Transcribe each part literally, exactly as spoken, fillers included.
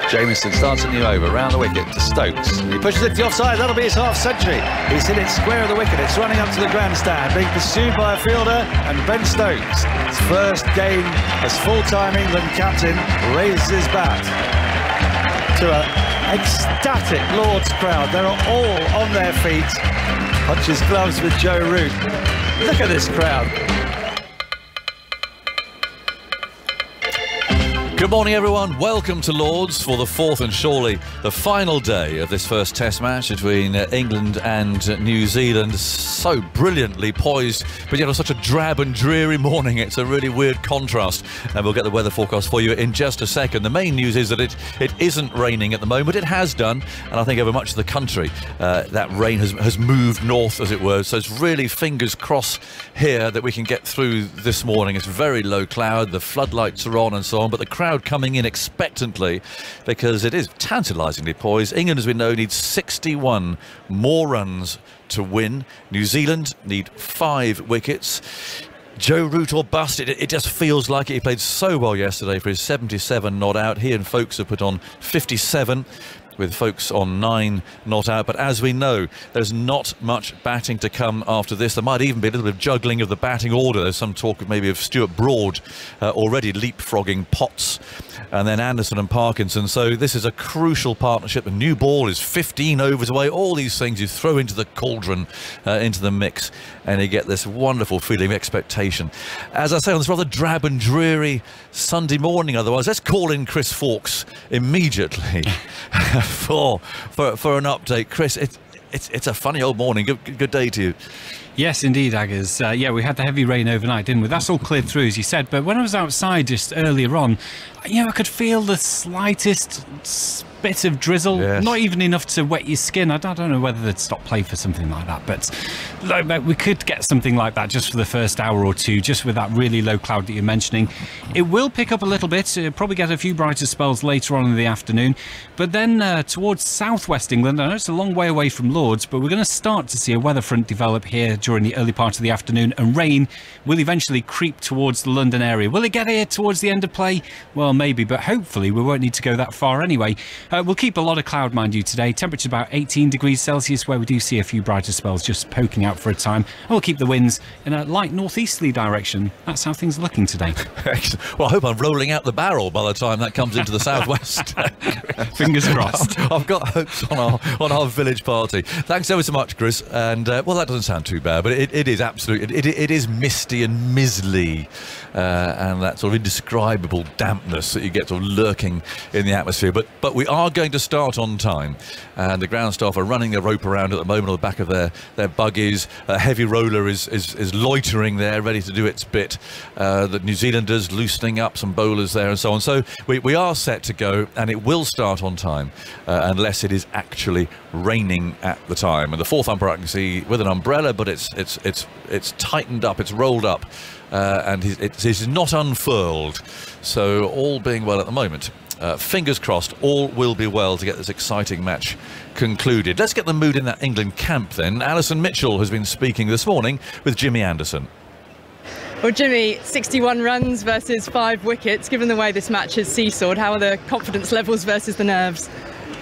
Jamieson starts a new over, round the wicket to Stokes. He pushes it to the offside, that'll be his half century. He's hit it square of the wicket, it's running up to the grandstand, being pursued by a fielder, and Ben Stokes, his first game as full-time England captain, raises his bat to an ecstatic Lord's crowd. They're all on their feet. Punches gloves with Joe Root. Look at this crowd. Good morning, everyone. Welcome to Lord's for the fourth and surely the final day of this first Test match between uh, England and uh, New Zealand. So brilliantly poised, but yet on such a drab and dreary morning. It's a really weird contrast, and we'll get the weather forecast for you in just a second. The main news is that it it isn't raining at the moment. It has done, and I think over much of the country uh, that rain has has moved north, as it were. So it's really fingers crossed here that we can get through this morning. It's very low cloud, the floodlights are on, and so on, but the crowd coming in expectantly because it is tantalisingly poised. England, as we know, needs sixty-one more runs to win. New Zealand need five wickets. Joe Root or bust, it, it just feels like it. He played so well yesterday for his seventy-seven not out. He and Folkes have put on fifty-seven, with Folkes on nine not out. But as we know, there's not much batting to come after this. There might even be a little bit of juggling of the batting order. There's some talk of maybe of Stuart Broad uh, already leapfrogging Potts, and then Anderson and Parkinson. So this is a crucial partnership. The new ball is fifteen overs away. All these things you throw into the cauldron, uh, into the mix, and you get this wonderful feeling of expectation. As I say, on this rather drab and dreary Sunday morning, otherwise, let's call in Chris Fawkes immediately for for for an update. Chris, it's it's it's a funny old morning. Good good day to you. Yes, indeed, Aggers. Uh, yeah, we had the heavy rain overnight, didn't we? That's all cleared through, as you said. But when I was outside just earlier on, you know, I could feel the slightest bit of drizzle. Yes. Not even enough to wet your skin. I don't, I don't know whether they'd stop play for something like that, but like, we could get something like that just for the first hour or two, just with that really low cloud that you're mentioning. It will pick up a little bit. It'll probably get a few brighter spells later on in the afternoon. But then uh, towards southwest England, I know it's a long way away from Lord's, but we're going to start to see a weather front develop here during the early part of the afternoon, and rain will eventually creep towards the London area. Will it get here towards the end of play? Well, maybe, but hopefully we won't need to go that far anyway. Uh, we'll keep a lot of cloud, mind you, today. Temperature about eighteen degrees Celsius, where we do see a few brighter spells just poking out for a time. And we'll keep the winds in a light northeasterly direction. That's how things are looking today. Well, I hope I'm rolling out the barrel by the time that comes into the southwest. Fingers crossed. I've got hopes on our on our village party. Thanks ever so much, Chris. And uh, well, that doesn't sound too bad, but it, it is absolutely it, it, it is misty and mizzly, uh, and that sort of indescribable dampness that you get sort of lurking in the atmosphere. But but we are going to start on time, and the ground staff are running their rope around at the moment on the back of their their buggies. A heavy roller is is, is loitering there, ready to do its bit. Uh, the New Zealanders loosening up some bowlers there and so on. So we, we are set to go, and it will start on time uh, unless it is actually raining at the time. And the fourth umpire I can see with an umbrella, but it's it's it's it's tightened up, it's rolled up, uh, and it's, it's not unfurled. So all being well at the moment. Uh, fingers crossed, all will be well to get this exciting match concluded. Let's get the mood in that England camp then. Alison Mitchell has been speaking this morning with Jimmy Anderson. Well, Jimmy, sixty-one runs versus five wickets. Given the way this match has seesawed, how are the confidence levels versus the nerves?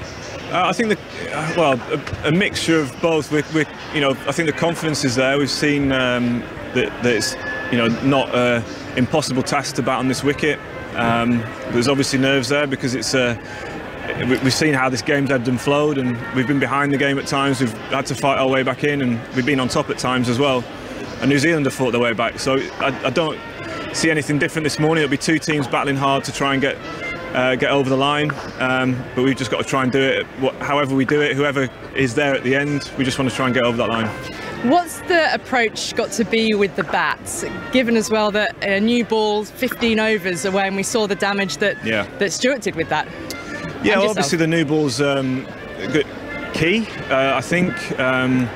Uh, I think the uh, well, a, a mixture of both. With, with you know, I think the confidence is there. We've seen um, that, that it's you know not an impossible task to bat on this wicket. Um, there's obviously nerves there because it's uh, we've seen how this game's ebbed and flowed, and we've been behind the game at times. We've had to fight our way back in, and we've been on top at times as well. And New Zealand have fought their way back, so I, I don't see anything different this morning. It'll be two teams battling hard to try and get uh, get over the line, um, but we've just got to try and do it. However we do it, whoever is there at the end, we just want to try and get over that line. What's the approach got to be with the bats, given as well that a new ball, fifteen overs away, and we saw the damage that yeah. that Stuart did with that? Yeah, well, obviously the new ball's um, good key, uh, I think. Um,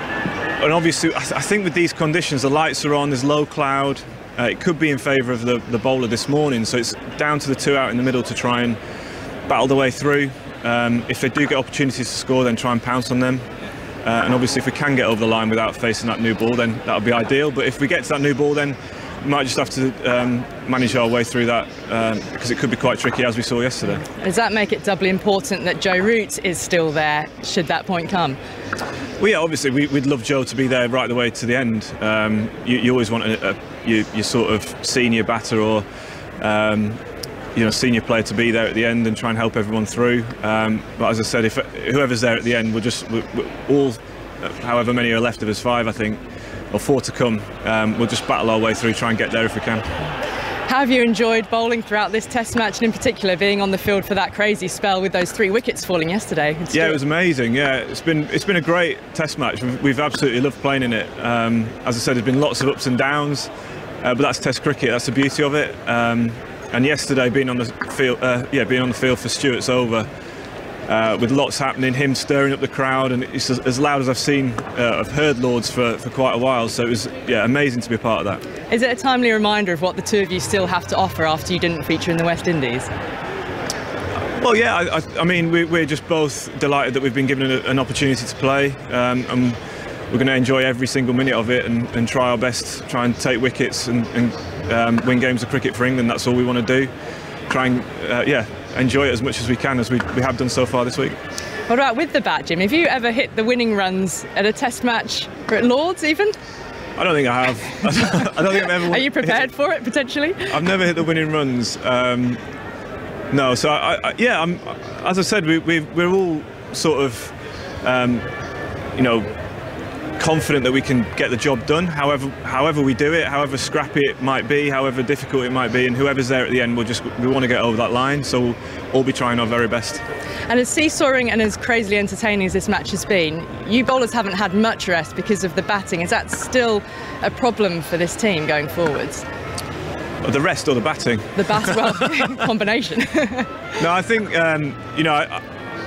and obviously, I, th I think with these conditions, the lights are on, there's low cloud. Uh, it could be in favour of the, the bowler this morning, so it's down to the two out in the middle to try and battle the way through. Um, if they do get opportunities to score, then try and pounce on them. Uh, and obviously if we can get over the line without facing that new ball, then that would be ideal. But if we get to that new ball, then might just have to um, manage our way through that um, because it could be quite tricky, as we saw yesterday. Does that make it doubly important that Joe Root is still there, should that point come? Well, yeah, obviously we, we'd love Joe to be there right the way to the end. Um, you, you always want a, a, your, your sort of senior batter or um, you know, senior player to be there at the end and try and help everyone through. Um, but as I said, if whoever's there at the end, we'll just we'll, we'll all, however many are left of us, five I think, or four to come, um, we'll just battle our way through, try and get there if we can. How have you enjoyed bowling throughout this Test match, and in particular being on the field for that crazy spell with those three wickets falling yesterday? It's yeah, it was amazing. Yeah, it's been it's been a great Test match. We've, we've absolutely loved playing in it. Um, as I said, there's been lots of ups and downs, uh, but that's Test cricket. That's the beauty of it. Um, and yesterday, being on the field, uh, yeah, being on the field for Stuart's over, uh, with lots happening, him stirring up the crowd, and it's as, as loud as I've seen, uh, I've heard Lords for, for quite a while. So it was yeah amazing to be a part of that. Is it a timely reminder of what the two of you still have to offer after you didn't feature in the West Indies? Well, yeah, I, I, I mean, we, we're just both delighted that we've been given a, an opportunity to play, um, and we're going to enjoy every single minute of it and, and try our best, try and take wickets and, and um, win games of cricket for England. That's all we want to do. Try and, uh, yeah, enjoy it as much as we can, as we, we have done so far this week. What about with the bat, Jim? Have you ever hit the winning runs at a Test match or at Lords even? I don't think I have. I don't think I've ever. Are you prepared for it potentially? I've never hit the winning runs. Um, no, so I, I, yeah, I'm, as I said, we, we, we're all sort of, um, you know, confident that we can get the job done. However, however we do it, however scrappy it might be, however difficult it might be, and whoever's there at the end, we'll just we want to get over that line. So we'll all be trying our very best. And as seesawing and as crazily entertaining as this match has been, you bowlers haven't had much rest because of the batting. Is that still a problem for this team going forwards? The rest or the batting? The bat, well, combination. No, I think, um, you know, I,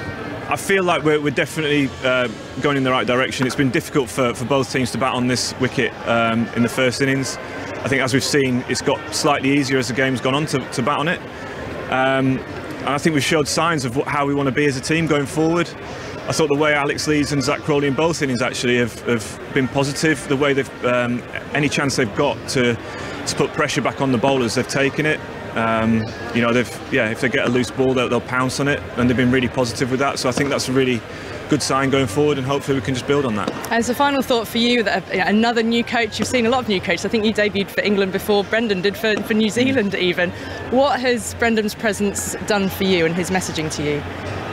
I feel like we're, we're definitely uh, going in the right direction. It's been difficult for, for both teams to bat on this wicket um, in the first innings. I think, as we've seen, it's got slightly easier as the game's gone on to, to bat on it. Um, and I think we've showed signs of what, how we want to be as a team going forward. I thought the way Alex Lees and Zach Crowley in both innings actually have, have been positive. The way they've, um, any chance they've got to, to put pressure back on the bowlers, they've taken it. Um, you know, they've, yeah, if they get a loose ball, they'll, they'll pounce on it, and they've been really positive with that. So I think that's a really good sign going forward, and hopefully we can just build on that. As a final thought for you, that you know, another new coach, you've seen a lot of new coaches. I think you debuted for England before Brendan did for, for New Zealand even. What has Brendan's presence done for you and his messaging to you?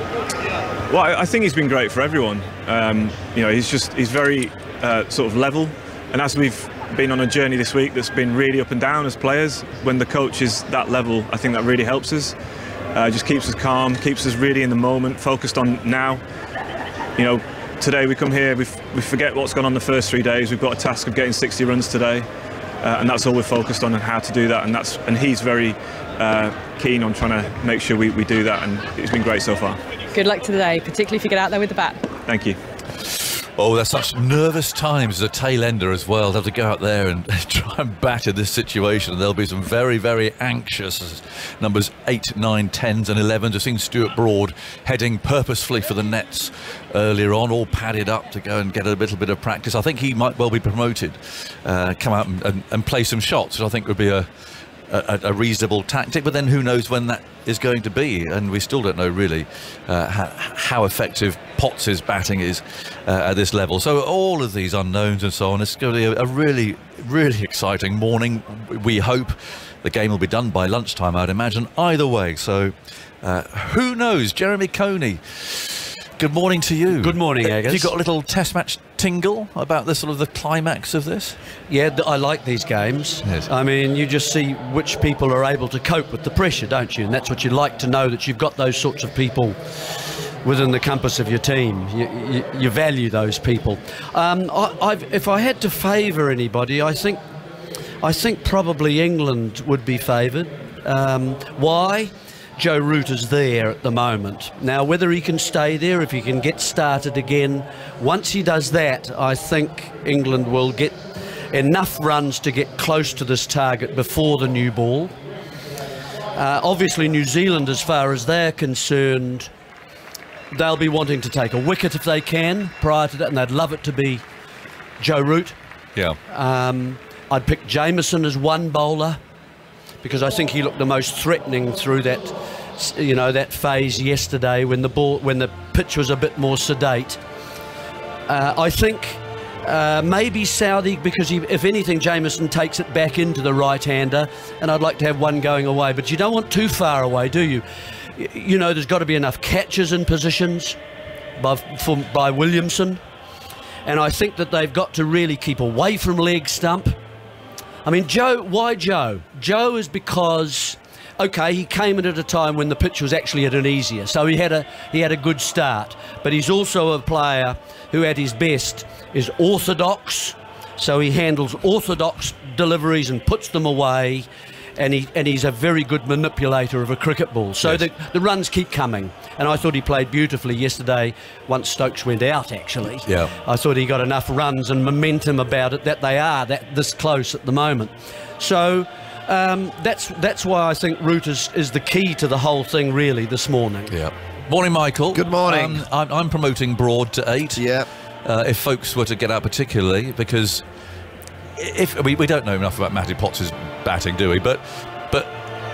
Well, I, I think he's been great for everyone. Um, you know, he's just, he's very uh, sort of level, and as we've been on a journey this week that's been really up and down as players, when the coach is that level, I think that really helps us. Uh, just keeps us calm, keeps us really in the moment, focused on now. You know, today we come here, we, we forget what's gone on the first three days. We've got a task of getting sixty runs today, uh, and that's all we're focused on, and how to do that. And that's and he's very uh, keen on trying to make sure we, we do that, and it's been great so far. Good luck today, particularly if you get out there with the bat. Thank you. Oh, there's such nervous times as a tail ender as well. They'll have to go out there and try and batter this situation. There'll be some very, very anxious numbers eight, nine, tens and elevens. I've seen Stuart Broad heading purposefully for the nets earlier on, all padded up to go and get a little bit of practice. I think he might well be promoted, uh, come out and, and, and play some shots, which I think would be a A, a reasonable tactic, but then who knows when that is going to be, and we still don't know really uh, how, how effective Potts' batting is uh, at this level. So all of these unknowns and so on, it's going to be a, a really, really exciting morning. We hope the game will be done by lunchtime, I'd imagine, either way. So uh, who knows? Jeremy Coney, good morning to you. Good morning, Agus. Have you got a little Test match tingle about the sort of the climax of this? Yeah, I like these games. Yes. I mean, you just see which people are able to cope with the pressure, don't you? And that's what you like to know, that you've got those sorts of people within the compass of your team. You, you, you value those people. Um, I, I've, if I had to favour anybody, I think, I think probably England would be favoured. Um, why? Joe Root is there at the moment. Now, whether he can stay there, if he can get started again, once he does that, I think England will get enough runs to get close to this target before the new ball. Uh, obviously, New Zealand, as far as they're concerned, they'll be wanting to take a wicket if they can prior to that, and they'd love it to be Joe Root. Yeah. Um, I'd pick Jamieson as one bowler because I think he looked the most threatening through that, you know, that phase yesterday when the ball, when the pitch was a bit more sedate. Uh, I think uh, maybe Southey, because he, if anything, Jamieson takes it back into the right-hander, and I'd like to have one going away. But you don't want too far away, do you? Y you know, there's got to be enough catches in positions by, for, by Williamson, and I think that they've got to really keep away from leg stump. I mean, Joe, why Joe? Joe is because, okay, he came in at a time when the pitch was actually at an easier, so he had a he had a good start. But he's also a player who, at his best, is orthodox. So he handles orthodox deliveries and puts them away, and he and he's a very good manipulator of a cricket ball. So yes. the the runs keep coming, and I thought he played beautifully yesterday. Once Stokes went out, actually, yeah, I thought he got enough runs and momentum about it that they are that this close at the moment. So. Um, that's that's why I think Root is, is the key to the whole thing, really, this morning. Yeah. Morning, Michael. Good morning. Um, I'm, I'm promoting Broad to eight. Yeah. Uh, if folks were to get out, particularly because if we, we don't know enough about Matty Potts' batting, do we? But but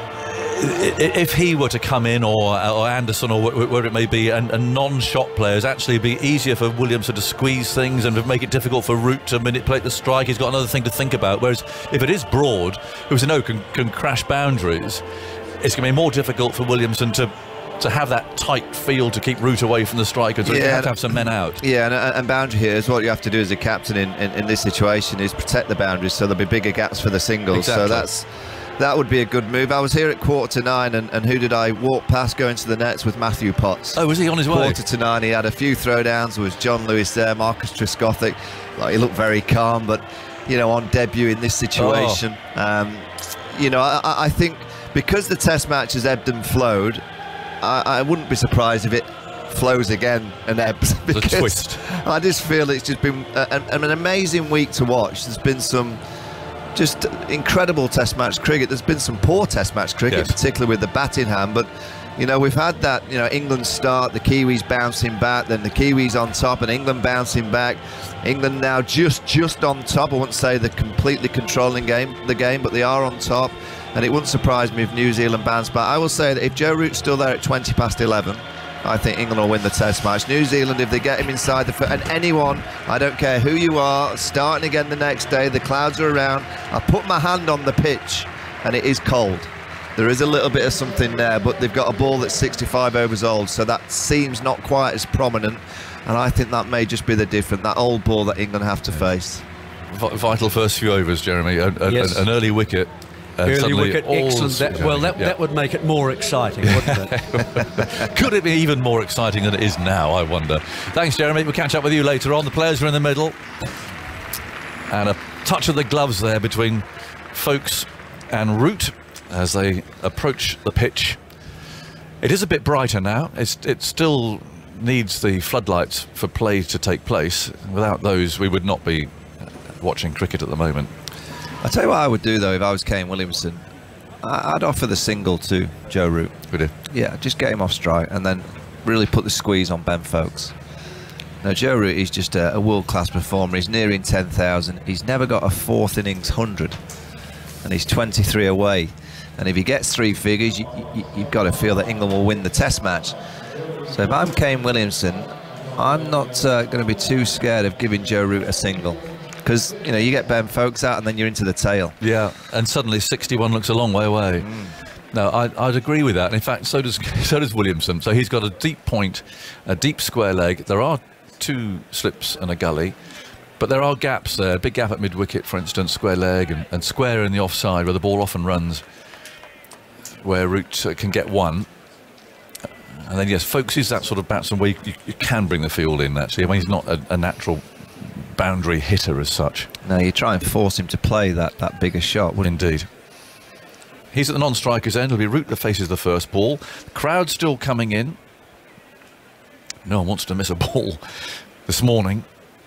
if he were to come in, or or Anderson, or where it may be, and, and non-shot players, actually it'd be easier for Williamson to squeeze things and make it difficult for Root to manipulate the strike. He's got another thing to think about. Whereas if it is Broad, who's a no can, can crash boundaries, it's going to be more difficult for Williamson to to have that tight field to keep Root away from the striker. So yeah, you have to have some men out. Yeah, and, and boundary here is what you have to do as a captain in, in, in this situation is protect the boundaries, so there'll be bigger gaps for the singles. Exactly. So that's that would be a good move. I was here at quarter to nine, and, and who did I walk past going to the nets with? Matthew Potts. Oh, was he on his way? Quarter to nine, he had a few throwdowns. There was John Lewis there, Marcus Trescothick. Like, he looked very calm, but you know, on debut in this situation, oh. um, you know, I, I think because the Test match has ebbed and flowed, I, I wouldn't be surprised if it flows again and ebbs. The twist. I just feel it's just been a, a, an amazing week to watch. There's been some just incredible Test match cricket. There's been some poor Test match cricket, yes. particularly with the batting hand. But you know, we've had that. You know, England start, the Kiwis bouncing back, then the Kiwis on top, and England bouncing back. England now just just on top. I wouldn't say they're completely controlling game the game, but they are on top. And it wouldn't surprise me if New Zealand bounced back. I will say that if Joe Root's still there at twenty past eleven, I think England will win the Test match. New Zealand, if they get him inside the foot, and anyone, I don't care who you are, starting again the next day, the clouds are around. I put my hand on the pitch, and it is cold. There is a little bit of something there, but they've got a ball that's sixty-five overs old, so that seems not quite as prominent. And I think that may just be the difference, that old ball that England have to face. Vital first few overs, Jeremy. A, a, yes. An early wicket. Uh, Early wicket, excellent. That, well, that, yeah. that would make it more exciting, wouldn't it? Could it be even more exciting than it is now, I wonder? Thanks, Jeremy. We'll catch up with you later on. The players are in the middle. And a touch of the gloves there between Folkes and Root as they approach the pitch. It is a bit brighter now. It's, it still needs the floodlights for play to take place. Without those, we would not be watching cricket at the moment. I'll tell you what I would do, though, if I was Kane Williamson. I'd offer the single to Joe Root. Would you? Yeah, just get him off strike and then really put the squeeze on Ben Folkes. Now, Joe Root is just a, a world-class performer. He's nearing ten thousand. He's never got a fourth innings hundred. And he's twenty-three away. And if he gets three figures, you, you, you've got to feel that England will win the Test match. So if I'm Kane Williamson, I'm not uh, going to be too scared of giving Joe Root a single. Because, you know, you get Ben Folkes out and then you're into the tail. Yeah, and suddenly sixty-one looks a long way away. Mm. No, I, I'd agree with that. And in fact, so does so does Williamson. So he's got a deep point, a deep square leg. There are two slips and a gully, but there are gaps there. Big gap at mid-wicket, for instance, square leg, and, and square in the offside where the ball often runs, where Root uh, can get one. And then, yes, Folkes is that sort of batsman where you, you, you can bring the field in, actually. I mean, he's not a, a natural boundary hitter as such. No, you try and force him to play that that bigger shot, wouldn't Indeed. He's at the non-striker's end. It'll be Root that faces the first ball. The crowd's still coming in. No one wants to miss a ball this morning.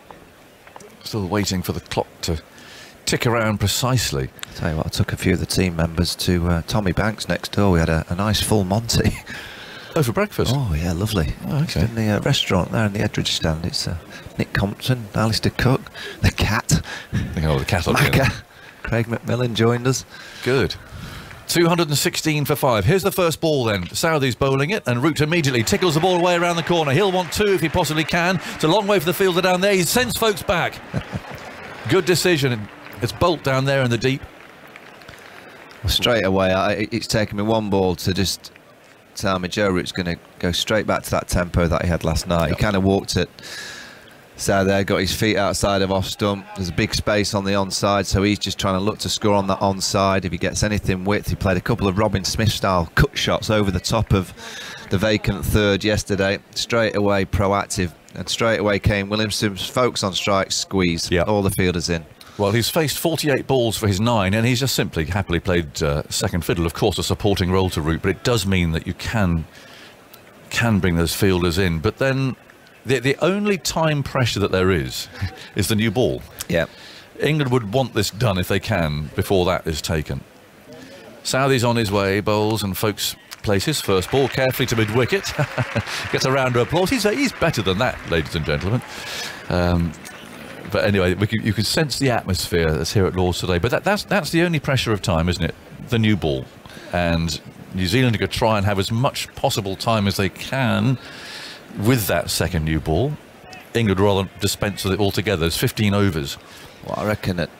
Still waiting for the clock to tick around precisely. I'll tell you what, I took a few of the team members to uh, Tommy Banks next door. We had a, a nice full Monty. Oh, for breakfast? Oh, yeah, lovely. Oh, okay. In the uh, restaurant there in the Edridge stand. It's uh, Nick Compton, Alistair Cook, the cat. Oh, the cat. Macca. Craig McMillan joined us. Good. two hundred sixteen for five. Here's the first ball then. Southey's bowling it, and Root immediately tickles the ball away around the corner. He'll want two if he possibly can. It's a long way for the fielder down there. He sends folks back. Good decision. It's Bolt down there in the deep. Well, straight away, I, it's taken me one ball to just tell me Joe Root's going to go straight back to that tempo that he had last night. Yep. He kind of walked it. So there, got his feet outside of off stump. There's a big space on the onside, so he's just trying to look to score on that onside. If he gets anything width, he played a couple of Robin Smith-style cut shots over the top of the vacant third yesterday. Straight away, proactive, and straight away came Williamson's folks on strike, squeeze. Yep. All the fielders in. Well, he's faced forty-eight balls for his nine, and he's just simply happily played uh, second fiddle. Of course, a supporting role to Root, but it does mean that you can can bring those fielders in. But then the the only time pressure that there is is the new ball. Yeah, England would want this done if they can before that is taken. Southey's on his way, bowls, and folks plays his first ball carefully to mid-wicket. Gets a round of applause. He's, he's better than that, ladies and gentlemen. Um, But anyway, we can, you can sense the atmosphere that's here at Lord's today. But that, that's that's the only pressure of time, isn't it? The new ball. And New Zealand are going to try and have as much possible time as they can with that second new ball. England would rather dispense with it altogether. There's fifteen overs. Well, I reckon that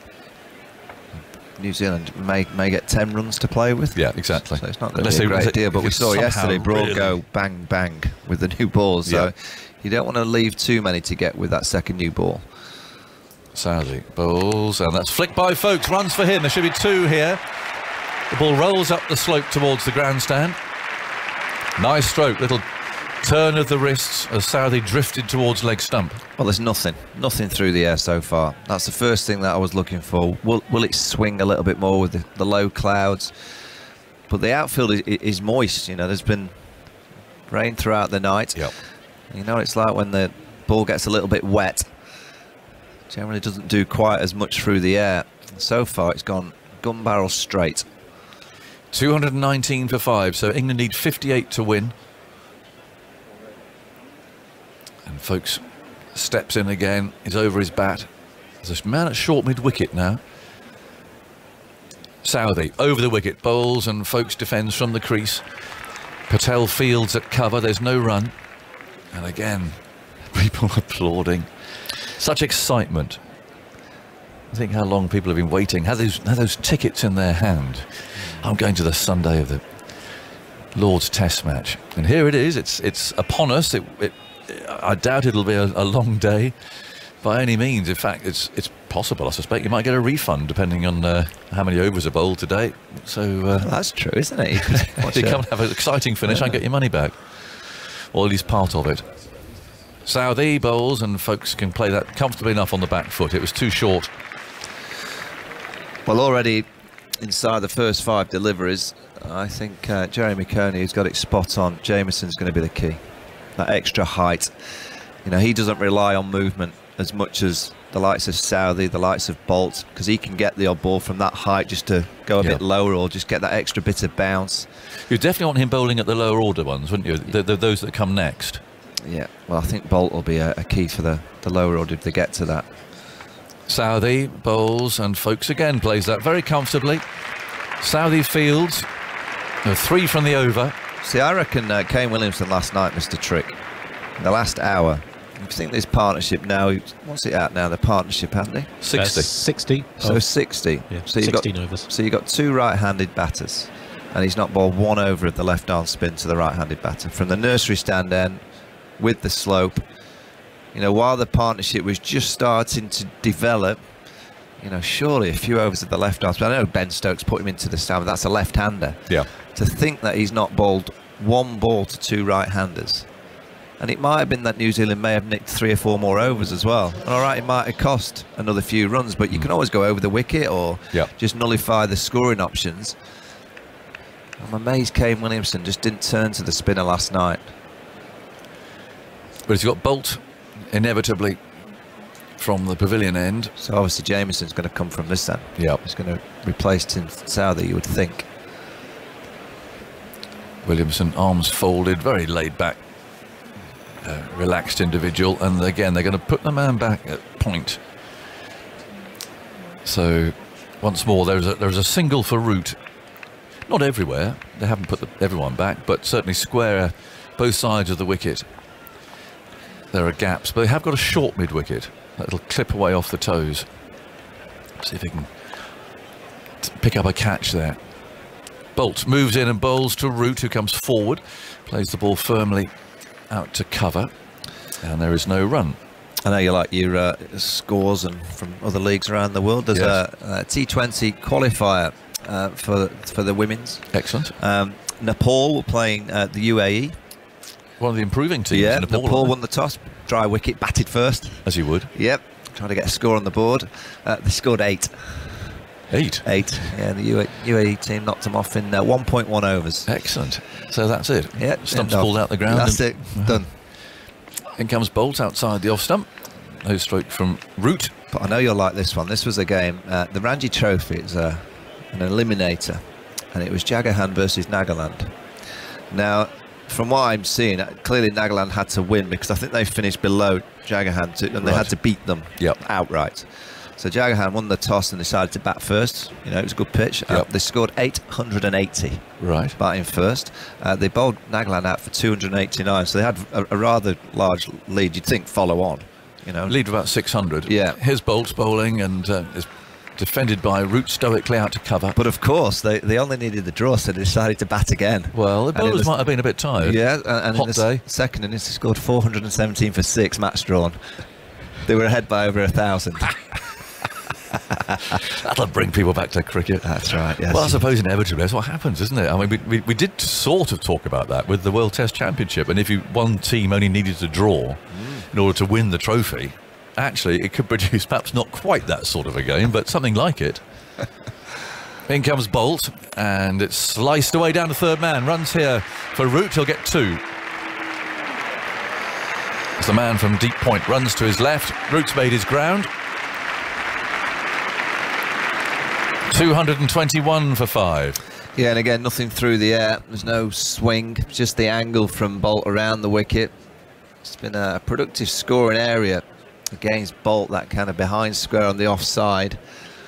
New Zealand may may get ten runs to play with. Yeah, exactly. So it's not going to be a great deal. But we saw yesterday Broad really go bang, bang with the new ball. So yeah. You don't want to leave too many to get with that second new ball. Southey bowls, and that's flicked by folks. Runs for him. There should be two here. The ball rolls up the slope towards the grandstand. Nice stroke, little turn of the wrists as Southey drifted towards leg stump. Well, there's nothing, nothing through the air so far. That's the first thing that I was looking for. Will, will it swing a little bit more with the, the low clouds? But the outfield is, is moist. You know, there's been rain throughout the night. Yep. You know, it's like when the ball gets a little bit wet. Generally doesn't do quite as much through the air. So far it's gone gun barrel straight. two hundred nineteen for five, so England need fifty-eight to win. And folks steps in again, he's over his bat. There's a man at short mid-wicket now. Southey over the wicket, bowls, and folks defends from the crease. Patel fields at cover, there's no run. And again, people applauding. Such excitement. I think how long people have been waiting, have those, have those tickets in their hand. I'm going to the Sunday of the Lord's Test match. And here it is, it's it's upon us. It, it, I doubt it'll be a, a long day by any means. In fact, it's it's possible, I suspect, you might get a refund depending on uh, how many overs are bowled today. So uh, well, that's true, isn't it? You, could you come and have an exciting finish and get your money back. Or at least part of it. Southey bowls, and folks can play that comfortably enough on the back foot. It was too short. Well, already inside the first five deliveries, I think uh, Jeremy Coney has got it spot on. Jamieson's going to be the key. That extra height. You know, he doesn't rely on movement as much as the likes of Southey, the likes of Bolt, because he can get the odd ball from that height just to go a yeah. bit lower or just get that extra bit of bounce. You definitely want him bowling at the lower order ones, wouldn't you? The, the, those that come next. Yeah, well, I think Bolt will be a, a key for the, the lower order if they get to that. Southey bowls, and folks again plays that very comfortably. Southey fields, uh, three from the over. See, I reckon uh, Kane Williamson last night, Mister Trick, in the last hour, I think this partnership now, what's it at now, the partnership, haven't they? sixty. Uh, sixty. So sixty. Yeah, so you've sixteen got, overs. So you've got two right-handed batters, and he's not bowled one over of the left-arm spin to the right-handed batter. From the nursery stand end, with the slope, you know, while the partnership was just starting to develop, you know, surely a few overs of the left arm. I know Ben Stokes put him into the stand, but that's a left-hander. Yeah. To think that he's not bowled one ball to two right-handers, and it might have been that New Zealand may have nicked three or four more overs as well. All right, it might have cost another few runs, but you can always go over the wicket or yeah. just nullify the scoring options. I'm amazed Kane Williamson just didn't turn to the spinner last night. But he's got Bolt inevitably from the pavilion end. So obviously Jamieson's going to come from this end. Yeah. He's going to replace Tim Southey, you would think. Williamson, arms folded, very laid back, uh, relaxed individual. And again, they're going to put the man back at point. So once more, there's a, there's a single for Root. Not everywhere. They haven't put the, everyone back, but certainly square both sides of the wicket. There are gaps, but they have got a short mid-wicket. That'll clip away off the toes. See if he can pick up a catch there. Bolt moves in and bowls to Root, who comes forward, plays the ball firmly out to cover, and there is no run. I know you like your uh, scores and from other leagues around the world. There's yes. a, a T twenty qualifier uh, for for the women's. Excellent. Um, Nepal were playing uh, the U A E. One of the improving teams. Yeah, in Nepal, Nepal won the toss, dry wicket, batted first. As you would. Yep, trying to get a score on the board. Uh, they scored eight. Eight? Eight. Yeah, the U A E team knocked them off in uh, one point one overs. Excellent. So that's it. Yeah, Stump's pulled out the ground. That's it. Uh-huh. Done. In comes Bolt outside the off stump. No stroke from Root. But I know you'll like this one. This was a game. Uh, the Ranji Trophy is uh, an eliminator, and it was Jagahan versus Nagaland. Now, from what I'm seeing, uh, clearly Nagaland had to win because I think they finished below Jagahan, to, and right. they had to beat them yep. outright. So Jagahan won the toss and decided to bat first. You know, it was a good pitch. Yep. Uh, they scored eight hundred eighty. Right. Batting first. Uh, they bowled Nagaland out for two hundred eighty-nine, so they had a, a rather large lead. You'd think follow on. You know, lead about six hundred. Yeah. Here's Bolt's bowling and uh, is defended by Root stoically out to cover. But of course, they, they only needed the draw, so they decided to bat again. Well, the bowlers the, might have been a bit tired. Yeah, and, and hot in the day. second innings, they scored four hundred seventeen for six, match drawn. They were ahead by over a thousand. That'll bring people back to cricket. That's right, yes. Well, I suppose inevitably that's what happens, isn't it? I mean, we, we, we did sort of talk about that with the World Test Championship, and if you one team only needed to draw mm. in order to win the trophy, actually it could produce perhaps not quite that sort of a game, but something like it. In comes Bolt, and it's sliced away down to third man. Runs here for Root, he'll get two. As the man from deep point runs to his left, Root's made his ground. two hundred twenty-one for five. Yeah, and again, nothing through the air. There's no swing, just the angle from Bolt around the wicket. It's been a productive scoring area against Bolt, that kind of behind square on the offside.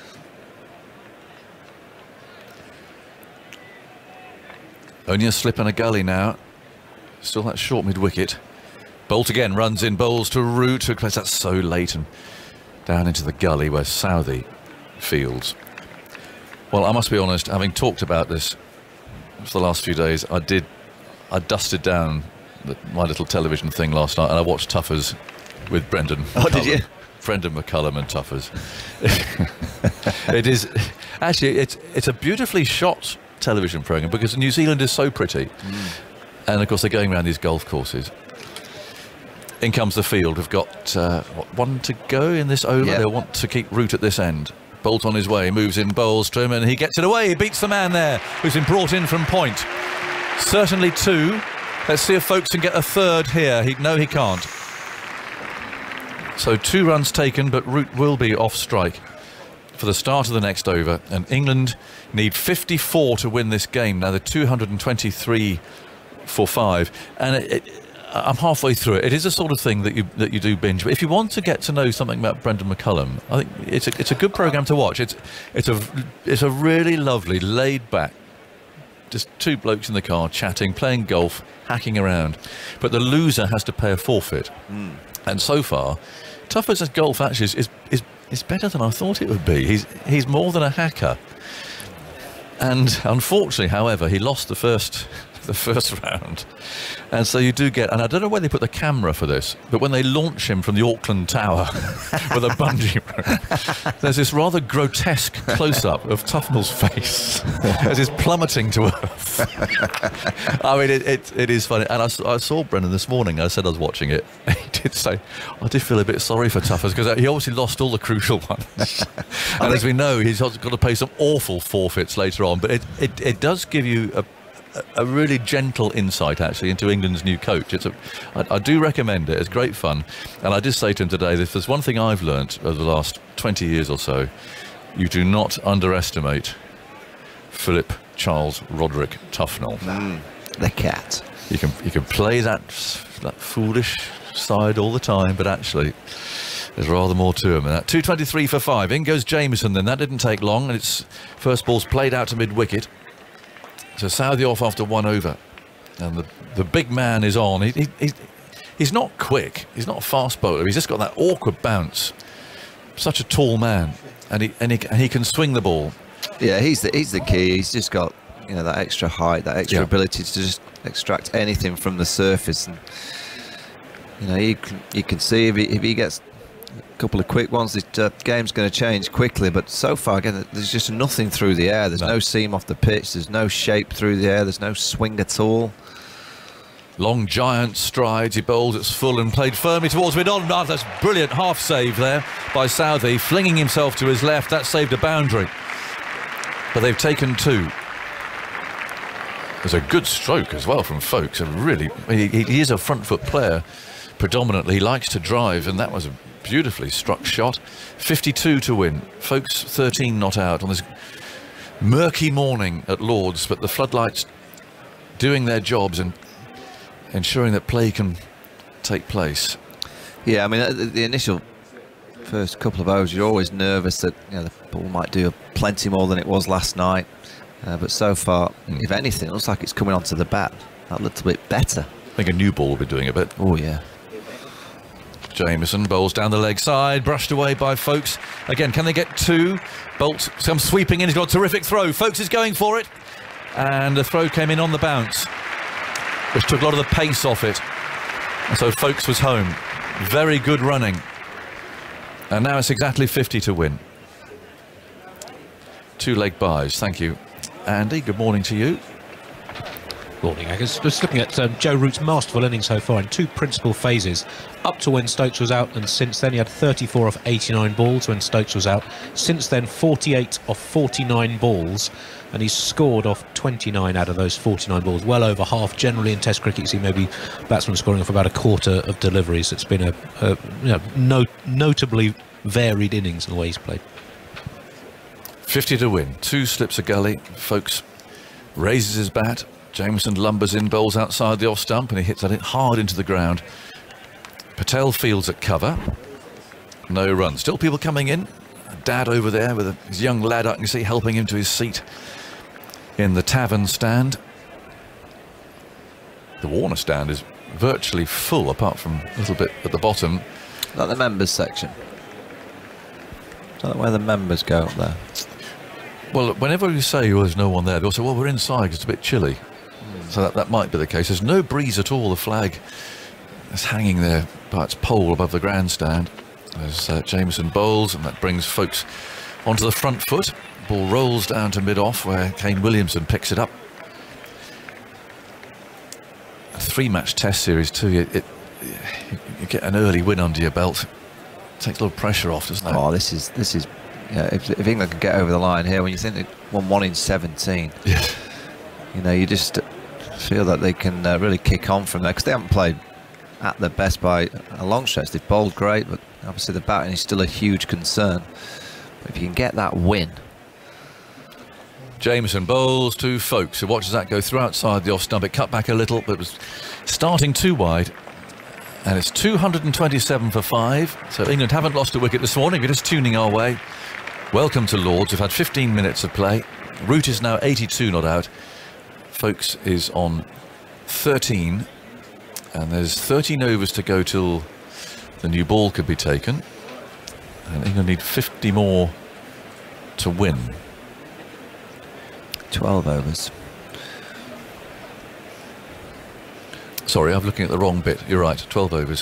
Only a slip and a gully now. Still that short mid-wicket. Bolt again runs in, bowls to Root, who plays that so late and down into the gully where Southey fields. Well, I must be honest, having talked about this for the last few days, I did, I dusted down the, my little television thing last night, and I watched Tuffers with Brendan. Oh, McCullum. Did you? Brendan McCullum and Tuffers. It is actually it's it's a beautifully shot television program because New Zealand is so pretty, mm. and of course they're going around these golf courses. In comes the field. We've got uh, what, one to go in this over. Yep. They'll want to keep Root at this end. Bolt on his way, moves in, bowls to him, and he gets it away. He beats the man there, who's been brought in from point. Certainly two. Let's see if Folks can get a third here. He, no, he can't. So two runs taken, but Root will be off strike for the start of the next over. And England need fifty-four to win this game. Now they're two hundred twenty-three for five. And it, it, I'm halfway through it. It is a sort of thing that you that you do binge. But if you want to get to know something about Brendan McCullum, I think it's a it's a good program to watch. It's it's a it's a really lovely, laid back, just two blokes in the car chatting, playing golf, hacking around. But the loser has to pay a forfeit. Mm. And so far, Tuffers at golf actually is, is is is better than I thought it would be. He's he's more than a hacker. And unfortunately, however, he lost the first. the first round, and so you do get, and I don't know where they put the camera for this, but when they launch him from the Auckland Tower with a bungee rope, there's this rather grotesque close-up of Tufnell's face as he's plummeting to earth. I mean, it, it, it is funny, and I, I saw Brendan this morning. I said I was watching it. He did say, I did feel a bit sorry for Tuffers because he obviously lost all the crucial ones, and as we know, he's got to pay some awful forfeits later on, but it, it, it does give you a a really gentle insight actually into England's new coach. It's a, I, I do recommend it. It's great fun, and I did say to him today that if there's one thing I've learnt over the last twenty years or so, you do not underestimate Philip Charles Roderick Tufnell. Mm, the cat. You can you can play that that foolish side all the time, but actually There's rather more to him than that. two twenty-three for five. In goes Jamieson then. That didn't take long, and its first ball's played out to mid-wicket. So Southey off after one over. And the, the big man is on. He, he, he, he's not quick. He's not a fast bowler. He's just got that awkward bounce. Such a tall man. And he, and he, and he can swing the ball. Yeah, he's the, he's the key. He's just got, you know, that extra height, that extra yeah. ability to just extract anything from the surface. And, you know, you can, you can see if he, if he gets a couple of quick ones, the uh, game's going to change quickly. But so far, again, there's just nothing through the air. There's no. no seam off the pitch. There's no shape through the air. There's no swing at all. Long giant strides. He bowls it's full and played firmly towards mid-on. Oh, that's brilliant half save there by Southey, flinging himself to his left. That saved a boundary. But they've taken two. There's a good stroke as well from Folkes. A really, he, he is a front foot player predominantly. He likes to drive, and that was a beautifully struck shot. fifty-two to win. Folkes thirteen not out on this murky morning at Lords, but the floodlights doing their jobs and ensuring that play can take place. Yeah, I mean, the, the initial first couple of overs, you're always nervous that, you know, the ball might do plenty more than it was last night. Uh, but so far, mm. if anything, it looks like it's coming onto the bat that little bit better. I think a new ball will be doing a bit. Oh, yeah. Jamieson bowls down the leg side, brushed away by Folkes. Again, can they get two? Bolt comes sweeping in. He's got a terrific throw. Folkes is going for it. And the throw came in on the bounce, which took a lot of the pace off it. And so Folkes was home. Very good running. And now it's exactly fifty to win. Two leg buys. Thank you, Andy. Good morning to you. Morning, Aggers. Just looking at um, Joe Root's masterful innings so far in two principal phases. Up to when Stokes was out, and since then he had thirty-four off eighty-nine balls when Stokes was out. Since then, forty-eight off forty-nine balls, and he's scored off twenty-nine out of those forty-nine balls. Well over half. Generally in Test cricket, you see maybe batsmen scoring off about a quarter of deliveries. It's been a, a you know, no, notably varied innings in the way he's played. fifty to win. Two slips a gully. Folkes raises his bat. Jamieson lumbers in, bowls outside the off stump, and he hits that hard into the ground. Patel fields at cover. No run. Still people coming in. Dad over there with a, his young lad, I can see, helping him to his seat in the tavern stand. The Warner stand is virtually full, apart from a little bit at the bottom. Not the members section. Not where the members go up there. Well, whenever you say, well, there's no one there, they'll say, well, we're inside because it's a bit chilly. Mm. So that, that might be the case. There's no breeze at all. The flag is hanging there by its pole above the grandstand. There's uh, Jamieson bowls, and that brings Folkes onto the front foot. Ball rolls down to mid-off, where Kane Williamson picks it up. A three-match Test series too. It, it, you get an early win under your belt. It takes a little pressure off, doesn't it? Oh, this is this is. Yeah, if, if England could get over the line here, when you think they won one in seventeen, yeah. you know, you just feel that they can uh, really kick on from there, because they haven't played at their best by a long stretch. They've bowled great, but obviously the batting is still a huge concern. But if you can get that win. Jamieson bowls to Folkes, who watches that go through outside the off stump. It cut back a little, but was starting too wide. And it's two hundred twenty-seven for five. So England haven't lost a wicket this morning. We're just tuning our way. Welcome to Lords. We've had fifteen minutes of play. Root is now eighty-two not out. Folkes is on thirteen. And there's thirteen overs to go till the new ball could be taken. And England need fifty more to win. twelve overs. Sorry, I'm looking at the wrong bit. You're right, twelve overs.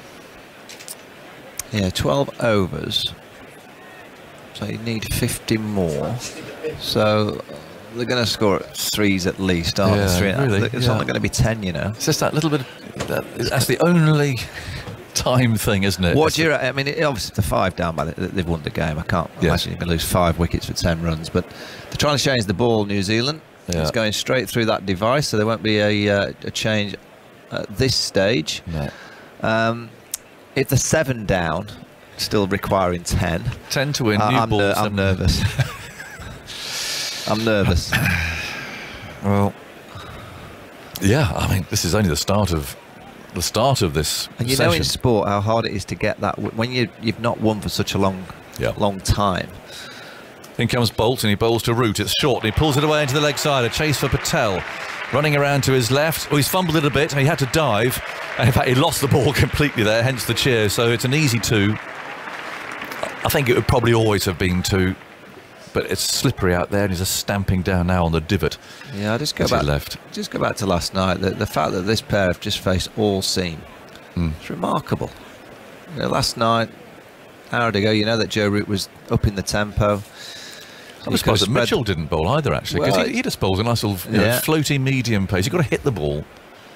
Yeah, twelve overs. So you need fifty more. So they're going to score at threes at least, aren't yeah, they? Three, really, it's yeah. only going to be ten, you know. It's just that little bit. Of, that, that's the only time thing, isn't it? What do you? I mean, it, obviously the five down by the, they've won the game. I can't yeah. imagine you can lose five wickets for ten runs. But they're trying to change the ball. New Zealand. Yeah. It's going straight through that device, so there won't be a, uh, a change at this stage. No. Um, if the seven down, still requiring ten. Ten to win. Uh, new I'm, balls. ner I'm nervous. I'm nervous. Well, yeah. I mean, this is only the start of the start of this And you session. know in sport how hard it is to get that when you, you've not won for such a long, yeah. long time. In comes Bolt, and he bowls to Root. It's short, and he pulls it away into the leg side. A chase for Patel. Running around to his left. Oh, he's fumbled it a bit. He had to dive. And in fact, he lost the ball completely there, hence the cheer. So it's an easy two. I think it would probably always have been two. But it's slippery out there, and he's just stamping down now on the divot. Yeah, I just go back. Left. Just go back to last night. The, the fact that this pair have just faced all seam, mm. it's remarkable. You know, last night, an hour ago, you know that Joe Root was up in the tempo. I was surprised that Mitchell didn't bowl either, actually, because well, he, he just bowls a nice little you know, yeah. floaty medium pace. You've got to hit the ball.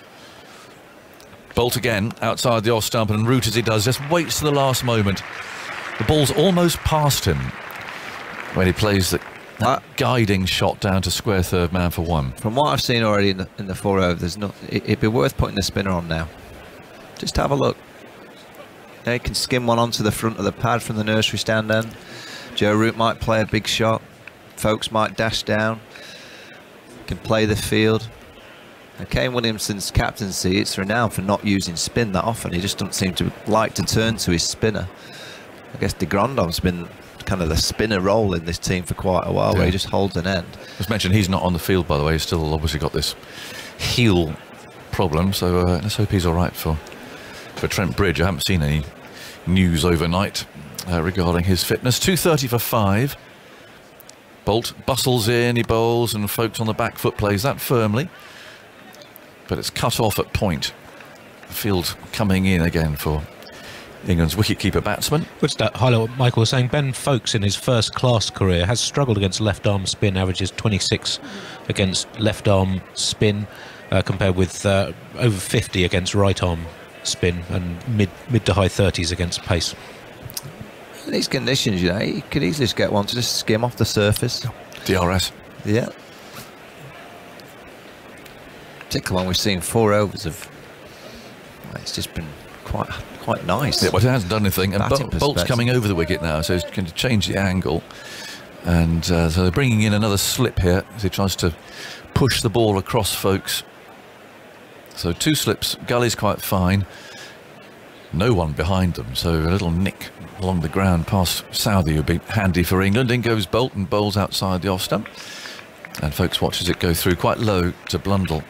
Bolt again outside the off stump, and Root, as he does, just waits to the last moment. The ball's almost past him when he plays the, that uh, guiding shot down to square third man for one. From what I've seen already in the, in the four over, there's not. It, it'd be worth putting the spinner on now. Just have a look. Yeah, he can skim one onto the front of the pad from the nursery stand end. Joe Root might play a big shot. Folks might dash down. Can play the field. Now, Kane Williamson's captaincy, it's renowned for not using spin that often. He just doesn't seem to like to turn to his spinner. I guess de Grandhomme's been kind of the spinner role in this team for quite a while, yeah. where he just holds an end. Just mentioned he's not on the field, by the way. He's still obviously got this heel problem, so uh, let's hope he's all right for for Trent Bridge. I haven't seen any news overnight uh, regarding his fitness. two thirty for five. Bolt bustles in, he bowls, and Folks on the back foot plays that firmly, but it's cut off at point. The field coming in again for England's wicketkeeper batsman. What's that highlight what Michael was saying? Ben Folks in his first class career has struggled against left arm spin, averages twenty-six against left arm spin, uh, compared with uh, over fifty against right arm spin, and mid mid to high thirties against pace. In these conditions, you know, you could easily just get one to just skim off the surface. D R S. Yeah. Particularly when we've seen four overs of, well, it's just been quite quite nice. Yeah, but it hasn't done anything. And Bol Bolt's coming over the wicket now, so he's going to change the angle. And uh, so they're bringing in another slip here as he tries to push the ball across Folks. So two slips, Gully's quite fine. No one behind them, so a little nick along the ground past Southey would be handy for England. In goes Bolt and bowls outside the off stump. And Folks watches it go through quite low to Blundell.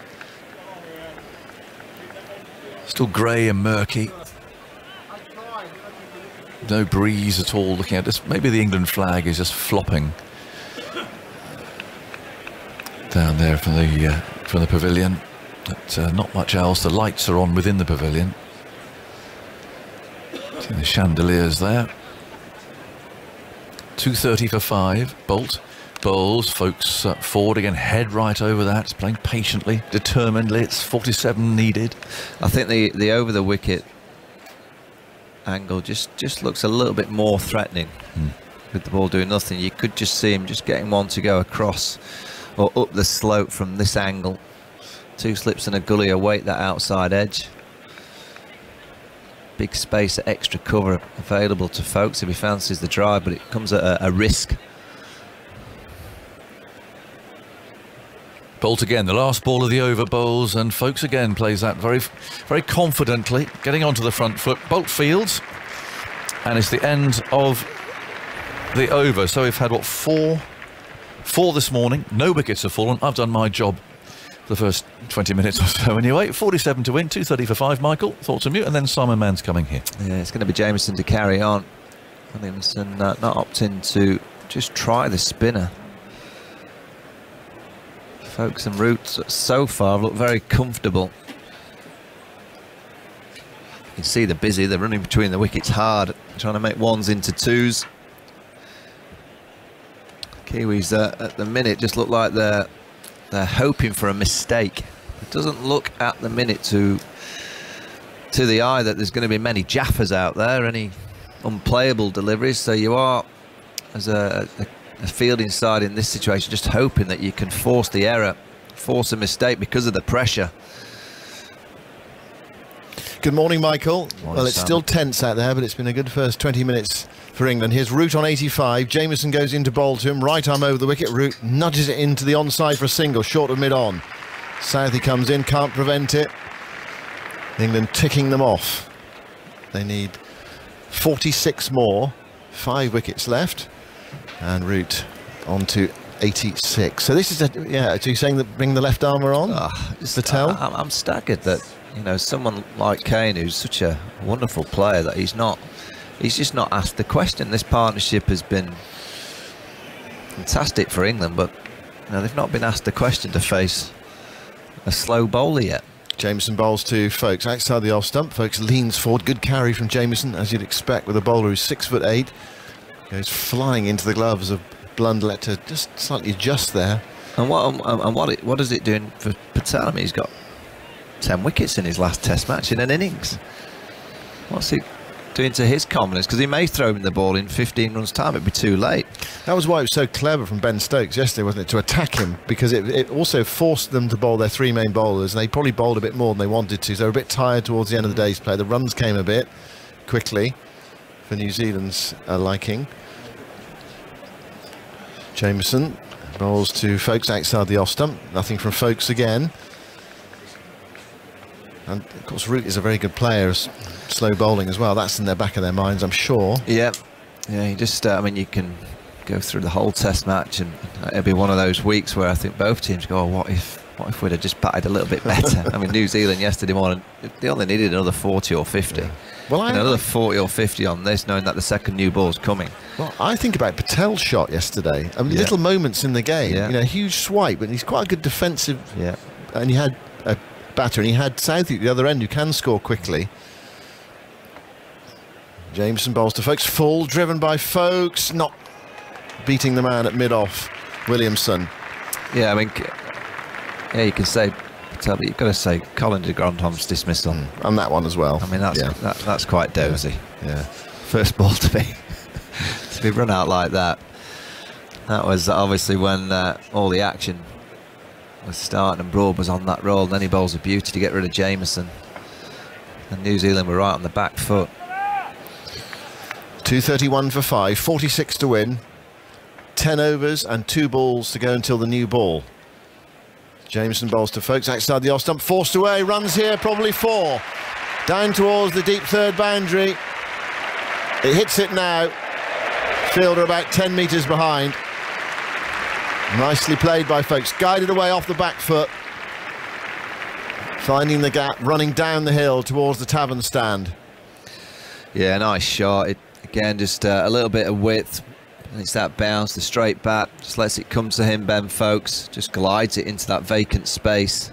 Still grey and murky. No breeze at all looking at this. Maybe the England flag is just flopping down there from the, uh, from the pavilion. But uh, not much else. The lights are on within the pavilion. See the chandeliers there. two thirty for five. Bolt bowls. Folks uh, forward again, head right over that. Playing patiently, determinedly. It's forty-seven needed. I think the the over the wicket angle just just looks a little bit more threatening. Hmm. With the ball doing nothing. You could just see him just getting one to go across or up the slope from this angle. Two slips and a gully await that outside edge. Big space, extra cover available to Folks if he fancies the drive, but it comes at a, a risk. Bolt again, the last ball of the over bowls, and Folks again plays that very, very confidently, getting onto the front foot. Bolt fields, and it's the end of the over. So we've had, what, four, four this morning. No wickets have fallen. I've done my job the first twenty minutes or so anyway. forty-seven to win, two thirty for five. Michael, thoughts from you? And then Simon Mann's coming here. Yeah, it's going to be Jamieson to carry on. Williamson uh, not opting to just try the spinner. Folks and Roots so far look very comfortable. You can see they're busy, they're running between the wickets hard, trying to make ones into twos. Kiwis uh, at the minute just look like they're they're hoping for a mistake. It doesn't look at the minute to to the eye that there's going to be many jaffers out there, any unplayable deliveries, so you are, as a, a, a fielding side in this situation, just hoping that you can force the error, force a mistake because of the pressure. Good morning, Michael. Morning, well, it's Sam. still tense out there, but it's been a good first twenty minutes for England. Here's Root on eighty-five. Jamieson goes in to bowl to him. Right arm over the wicket. Root nudges it into the onside for a single, short of mid-on. Southey comes in, can't prevent it. England ticking them off. They need forty-six more, five wickets left, and Root on to eighty-six. So this is a, yeah, so you're saying that bring the left armour on? Oh, just, the tell? I, I'm staggered that, you know, someone like Kane, who's such a wonderful player, that he's not, he's just not asked the question. This partnership has been fantastic for England, but you know, they've not been asked the question to face a slow bowler yet. Jameson bowls to Folkes outside the off stump. Folkes leans forward. Good carry from Jameson, as you'd expect with a bowler who's six foot eight. Goes flying into the gloves of Blundell to just slightly adjust there. And what and what it, what is it doing for Patel? I mean, he's got ten wickets in his last Test match in an innings. What's he doing to his confidence? Because he may throw him the ball in fifteen runs time. It'd be too late. That was why it was so clever from Ben Stokes yesterday, wasn't it, to attack him, because it, it also forced them to bowl their three main bowlers, and they probably bowled a bit more than they wanted to, so they were a bit tired towards the end of the day's play. The runs came a bit quickly for New Zealand's uh, liking. Jameson bowls to Folkes outside the off stump. Nothing from Folkes again. And of course Root is a very good player, slow bowling as well. That's in their back of their minds, I'm sure. Yeah, yeah. You just, uh, I mean, you can go through the whole Test match, and it'll be one of those weeks where I think both teams go, oh, "What if, what if we'd have just batted a little bit better?" I mean, New Zealand yesterday morning, they only needed another forty or fifty. Yeah. Well, I, another forty or fifty on this, knowing that the second new ball's coming. Well, I think about Patel's shot yesterday. I mean, yeah. little moments in the game. Yeah. You know, huge swipe, but he's quite a good defensive. Yeah. And he had a batter, and he had Southey at the other end who can score quickly. Jameson bowls to Folkes, full, driven by Folkes, not beating the man at mid-off, Williamson. Yeah, I mean, yeah, you can say Patel, but you've got to say Colin de Grandhomme's dismissal. Mm, and that one as well. I mean, that's yeah. that, that's quite dozy. Yeah. yeah. First ball to be to be run out like that. That was obviously when uh, all the action was starting and Broad was on that roll, and then he bowls a beauty to get rid of Jameson. And New Zealand were right on the back foot. two thirty-one for five, forty-six to win. ten overs and two balls to go until the new ball. Jameson bowls to Folkes outside the off stump, forced away, runs here, probably four. Down towards the deep third boundary. It hits it now. Fielder about ten metres behind. Nicely played by Folkes, guided away off the back foot. Finding the gap, running down the hill towards the tavern stand. Yeah, nice shot. It, again, just uh, a little bit of width. It's that bounce, the straight bat, just lets it come to him, Ben Folkes. Just glides it into that vacant space.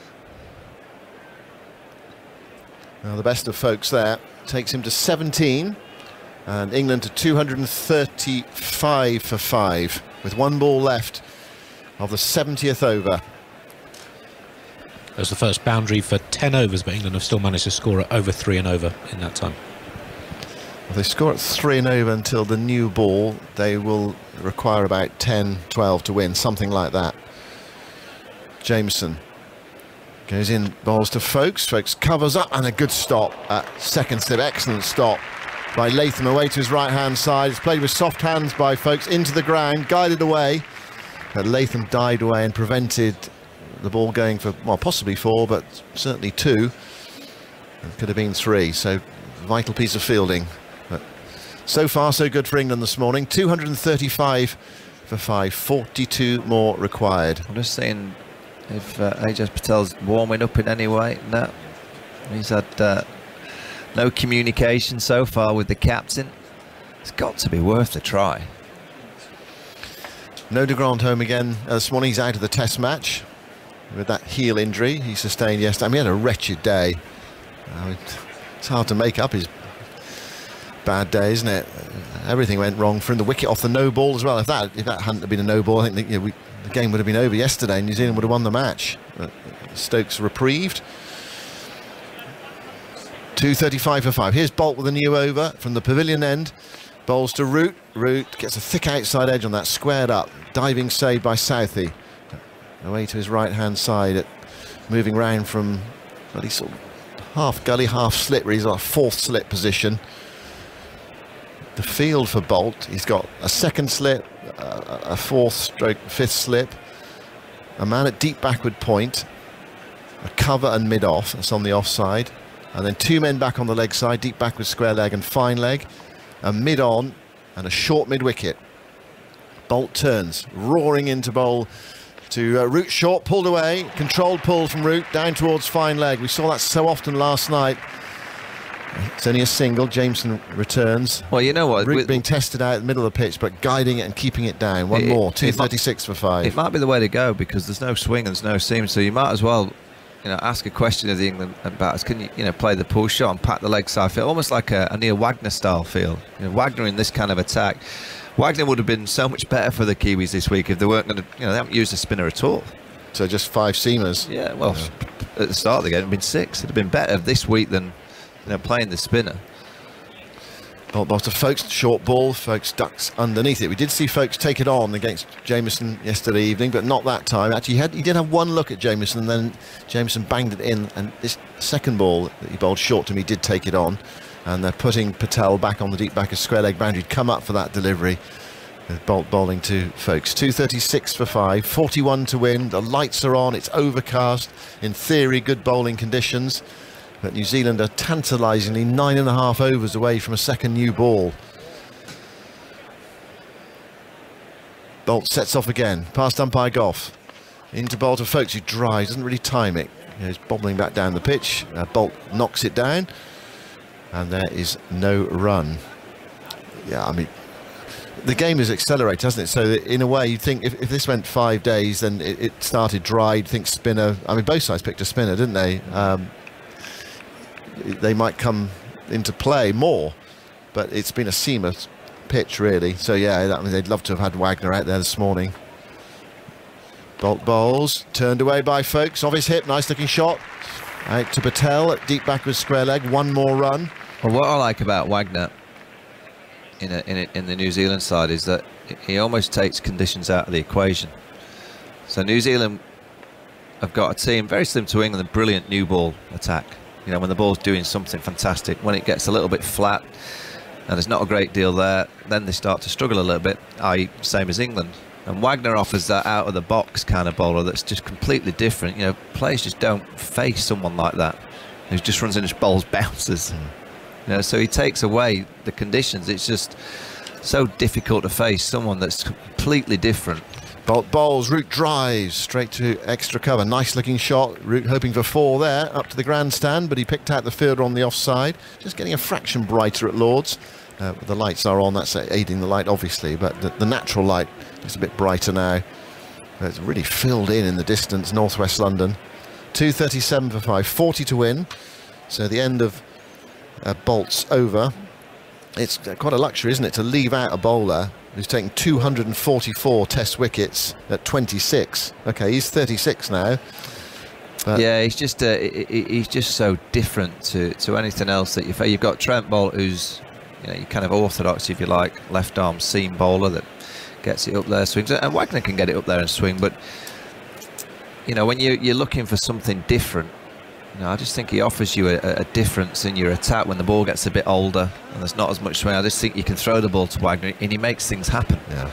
Now the best of Folkes there takes him to seventeen, and England to two hundred thirty-five for five, with one ball left of the seventieth over. That's the first boundary for ten overs, but England have still managed to score at over three and over in that time. If they score at three and over until the new ball, they will require about ten, twelve to win, something like that. Jameson goes in, bowls to Folkes. Folkes covers up, and a good stop at second slip. Excellent stop by Latham away to his right-hand side. It's played with soft hands by Folkes into the ground, guided away. But Latham died away and prevented the ball going for, well, possibly four, but certainly two. It could have been three, so vital piece of fielding. But so far, so good for England this morning. two hundred thirty-five for five, forty-two more required. I'm just saying, if uh, Ajaz Patel's warming up in any way, no. He's had uh, no communication so far with the captain. It's got to be worth a try. No de Grandhomme again uh, this morning. He's out of the Test match with that heel injury he sustained yesterday. I mean, he had a wretched day. Uh, it's hard to make up his bad day, isn't it? Everything went wrong for him. The wicket off the no ball as well. If that if that hadn't been a no ball, I think the, you know, we, the game would have been over yesterday. New Zealand would have won the match. But Stokes reprieved. two thirty-five for five. Here's Bolt with a new over from the pavilion end. Bowls to Root. Root gets a thick outside edge on that, squared up. Diving save by Southey. Away to his right-hand side, at, moving round from, well, he's sort of half gully, half slip, where he's got a fourth slip position. The field for Bolt, he's got a second slip, a, a fourth stroke, fifth slip, a man at deep backward point, a cover and mid-off, that's on the offside, And then two men back on the leg side, deep back with square leg and fine leg. A mid on and a short mid wicket. Bolt turns, roaring into bowl to uh, Root short, pulled away, controlled pull from Root down towards fine leg. We saw that so often last night. It's only a single. Jameson returns. Well, you know what? Root With, being tested out in the middle of the pitch, but guiding it and keeping it down. One it, more, two thirty-six for five. It might be the way to go because there's no swing and there's no seam, so you might as well, you know, ask a question of the England batters. Can you, you know, play the pull shot and pat the leg side feel, almost like a, a Neil Wagner style feel. You know, Wagner in this kind of attack. Wagner would have been so much better for the Kiwis this week if they weren't going to, you know, they haven't used a spinner at all. So just five seamers. Yeah, well, yeah. At the start of the game, it'd been six. It'd have been better this week than, you know, playing the spinner. Bolt ball to Folkes, short ball. Folkes ducks underneath it. We did see Folkes take it on against Jameson yesterday evening, but not that time. Actually, he, had, he did have one look at Jameson, and then Jameson banged it in. And this second ball that he bowled short to me did take it on. And they're putting Patel back on the deep back of square leg boundary. He'd come up for that delivery. With Bolt bowling to Folkes. two thirty-six for five, forty-one to win. The lights are on. It's overcast. In theory, good bowling conditions. But New Zealand are tantalisingly nine and a half overs away from a second new ball. Bolt sets off again, past umpire Gough. Into Bolt to Folkes, who drives, doesn't really time it. He's bobbling back down the pitch. Uh, Bolt knocks it down. And there is no run. Yeah, I mean, the game is accelerated, hasn't it? So that in a way, you'd think if, if this went five days, then it, it started dry. You'd think spinner. I mean, both sides picked a spinner, didn't they? Um, they might come into play more, but it's been a seamless pitch, really. So yeah, that, I mean, they'd love to have had Wagner out there this morning. Bolt bowls, turned away by Folkes, off his hip, nice looking shot. Out to Patel, deep back with square leg, one more run. Well, what I like about Wagner in, a, in, a, in the New Zealand side is that he almost takes conditions out of the equation. So New Zealand have got a team very similar to England, a brilliant new ball attack. You know, when the ball's doing something fantastic, when it gets a little bit flat and there's not a great deal there, then they start to struggle a little bit, that is same as England. And Wagner offers that out of the box kind of bowler that's just completely different. You know, players just don't face someone like that who just runs in his bowls bounces. Mm. You know, so he takes away the conditions. It's just so difficult to face someone that's completely different. Bolt bowls, Root drives straight to extra cover. Nice looking shot. Root hoping for four there, up to the grandstand, but he picked out the fielder on the offside. Just getting a fraction brighter at Lords. Uh, the lights are on, that's aiding the light obviously, but the, the natural light is a bit brighter now. It's really filled in in the distance, northwest London. two thirty-seven for five, forty to win. So the end of uh, Bolt's over. It's quite a luxury, isn't it, to leave out a bowler who's taken two hundred forty-four test wickets at twenty-six. Okay, he's thirty-six now. But yeah, he's just uh, he's just so different to, to anything else that you've you've got Trent Boult, who's, you know, you kind of orthodox, if you like, left arm seam bowler that gets it up there, swings, and Wagner can get it up there and swing. But you know, when you you're looking for something different, you know, I just think he offers you a, a difference in your attack when the ball gets a bit older and there's not as much swing. I just think you can throw the ball to Wagner and he makes things happen. Yeah.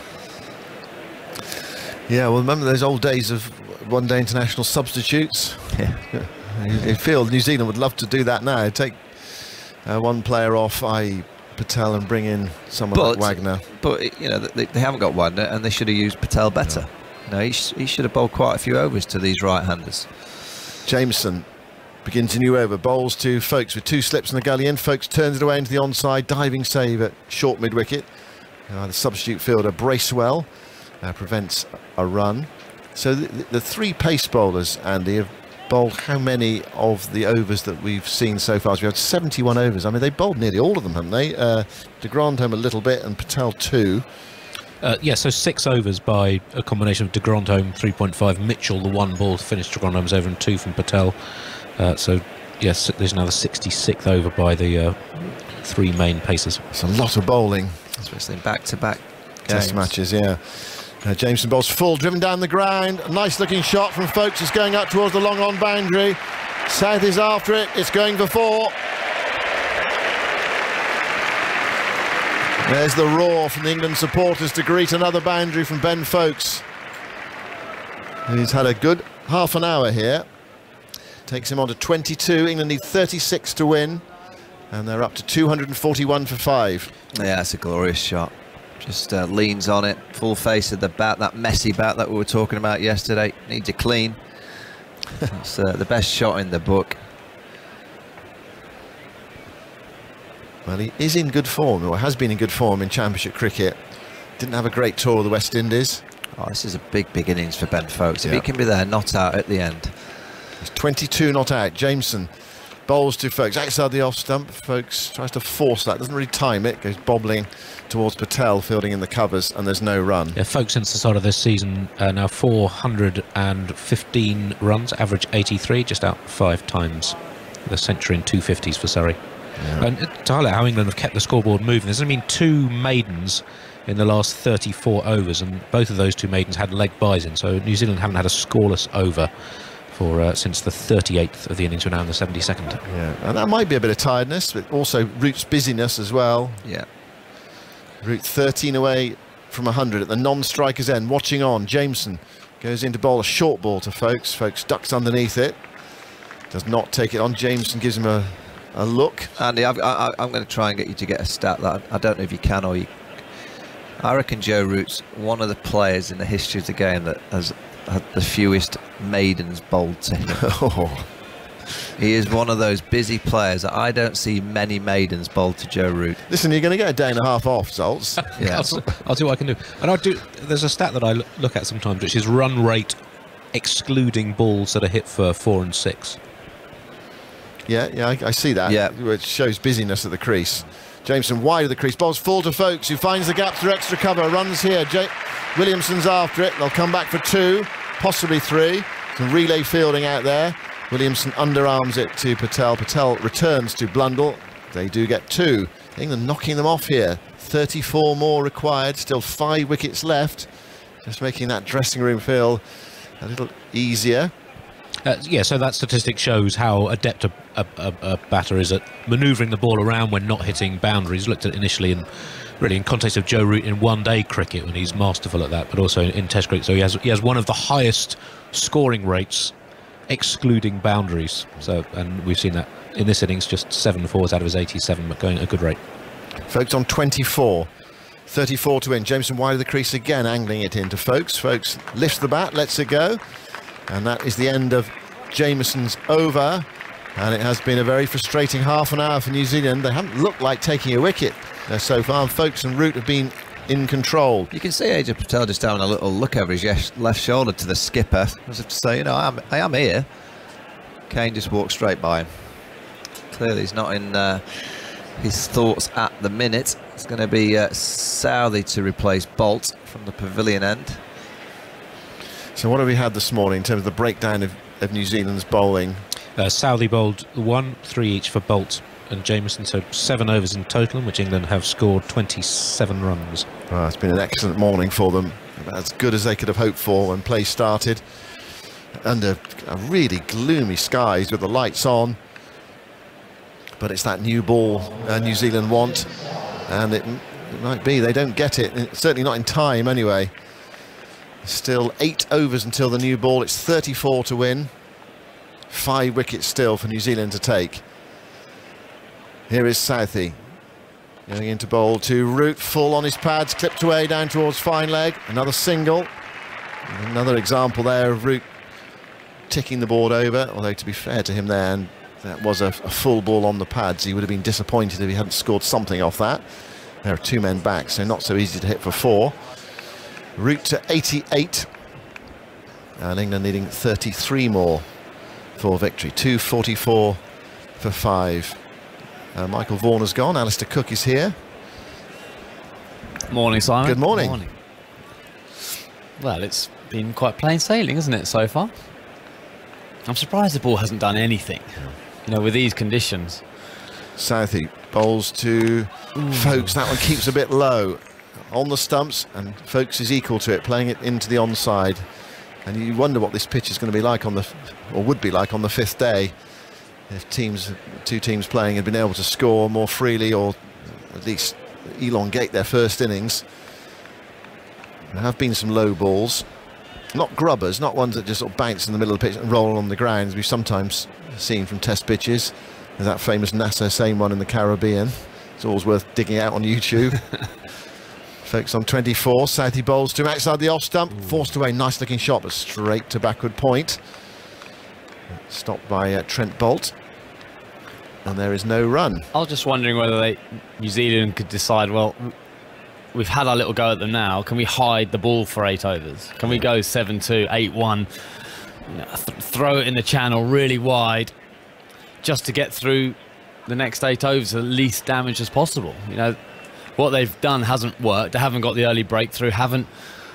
Yeah. Well, remember those old days of one-day international substitutes? Yeah. I feel New Zealand would love to do that now. Take uh, one player off, that is. Patel, and bring in someone but, like Wagner. But you know, they, they haven't got Wagner, and they should have used Patel better. Yeah. You know, he, sh he should have bowled quite a few overs to these right-handers. Jameson begins a new over, bowls to Folkes with two slips in the gully in. Folkes turns it away into the onside, diving save at short mid-wicket. Uh, the substitute fielder Bracewell uh, prevents a run. So the, the three pace bowlers, Andy, have bowled how many of the overs that we've seen so far? So we've had seventy-one overs. I mean, they bowled nearly all of them, haven't they? Uh, de Grandhomme a little bit and Patel two. Uh, yeah, so six overs by a combination of de Grandhomme three point five, Mitchell the one ball to finish de Grandhomme's over, and two from Patel. Uh, so yes, there's now the sixty-sixth over by the uh, three main pacers. It's a lot of bowling, especially in back-to-back test matches. Yeah. Uh, Jameson bowls full, driven down the ground. A nice looking shot from Folkes. It's going up towards the long on boundary. South is after it. It's going for four. There's the roar from the England supporters to greet another boundary from Ben Folkes. He's had a good half an hour here. takes him on to twenty-two. England need thirty-six to win, and they're up to two hundred forty-one for five. Yeah, it's a glorious shot. Just uh, leans on it, full face of the bat, that messy bat that we were talking about yesterday. Needs a clean. It's uh, the best shot in the book. Well, he is in good form, or has been in good form in Championship cricket. Didn't have a great tour of the West Indies. Oh, this is a big, big innings for Ben Foakes. If Yeah. he can be there, not out at the end. He's twenty-two not out. Jameson bowls to Foakes outside the off stump. Foakes tries to force that, doesn't really time it, goes bobbling towards Patel, fielding in the covers, and there's no run. Yeah, Foakes since the start of this season uh, now four hundred fifteen runs, average eighty-three, just out five times. The century in two fifties for Surrey. Yeah. And to highlight how England have kept the scoreboard moving, there's only been two maidens in the last thirty-four overs, and both of those two maidens had leg byes in, so New Zealand haven't had a scoreless over for uh, since the thirty-eighth of the innings. We're now in the seventy-second. Yeah, and that might be a bit of tiredness, but also Root's busyness as well. Yeah. Root thirteen away from one hundred at the non-striker's end, watching on. Jameson goes in to bowl a short ball to Foakes. Foakes ducks underneath it, does not take it on. Jameson gives him a, a look. Andy, I've, I, I'm going to try and get you to get a stat that I don't know if you can or you. I reckon Joe Root's one of the players in the history of the game that has had the fewest maidens bowled to him. Oh. He is one of those busy players that I don't see many maidens bowled to Joe Root. Listen, you're going to get a day and a half off, Zoltz. Yeah. I'll, I'll see what I can do. And I do. There's a stat that I look at sometimes, which is run rate excluding balls that are hit for four and six. Yeah, yeah, I, I see that. Yeah. Which shows busyness at the crease. Jameson wide of the crease, balls full to Foakes, who finds the gap through extra cover, runs here. J Williamson's after it. They'll come back for two, possibly three. Some relay fielding out there. Williamson underarms it to Patel. Patel returns to Blundell. They do get two. England knocking them off here. thirty-four more required. Still five wickets left. Just making that dressing room feel a little easier. Uh, yeah, so that statistic shows how adept a, a, a, a batter is at manoeuvring the ball around when not hitting boundaries. Looked at initially in really in context of Joe Root in one-day cricket when he's masterful at that, but also in, in Test cricket. So he has he has one of the highest scoring rates, excluding boundaries. So and we've seen that in this innings, just seven fours out of his eighty-seven, but going at a good rate. Foakes on twenty-four. thirty-four to win. Jameson wide of the crease again, angling it into Foakes. Foakes lifts the bat, lets it go. And that is the end of Jameson's over. And it has been a very frustrating half an hour for New Zealand. They haven't looked like taking a wicket uh, so far. And Foakes and Root have been in control. You can see Ajay Patel just having a little look over his yes left shoulder to the skipper, as if to say, you know, I am, I am here. Kane just walked straight by him. Clearly he's not in uh, his thoughts at the minute. It's going to be uh, Southey to replace Bolt from the pavilion end. So what have we had this morning in terms of the breakdown of, of New Zealand's bowling? Uh, Southey bowled one, three each for Bolt and Jameson, so seven overs in total, in which England have scored twenty-seven runs. Well, it's been an excellent morning for them. As good as they could have hoped for when play started. Under a really gloomy skies with the lights on. But it's that new ball uh, New Zealand want. And it, it might be they don't get it. Certainly not in time anyway. Still eight overs until the new ball. It's thirty-four to win. Five wickets still for New Zealand to take. Here is Southey going into bowl to Root, full on his pads, clipped away down towards fine leg. Another single. Another example there of Root ticking the board over, although to be fair to him there, and that was a, a full ball on the pads. He would have been disappointed if he hadn't scored something off that. There are two men back, so not so easy to hit for four. Root to eighty-eight, and England needing thirty-three more for victory. two forty-four for five. Uh, Michael Vaughan has gone. Alistair Cook is here. Morning, Simon. Good morning. morning. Well, it's been quite plain sailing, isn't it, so far? I'm surprised the ball hasn't done anything, you know, with these conditions. Southey bowls to Ooh. Foakes. That one keeps a bit low on the stumps, and Foakes is equal to it, playing it into the onside. And you wonder what this pitch is going to be like on the, or would be like on the fifth day, if teams, two teams playing had been able to score more freely, or at least elongate their first innings. There have been some low balls. not grubbers, not ones that just sort of bounce in the middle of the pitch and roll on the ground, as we've sometimes seen from test pitches. There's that famous Nasser Hussain one in the Caribbean. It's always worth digging out on YouTube. Folks on twenty-four, Southey bowls to him outside the off stump, Ooh. forced away, nice looking shot, but straight to backward point. Stopped by uh, Trent Boult. And there is no run. I was just wondering whether they, New Zealand could decide, well, we've had our little go at them now. Can we hide the ball for eight overs? Can we go seven two, eight one, you know, th throw it in the channel really wide just to get through the next eight overs the least damage as possible? You know, what they've done hasn't worked. They haven't got the early breakthrough, haven't...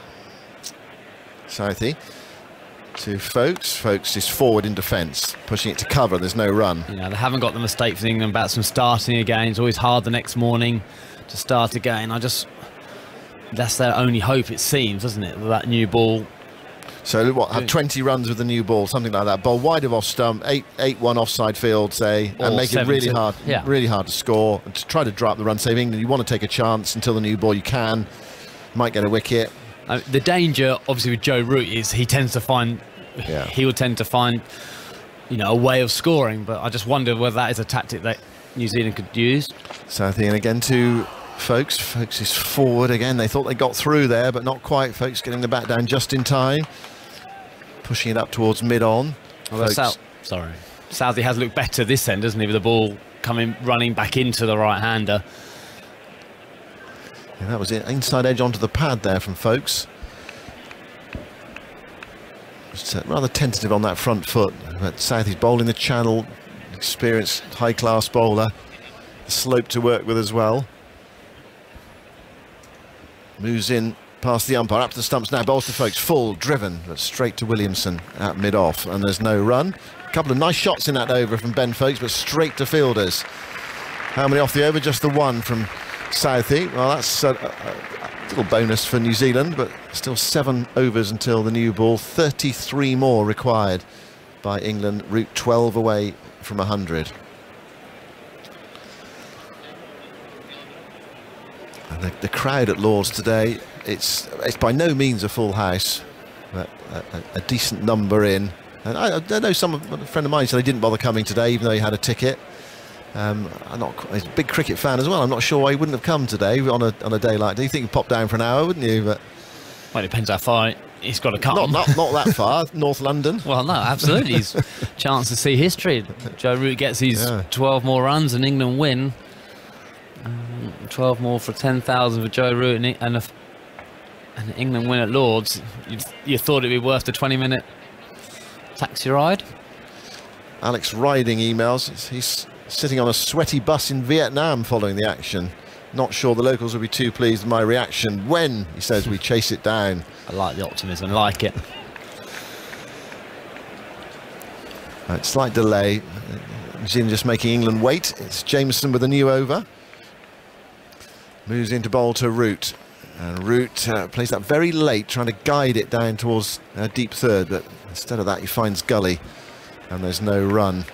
Southey to Folkes. Folkes is forward in defence, pushing it to cover. There's no run. You know, they haven't got the mistake for the England batsmen starting again. It's always hard the next morning to start again. I just... That's their only hope, it seems, doesn't it? That new ball. So what? Have twenty runs with the new ball, something like that. Bowl wide of off stump, eight, eight, one offside field, say, or and make it really hard, yeah. really hard to score. And to try to dry up the run. Save England. You want to take a chance until the new ball. You can, might get a wicket. Uh, the danger, obviously, with Joe Root is he tends to find, yeah. he will tend to find, you know, a way of scoring. But I just wonder whether that is a tactic that New Zealand could use. Southey and again to Folkes. Folkes is forward again. They thought they got through there, but not quite. Folkes getting the bat down just in time, pushing it up towards mid-on. South, sorry, Southey has looked better this end, doesn't he, with the ball coming running back into the right-hander. Yeah, that was it. Inside edge onto the pad there from Folkes. Just, uh, rather tentative on that front foot, but Southey's bowling the channel, experienced high-class bowler. The slope to work with as well. Moves in past the umpire, up to the stumps now, bowls to Folkes, full, driven, but straight to Williamson at mid-off, and there's no run. A couple of nice shots in that over from Ben Folkes, but straight to fielders. How many off the over? Just the one from Southey. Well, that's a, a little bonus for New Zealand, but still seven overs until the new ball. thirty-three more required by England, Root twelve away from one hundred. And the, the crowd at Lord's today, it's it's by no means a full house, but a, a, a decent number in. And I, I know some of, a friend of mine said he didn't bother coming today, even though he had a ticket. Um, I'm not he's a big cricket fan as well. I'm not sure why he wouldn't have come today on a on a day like that. You think he'd pop down for an hour, wouldn't you? But well, it depends how far he's got to come. Not not, not that far, North London. Well, no, absolutely. He's a chance to see history. Joe Root gets his yeah. twelve more runs and England win. Um, twelve more for ten thousand for Joe Root and, and, a, and England win at Lord's. You, you thought it'd be worth the twenty minute taxi ride? Alex Riding emails. He's sitting on a sweaty bus in Vietnam following the action. Not sure the locals will be too pleased with my reaction when, he says, we chase it down. I like the optimism, I like it. Right, slight delay. New Zealand just making England wait. It's Jameson with a new over. Moves into bowl to Root. And Root uh, plays that very late, trying to guide it down towards uh, deep third, but instead of that he finds gully. And there's no run.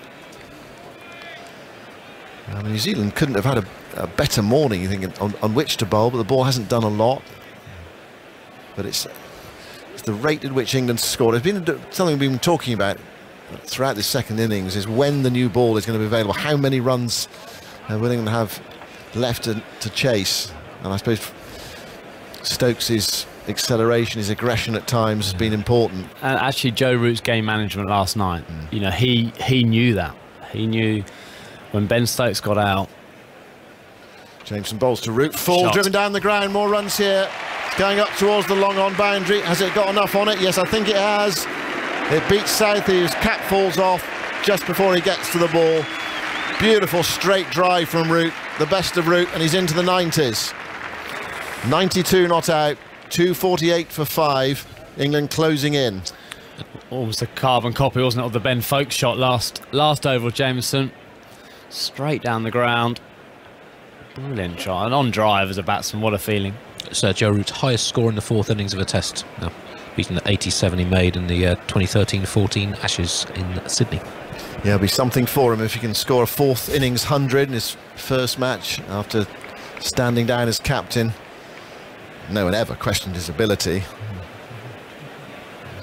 Um, New Zealand couldn't have had a, a better morning, you think, on, on which to bowl, but the ball hasn't done a lot. But it's, it's the rate at which England scored. It's been something we've been talking about throughout this second innings, is when the new ball is going to be available. How many runs uh, will England have left to, to chase? And I suppose Stokes' acceleration, his aggression at times has been important. And actually, Joe Root's game management last night, mm. you know, he he knew that. He knew when Ben Stokes got out. Jameson bowls to Root, full, shot. Driven down the ground, more runs here. Going up towards the long on boundary. Has it got enough on it? Yes, I think it has. It beats Southey, whose cap falls off just before he gets to the ball. Beautiful straight drive from Root, the best of Root, and he's into the nineties. ninety-two not out, two forty-eight for five. England closing in. Almost a carbon copy, wasn't it, of the Ben Folkes shot last last over of Jameson. Straight down the ground. Brilliant shot. And on drive as a batsman, what a feeling. It's uh, Joe Root's highest score in the fourth innings of a test. Now, beating the eighty-seven he made in the uh, twenty thirteen fourteen Ashes in Sydney. Yeah, it'll be something for him if he can score a fourth innings hundred in his first match after standing down as captain. No one ever questioned his ability.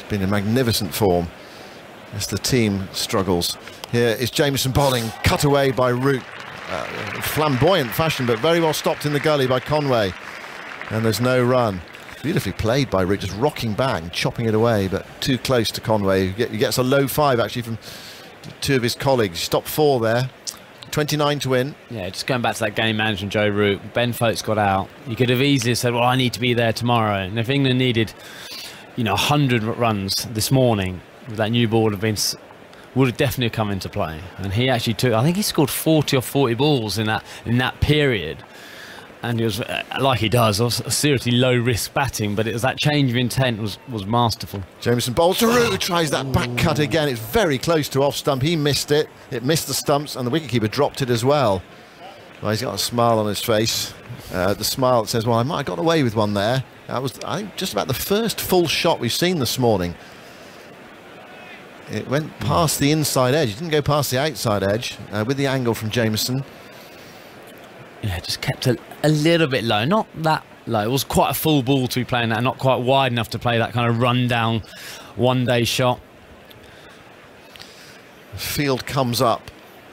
been in magnificent form as the team struggles. Here is Jamieson bowling, cut away by Root. Uh, flamboyant fashion, but very well stopped in the gully by Conway. And there's no run. Beautifully played by Root, just rocking back and chopping it away, but too close to Conway. He gets a low five actually from two of his colleagues. Stopped four there. twenty-nine to win. Yeah, just going back to that game management, Joe Root. Ben Foakes got out. You could have easily said, well, I need to be there tomorrow. And if England needed, you know, one hundred runs this morning, that new ball would have been, would have definitely come into play. And he actually took, I think he scored forty or forty balls in that in that period. And he was, uh, like he does, a seriously low-risk batting, but it was that change of intent was, was masterful. Jamieson bowls to Root, who tries that back cut again. It's very close to off stump. He missed it. It missed the stumps, and the wicketkeeper dropped it as well. Well, he's got a smile on his face. Uh, the smile that says, well, I might have got away with one there. That was, I think, just about the first full shot we've seen this morning. It went past the inside edge. It didn't go past the outside edge uh, with the angle from Jamieson. Yeah, just kept a, a little bit low, not that low. It was quite a full ball to be playing that, not quite wide enough to play that kind of run-down one-day shot. The field comes up.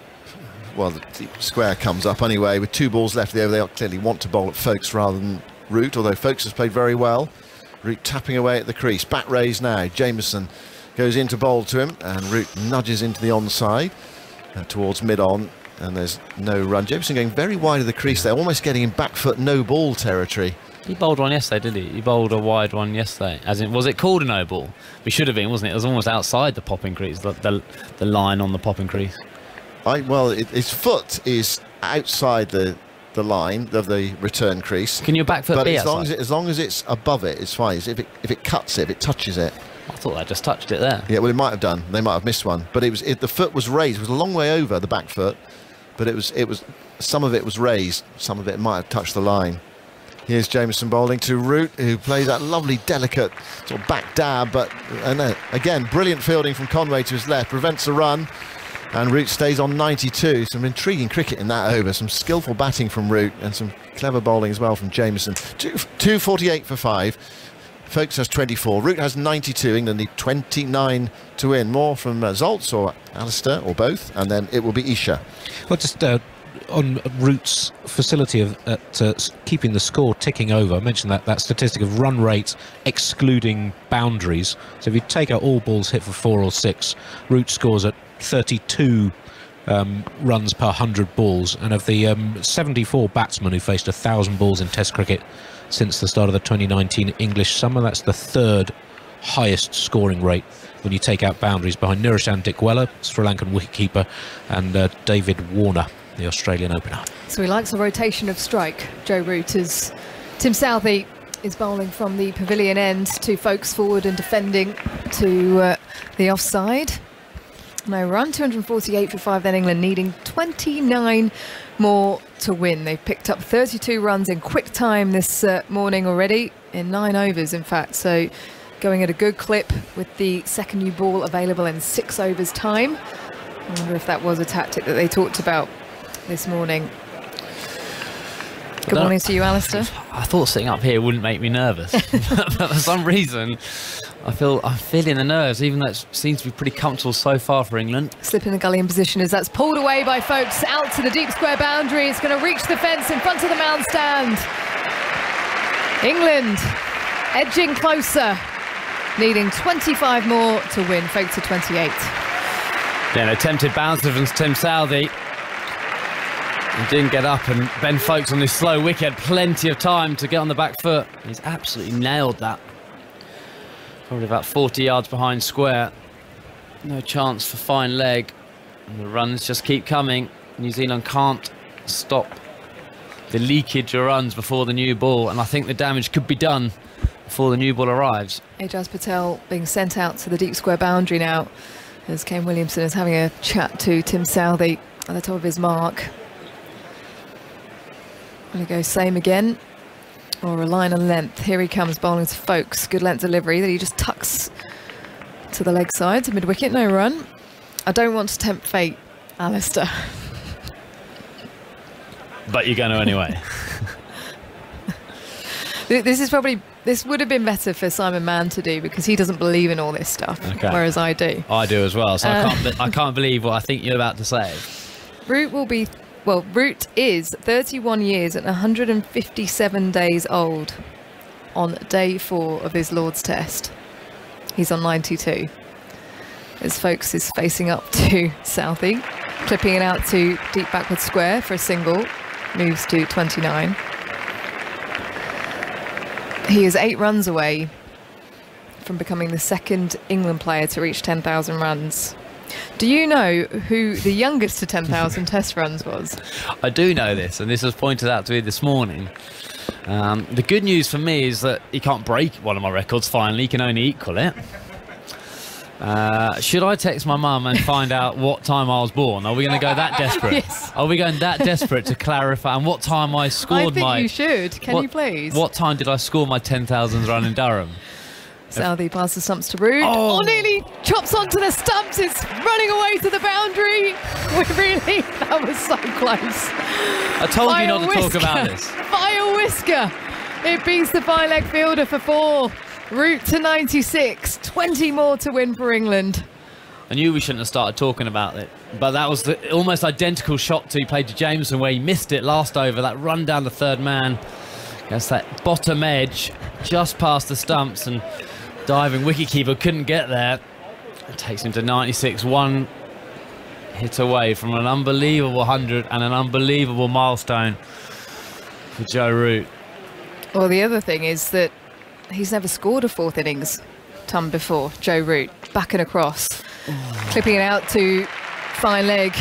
Well, the deep square comes up anyway. With two balls left there, they clearly want to bowl at Foakes rather than Root, although Foakes has played very well. Root tapping away at the crease. Bat raised now. Jamieson goes in to bowl to him, and Root nudges into the onside uh, towards mid-on. And there's no run. Jamieson going very wide of the crease there, almost getting in back foot no ball territory. He bowled one yesterday, did he? He bowled a wide one yesterday. As in, was it called a no ball? It should have been, wasn't it? It was almost outside the popping crease, the, the, the line on the popping crease. I, well, it, his foot is outside the the line of the return crease. Can your back foot but be as outside? long as, it, as long as it's above it, it's fine. If it, if it cuts it, if it touches it. I thought I just touched it there. Yeah, well, it might have done. They might have missed one. But it was it, the foot was raised. It was a long way over, the back foot. But it was, it was, some of it was raised, some of it might have touched the line. Here's Jamieson bowling to Root, who plays that lovely, delicate sort of back dab, but and uh, again, brilliant fielding from Conway to his left, prevents a run, and Root stays on ninety-two. Some intriguing cricket in that over, some skillful batting from Root, and some clever bowling as well from Jamieson. two forty-eight for five. Foakes has twenty-four. Root has ninety-two. England need twenty-nine to win. More from uh, Zoltz or Alistair or both, and then it will be Isha. Well, just uh, on Root's facility of at, uh, keeping the score ticking over, I mentioned that, that statistic of run rate excluding boundaries. So if you take out all balls hit for four or six, Root scores at thirty-two um, runs per one hundred balls. And of the um, seventy-four batsmen who faced one thousand balls in Test cricket since the start of the twenty nineteen English summer, that's the third highest scoring rate when you take out boundaries, behind Niroshan Dickwella, Sri Lankan wicketkeeper, and uh, David Warner, the Australian opener. So he likes a rotation of strike, Joe Root, as Tim Southee is bowling from the pavilion end to Foakes forward and defending to uh, the offside. No run, two forty-eight for five, then England needing twenty-nine more to win. They've picked up thirty-two runs in quick time this uh, morning already, in nine overs in fact, so going at a good clip with the second new ball available in six overs time. I wonder if that was a tactic that they talked about this morning. Good morning to you, Alistair. I thought sitting up here wouldn't make me nervous, but for some reason I feel I'm feeling the nerves, even though it seems to be pretty comfortable so far for England. Slip in the gully in position as that's pulled away by Foakes out to the deep square boundary. It's going to reach the fence in front of the mound stand. England edging closer, needing twenty-five more to win. Foakes to twenty-eight. Yeah, an attempted bounce from Tim Southee. He didn't get up, and Ben Foakes on this slow wicket had plenty of time to get on the back foot. He's absolutely nailed that. Probably about forty yards behind square. No chance for fine leg. And the runs just keep coming. New Zealand can't stop the leakage of runs before the new ball, and I think the damage could be done before the new ball arrives. Ajaz Patel being sent out to the deep square boundary now, as Kane Williamson is having a chat to Tim Southee at the top of his mark. Will he go same again, or a line and length? Here he comes bowling to Foakes. Good length delivery that he just tucks to the leg side, to mid-wicket, no run. I don't want to tempt fate, Alistair. But you're going to anyway. This is probably this would have been better for Simon Mann to do because he doesn't believe in all this stuff, okay. whereas I do. I do as well, so Uh, I can't. Be- I can't believe what I think you're about to say. Root will be, well, Root is thirty-one years and one hundred fifty-seven days old on day four of his Lord's Test. He's on ninety-two. As Folkes is facing up to Southey, clipping it out to deep backward square for a single, moves to twenty-nine. He is eight runs away from becoming the second England player to reach ten thousand runs. Do you know who the youngest to ten thousand test runs was? I do know this, and this was pointed out to me this morning. Um, the good news for me is that he can't break one of my records finally, he can only equal it. Uh, should I text my mum and find out what time I was born? Are we going to go that desperate? Yes. Are we going that desperate to clarify? And what time I scored I think my... you should. Can what, you please? What time did I score my ten thousandth run in Durham? Southey passes the stumps to Root. Oh. Oh, nearly chops onto the stumps. It's running away to the boundary. We really, that was so close. I told By you not a to whisker. talk about this. By a whisker. It beats the five-leg fielder for four. Root to ninety-six. twenty more to win for England. I knew we shouldn't have started talking about it, but that was the almost identical shot to he played to Jameson where he missed it last over, that run down the third man. That's that bottom edge, just past the stumps, and diving wicketkeeper couldn't get there. It takes him to ninety-six, one hit away from an unbelievable one hundred and an unbelievable milestone for Joe Root. Well, the other thing is that he's never scored a fourth innings ton before, Joe Root. Back and across. Clipping it out to fine leg.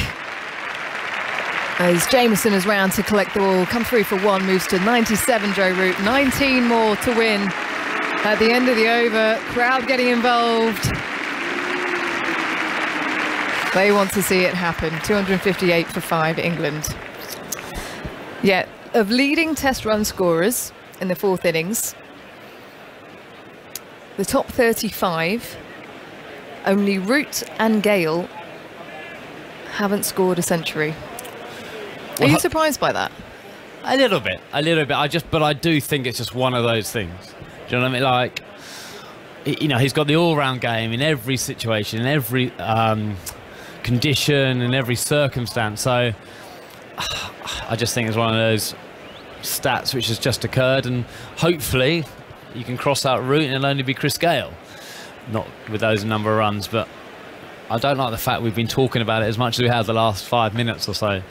As Jameson is round to collect the ball, come through for one, moves to ninety-seven, Joe Root. nineteen more to win at the end of the over. Crowd getting involved. They want to see it happen. two hundred fifty-eight for five, England. Yet, of leading test run scorers in the fourth innings, the top thirty-five, only Root and Gale haven't scored a century. Are you surprised by that? A little bit, a little bit. I just, but I do think it's just one of those things. Do you know what I mean? Like, you know, he's got the all-round game in every situation, in every um, condition, in every circumstance. So, I just think it's one of those stats which has just occurred, and hopefully you can cross out Root and it'll only be Chris Gale. Not with those number of runs, but I don't like the fact we've been talking about it as much as we have the last five minutes or so.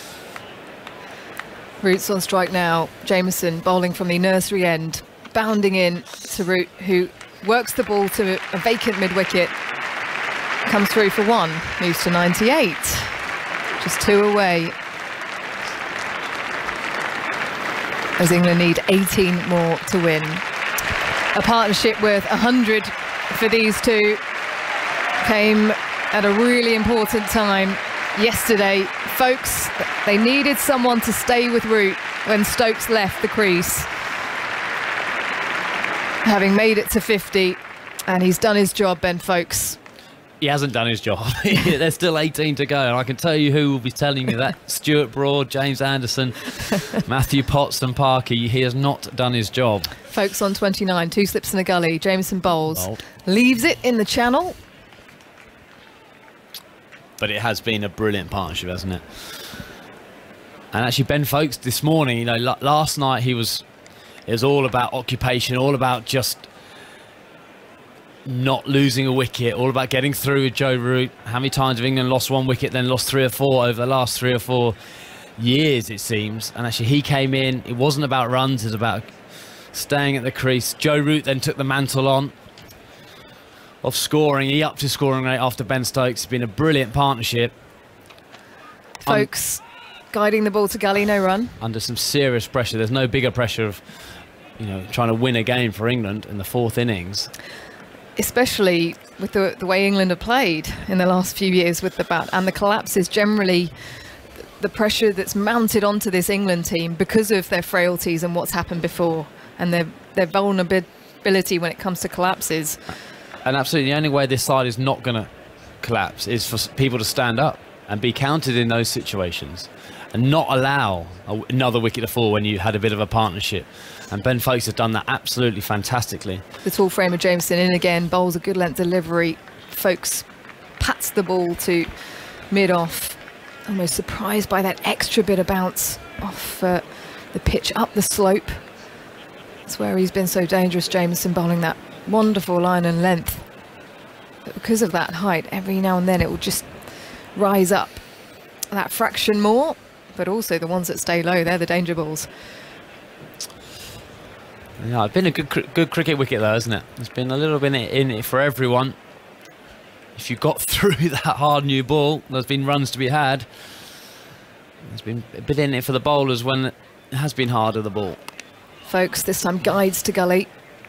Root's on strike now. Jameson bowling from the nursery end, bounding in to Root, who works the ball to a vacant mid-wicket. Comes through for one, moves to ninety-eight. Just two away. As England need eighteen more to win. A partnership worth one hundred for these two came at a really important time yesterday. Folkes, they needed someone to stay with Root when Stokes left the crease. Having made it to fifty, and he's done his job, Ben Folkes. He hasn't done his job. There's still eighteen to go, and I can tell you who will be telling me that. Stuart Broad, James Anderson, Matthew Potts and Parkey. He has not done his job. Folkes on twenty-nine, two slips in a gully. Jameson bowls, Bold. leaves it in the channel. But it has been a brilliant partnership, hasn't it? And actually, Ben Folkes this morning, you know, last night he was, it was all about occupation, all about just not losing a wicket, all about getting through with Joe Root. How many times have England lost one wicket, then lost three or four over the last three or four years, it seems. And actually, he came in, it wasn't about runs, it was about staying at the crease. Joe Root then took the mantle on of scoring. He upped his scoring rate after Ben Stokes. It's been a brilliant partnership. Folkes guiding the ball to gully, no run. Under some serious pressure. There's no bigger pressure of, you know, trying to win a game for England in the fourth innings. Especially with the, the way England have played in the last few years with the bat and the collapses, generally the pressure that's mounted onto this England team because of their frailties and what's happened before and their, their vulnerability when it comes to collapses. And absolutely the only way this side is not going to collapse is for people to stand up and be counted in those situations. and not allow a, another wicket to fall when you had a bit of a partnership. And Ben Foakes has done that absolutely fantastically. The tall frame of Jameson in again, bowls a good length delivery. Foakes pats the ball to mid-off. Almost surprised by that extra bit of bounce off uh, the pitch up the slope. That's where he's been so dangerous, Jameson, bowling that wonderful line and length. But because of that height, every now and then it will just rise up that fraction more. But also the ones that stay low, they're the danger balls. Yeah, it's been a good, good cricket wicket though, hasn't it? It's been a little bit in it for everyone. If you got through that hard new ball, there's been runs to be had. There's been a bit in it for the bowlers when it has been harder, the ball. Foakes this time guides to gully.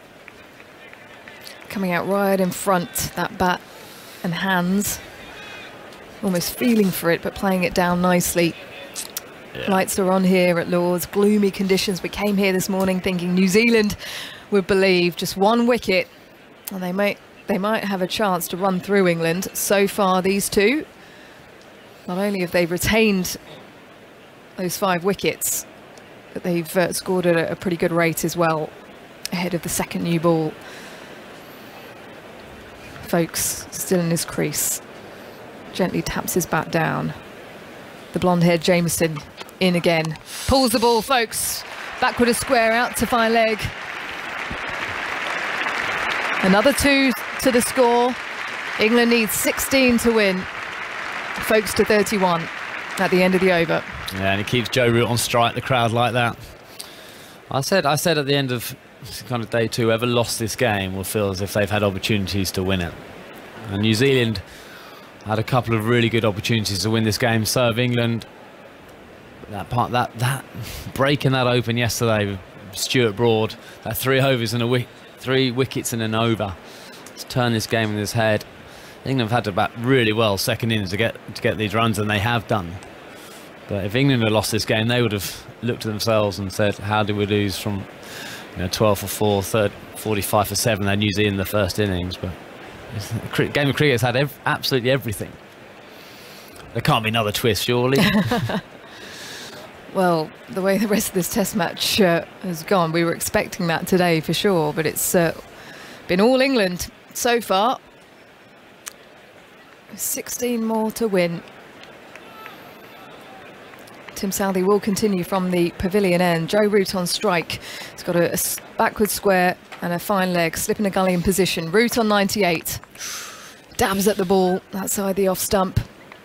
Coming out right in front, that bat and hands. Almost feeling for it, but playing it down nicely. Yeah. Lights are on here at Lord's. Gloomy conditions. We came here this morning thinking New Zealand would believe just one wicket and they might they might have a chance to run through England. So far, these two, not only have they retained those five wickets, but they've uh, scored at a, a pretty good rate as well, ahead of the second new ball. Foakes still in his crease, gently taps his bat down. The blonde-haired Jameson in again, pulls the ball. Foakes backward a square out to fine leg. Another two to the score. England needs sixteen to win. Foakes to thirty-one at the end of the over. Yeah, and he keeps Joe Root on strike, the crowd like that. I said, I said at the end of kind of day two, whoever lost this game will feel as if they've had opportunities to win it. And New Zealand had a couple of really good opportunities to win this game. So have England. That part, that that breaking that open yesterday with Stuart Broad, that three overs and a wick, three wickets and an over, it's turned this game in his head. England have had to bat really well second innings to get to get these runs, and they have done. But if England had lost this game, they would have looked at themselves and said, "How did we lose from, you know, twelve for four, third, forty-five for seven?" They New Zealand in the first innings, but the game of cricket has had ev absolutely everything. There can't be another twist, surely. Well, the way the rest of this test match uh, has gone, we were expecting that today for sure, but it's uh, been all England so far. sixteen more to win. Tim Southee will continue from the pavilion end. Joe Root on strike. He's got a, a backward square and a fine leg, slipping a gully in position. Root on ninety-eight. Dabs at the ball outside the off stump.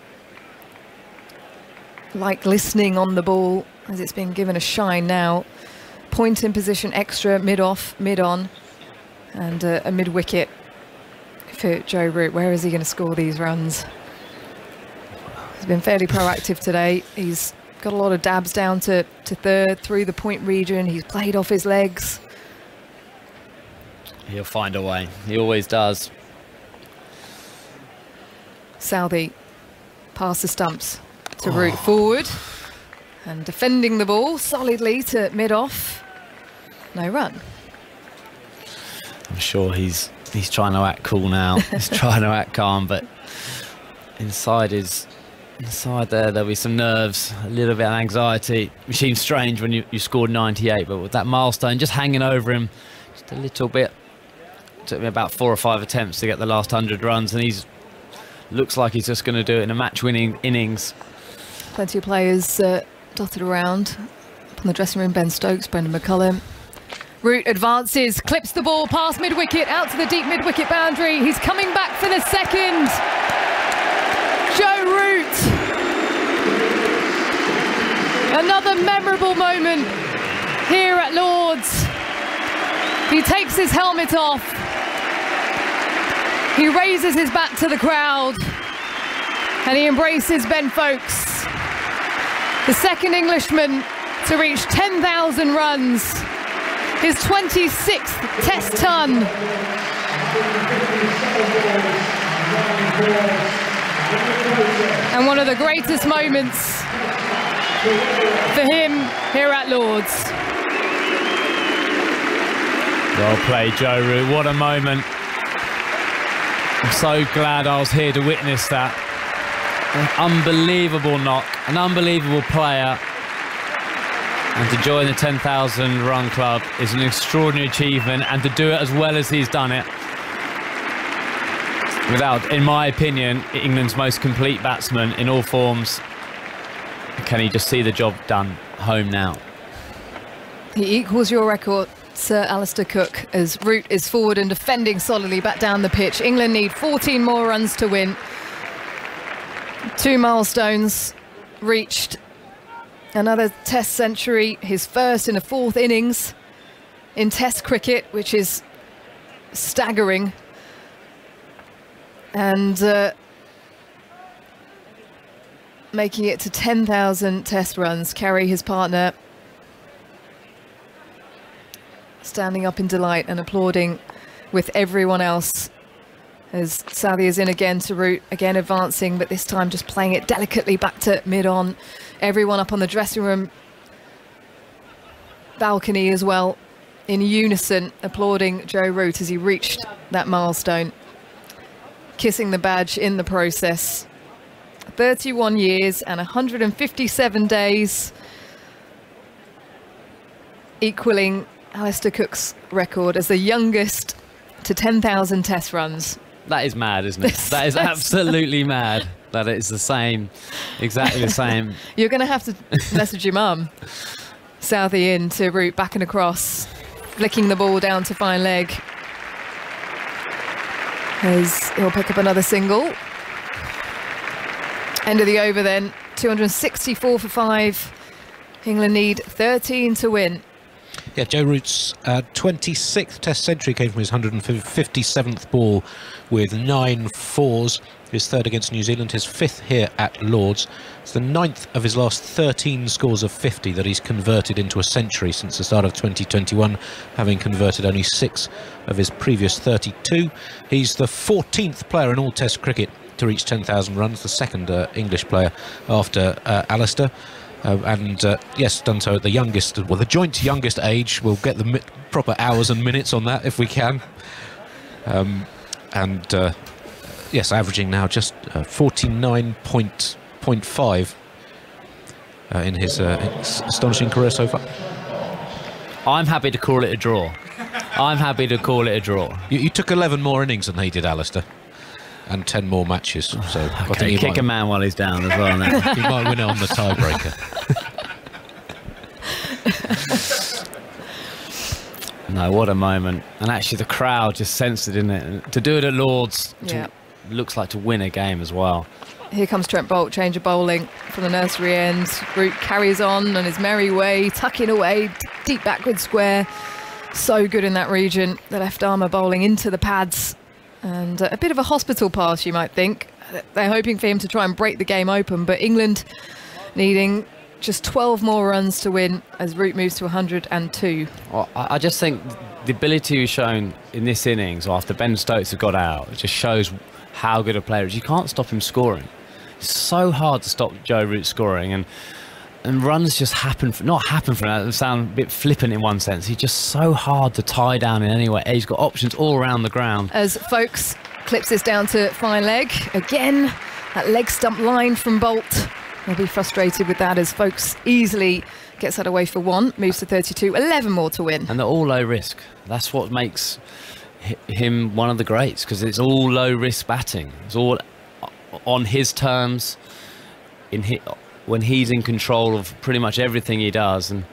Like listening on the ball as it's been given a shine now. Point in position, extra, mid-off, mid-on, and uh, a mid-wicket for Joe Root. Where is he going to score these runs? He's been fairly proactive today. He's got a lot of dabs down to, to third through the point region. He's played off his legs. He'll find a way. He always does. Southee past the stumps to Root oh. forward and defending the ball solidly to mid-off. No run. I'm sure he's he's trying to act cool now. He's trying to act calm, but inside his inside there there'll be some nerves, a little bit of anxiety, which seems strange when you, you scored ninety-eight, but with that milestone just hanging over him just a little bit. It took me about four or five attempts to get the last hundred runs, and he's looks like he's just going to do it in a match-winning innings. Plenty of players uh, dotted around up on the dressing room. Ben Stokes, Brendan McCullum. Root advances, clips the ball past mid-wicket, out to the deep mid-wicket boundary. He's coming back for the second. Joe Root. Another memorable moment here at Lord's. He takes his helmet off. He raises his bat to the crowd and he embraces Ben Foakes, the second Englishman to reach ten thousand runs, his twenty-sixth test ton. And one of the greatest moments for him here at Lord's. Well played, Joe Root. What a moment. I'm so glad I was here to witness that. An unbelievable knock, an unbelievable player. And to join the ten thousand run club is an extraordinary achievement, and to do it as well as he's done it. Without, in my opinion, England's most complete batsman in all forms. Can he just see the job done home now? He equals your record, Sir Alistair Cook, as Root is forward and defending solidly back down the pitch. England need fourteen more runs to win. Two milestones reached. Another Test century, his first in a fourth innings in Test cricket, which is staggering. And uh, making it to ten thousand Test runs. Carey, his partner, standing up in delight and applauding with everyone else as Southee is in again to Root, again advancing, but this time just playing it delicately back to mid-on. Everyone up on the dressing room balcony as well, in unison, applauding Joe Root as he reached that milestone, kissing the badge in the process. thirty-one years and one hundred fifty-seven days, equaling Alistair Cook's record as the youngest to ten thousand Test runs. That is mad, isn't it? That is absolutely mad. That it's the same, exactly the same. You're going to have to message your mum. Southee in to Root, back and across, flicking the ball down to fine leg. As he'll pick up another single. End of the over then, two hundred sixty-four for five. England need thirteen to win. Yeah, Joe Root's uh, twenty-sixth Test century came from his one hundred fifty-seventh ball with nine fours. His third against New Zealand, his fifth here at Lords. It's the ninth of his last thirteen scores of fifty that he's converted into a century since the start of twenty twenty-one, having converted only six of his previous thirty-two. He's the fourteenth player in all Test cricket to reach ten thousand runs, the second uh, English player after uh, Alistair. Uh, and uh, yes, done so at the youngest, well, the joint youngest age. We'll get the mi proper hours and minutes on that if we can. Um, and uh, yes, averaging now just uh, forty-nine point five uh, in his uh, astonishing career so far. I'm happy to call it a draw. I'm happy to call it a draw. You, you took eleven more innings than he did, Alistair. And ten more matches, so okay, I think he kick might, a man while he's down as well now. He might win it on the tiebreaker. No, what a moment. And actually the crowd just sensed it, didn't it? And to do it at Lords to, Yeah. looks like to win a game as well. Here comes Trent Boult, change of bowling from the nursery end. Root carries on on his merry way, tucking away, deep backward square. So good in that region. The left armour bowling into the pads. And uh, a bit of a hospital pass, you might think. They're hoping for him to try and break the game open, but England needing just twelve more runs to win as Root moves to one hundred and two. Well, I I just think the ability he's shown in this innings after Ben Stokes had got out, it just shows how good a player he is. You can't stop him scoring. It's so hard to stop Joe Root scoring, and and runs just happen, for, not happen for him, that sound a bit flippant in one sense. He's just so hard to tie down in any way. He's got options all around the ground. As Folkes clips this down to fine leg. Again, that leg stump line from Boult. He'll be frustrated with that as Folkes easily gets that away for one, moves to thirty-two, eleven more to win. And they're all low risk. That's what makes him one of the greats, because it's all low risk batting. It's all on his terms, in his, when he's in control of pretty much everything he does, and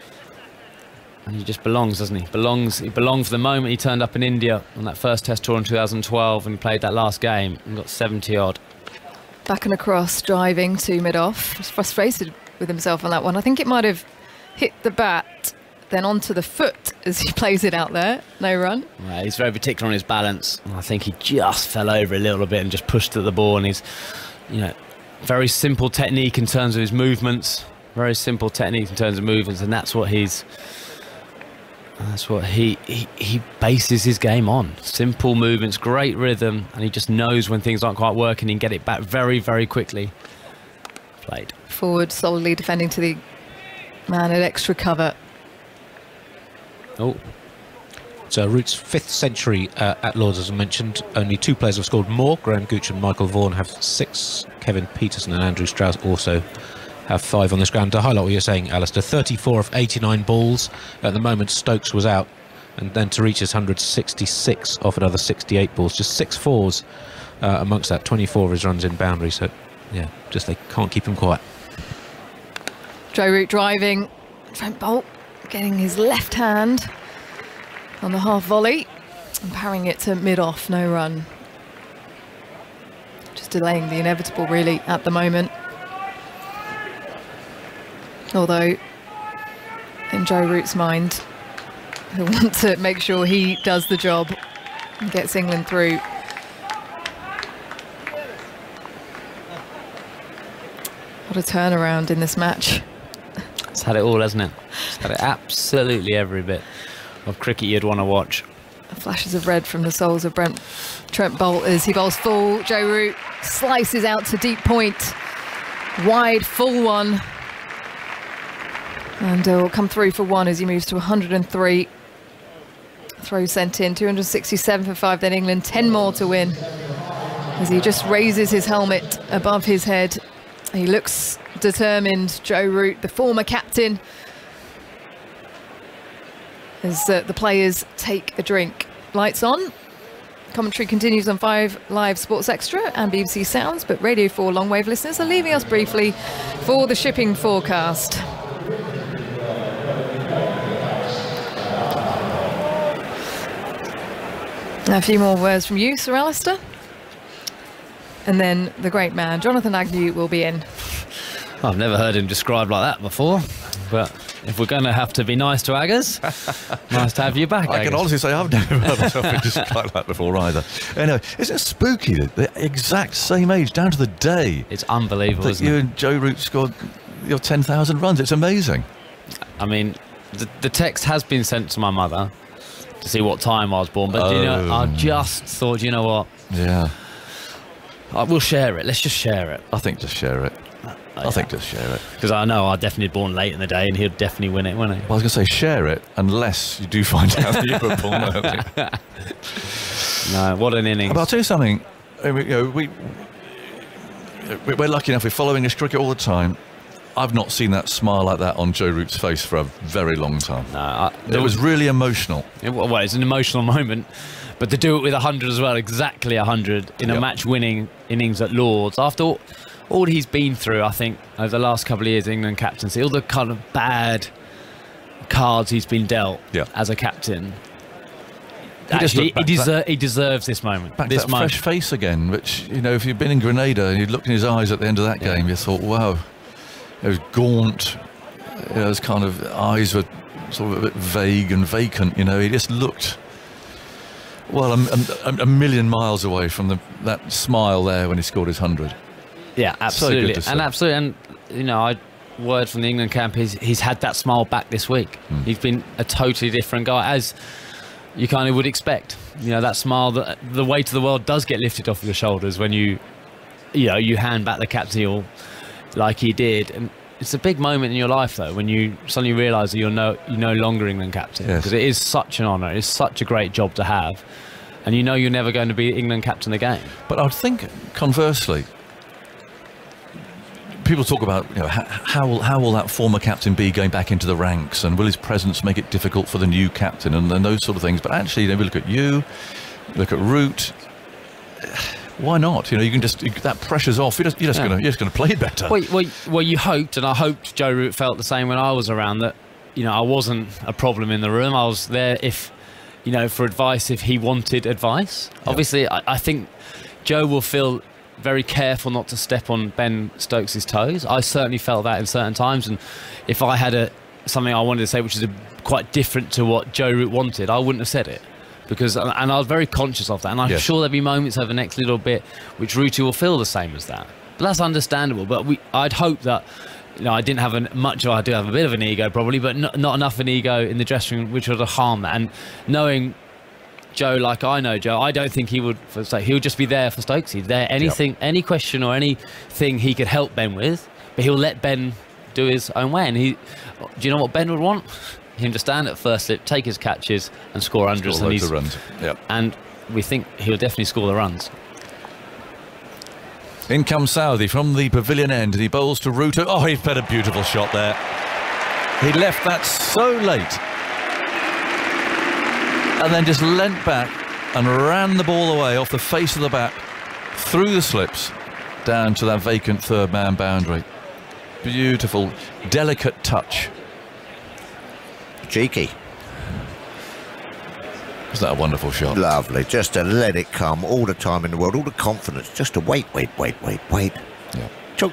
and he just belongs, doesn't he? Belongs. He belonged for the moment he turned up in India on that first Test tour in two thousand twelve and played that last game and got seventy odd. Back and across, driving to mid-off. He's frustrated with himself on that one. I think it might have hit the bat, then onto the foot as he plays it out there. No run. Yeah, he's very particular on his balance. I think he just fell over a little bit and just pushed at the ball, and he's, you know, very simple technique in terms of his movements. Very simple technique in terms of movements, and that's what he's that's what he, he he bases his game on. Simple movements, great rhythm, and he just knows when things aren't quite working, he can get it back very, very quickly. Played. Forward, solidly defending to the man at extra cover. Oh. So Root's fifth century uh, at Lords, as I mentioned. Only two players have scored more. Graham Gooch and Michael Vaughan have six. Kevin Peterson and Andrew Strauss also have five on this ground. To highlight what you're saying, Alistair, thirty-four of eighty-nine balls. At the moment, Stokes was out. And then to reach his one hundred sixty-six off another sixty-eight balls. Just six fours uh, amongst that. twenty-four of his runs in boundary. So, yeah, just they can't keep him quiet. Joe Root driving. Trent Boult getting his left hand on the half volley and parrying it to mid-off, no run. Just delaying the inevitable, really, at the moment. Although, in Joe Root's mind, he'll want to make sure he does the job and gets England through. What a turnaround in this match. It's had it all, hasn't it? It's had it absolutely every bit of cricket you'd want to watch. Flashes of red from the soles of Brent, Trent Boult as he bowls full. Joe Root slices out to deep point. Wide, full one. And uh, will come through for one as he moves to one hundred and three. Throw sent in, two hundred sixty-seven for five, then England, ten more to win. As he just raises his helmet above his head. He looks determined, Joe Root, the former captain. As uh, the players take a drink. Lights on. Commentary continues on five Live Sports Extra and B B C Sounds, but Radio four long wave listeners are leaving us briefly for the shipping forecast. A few more words from you, Sir Alistair. And then the great man, Jonathan Agnew, will be in. I've never heard him described like that before, but if we're going to have to be nice to Aggers, nice to have you back, I Aggers. can honestly say I've never heard myself been described like that before either. Anyway, isn't it spooky that the exact same age, down to the day? It's unbelievable, that isn't you it? and Joe Root scored your ten thousand runs. It's amazing. I mean, the, the text has been sent to my mother to see what time I was born, but oh. you know, I just thought, you know what? Yeah. I, we'll share it. Let's just share it. I think just share it. I yeah. think just share it. Because I know I definitely born late in the day and he'll definitely win it, won't he? Well, I was going to say share it unless you do find out that you were born early. No, what an innings. But I'll tell you something. I mean, you know, we, we're lucky enough, we're following this cricket all the time. I've not seen that smile like that on Joe Root's face for a very long time. No, I, it was really emotional. It, well, it's an emotional moment, but to do it with one hundred as well, exactly one hundred in yep. a match-winning innings at Lords, after all, all he's been through, I think, over the last couple of years, England captaincy, all the kind of bad cards he's been dealt yep. as a captain. He, Actually, he, deser that, he deserves this moment. Back this to that moment. fresh face again, which, you know, if you'd been in Grenada and you'd looked in his eyes at the end of that yeah. game, you thought, wow. It was gaunt, you know, his kind of eyes were sort of a bit vague and vacant, you know, he just looked, well, a, a, a million miles away from the, that smile there when he scored his hundred. Yeah, absolutely. So and absolutely, and, you know, I word from the England camp is he's had that smile back this week. Mm. He's been a totally different guy, as you kind of would expect. You know, that smile, that the weight of the world does get lifted off your shoulders when you, you know, you hand back the captain like he did. And it's a big moment in your life, though, when you suddenly realise that you're no, you're no longer England captain. Because yes. it is such an honour. It's such a great job to have. And you know you're never going to be England captain again. But I think, conversely, people talk about, you know, how will, how will that former captain be going back into the ranks, and will his presence make it difficult for the new captain, and, and those sort of things. But actually, you know, we look at you, look at Root. Why not? You know, you can just, that pressure's off. You're just, you're just yeah. going you're just going to play better. Well, well, well, you hoped, and I hoped Joe Root felt the same when I was around, that, you know, I wasn't a problem in the room. I was there if, you know, for advice if he wanted advice. Yeah. Obviously, I, I think Joe will feel very careful not to step on Ben Stokes' toes. I certainly felt that in certain times, and if I had a something I wanted to say which is a, quite different to what Joe Root wanted, I wouldn't have said it. Because, and I was very conscious of that, and I'm yes. sure there'll be moments over the next little bit which Rooty will feel the same as that. But that's understandable. But we, I'd hope that, you know, I didn't have an, much, I do have a bit of an ego probably, but not, not enough an ego in the dressing room which would harm that. And knowing Joe like I know Joe, I don't think he would, for, so he'll just be there for Stokes. He's there, anything, yep. any question or anything he could help Ben with, but he'll let Ben do his own way. And he, do you know what Ben would want? him to stand at first slip, take his catches and score hundreds. Score And, loads of runs. Yep. and we think he'll definitely score the runs. In comes Southey from the pavilion end, and he bowls to Root. Oh, he played a beautiful shot there. He left that so late, and then just leant back and ran the ball away off the face of the bat, through the slips, down to that vacant third man boundary. Beautiful, delicate touch. Cheeky. Is that a wonderful shot? Lovely, just to let it come all the time in the world, all the confidence, just to wait, wait, wait, wait, wait. Yeah. Chunk.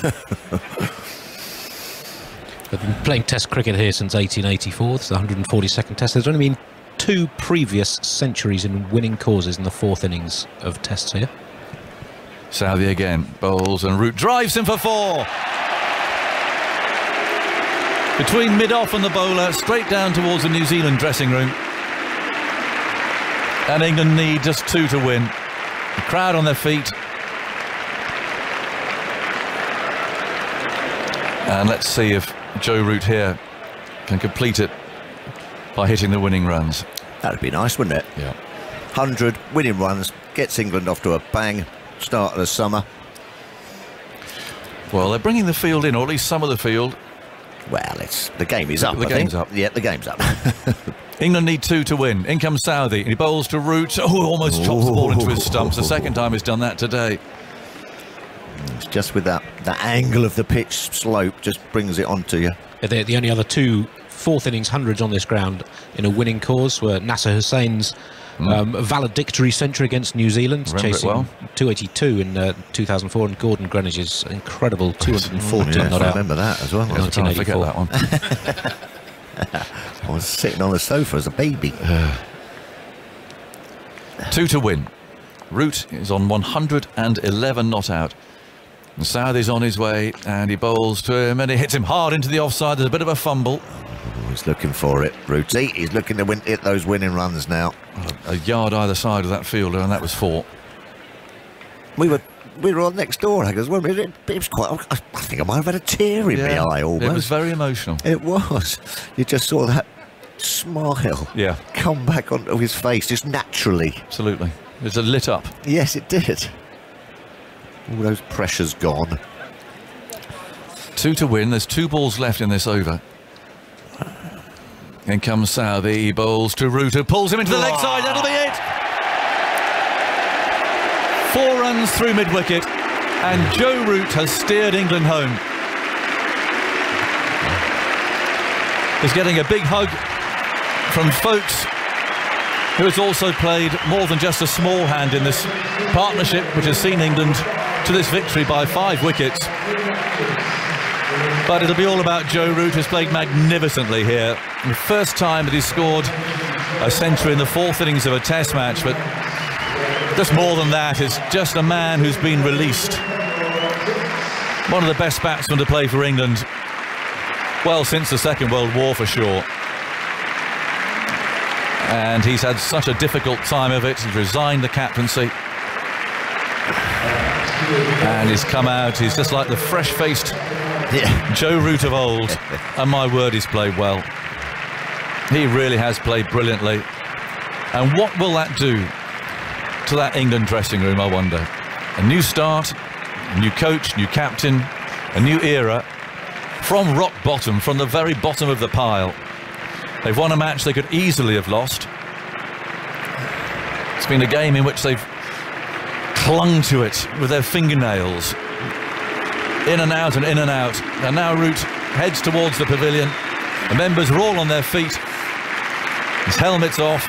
They've been playing Test cricket here since eighteen eighty-four. It's the one hundred forty-second Test. There's only been two previous centuries in winning causes in the fourth innings of Tests here. Southey again, bowls and Root drives him for four. Between mid-off and the bowler, straight down towards the New Zealand dressing room. And England need just two to win. The crowd on their feet. And let's see if Joe Root here can complete it by hitting the winning runs. That'd be nice, wouldn't it? Yeah. one hundred winning runs, gets England off to a bang start of the summer. Well, they're bringing the field in, or at least some of the field. Well, it's the game is up. The I game's think. up. Yeah, the game's up. England need two to win. In comes Southey, and he bowls to Root. Oh, almost chops the ball into his stumps. The second time he's done that today. It's just with that, that angle of the pitch slope, just brings it onto you. The, the only other two fourth innings hundreds on this ground in a winning cause were Nasser Hussain's mm. um, valedictory century against New Zealand, Remember chasing well. two eighty-two in uh, two thousand four, and Gordon Greenwich's incredible two hundred fourteen Yeah, not I out. remember that as well. Yeah, I can't forget that one. I was sitting on the sofa as a baby. Two to win. Root is on one hundred eleven not out. And Southey's on his way, and he bowls to him, and he hits him hard into the offside. There's a bit of a fumble. Oh, he's looking for it, Rooty. He's looking to win, hit those winning runs now. A yard either side of that fielder, and that was four. We were we were on next door, Haggers, weren't we? It, it was quite. I, I think I might have had a tear in Yeah, my eye almost. It was very emotional. It was. You just saw that smile Yeah. come back onto his face just naturally. Absolutely. It was lit up. Yes, it did. All those pressures gone. Two to win. There's two balls left in this over. In comes Southey. He bowls to Root, who pulls him into the leg side. That'll be it. Four runs through mid-wicket, and Joe Root has steered England home. He's getting a big hug from Folkes, who has also played more than just a small hand in this partnership, which has seen England to this victory by five wickets. But it'll be all about Joe Root, who's played magnificently here. The first time that he's scored a century in the fourth innings of a Test match, but just more than that, is just a man who's been released. One of the best batsmen to play for England, well, since the Second World War for sure. And he's had such a difficult time of it. He's resigned the captaincy. And he's come out, he's just like the fresh-faced yeah. Joe Root of old. And my word, he's played well. He really has played brilliantly. And what will that do to that England dressing room, I wonder? A new start, a new coach, new captain, a new era. From rock bottom, from the very bottom of the pile. They've won a match they could easily have lost. It's been a game in which they've clung to it with their fingernails. In and out and in and out. And now Root heads towards the pavilion. The members are all on their feet. His helmet's off.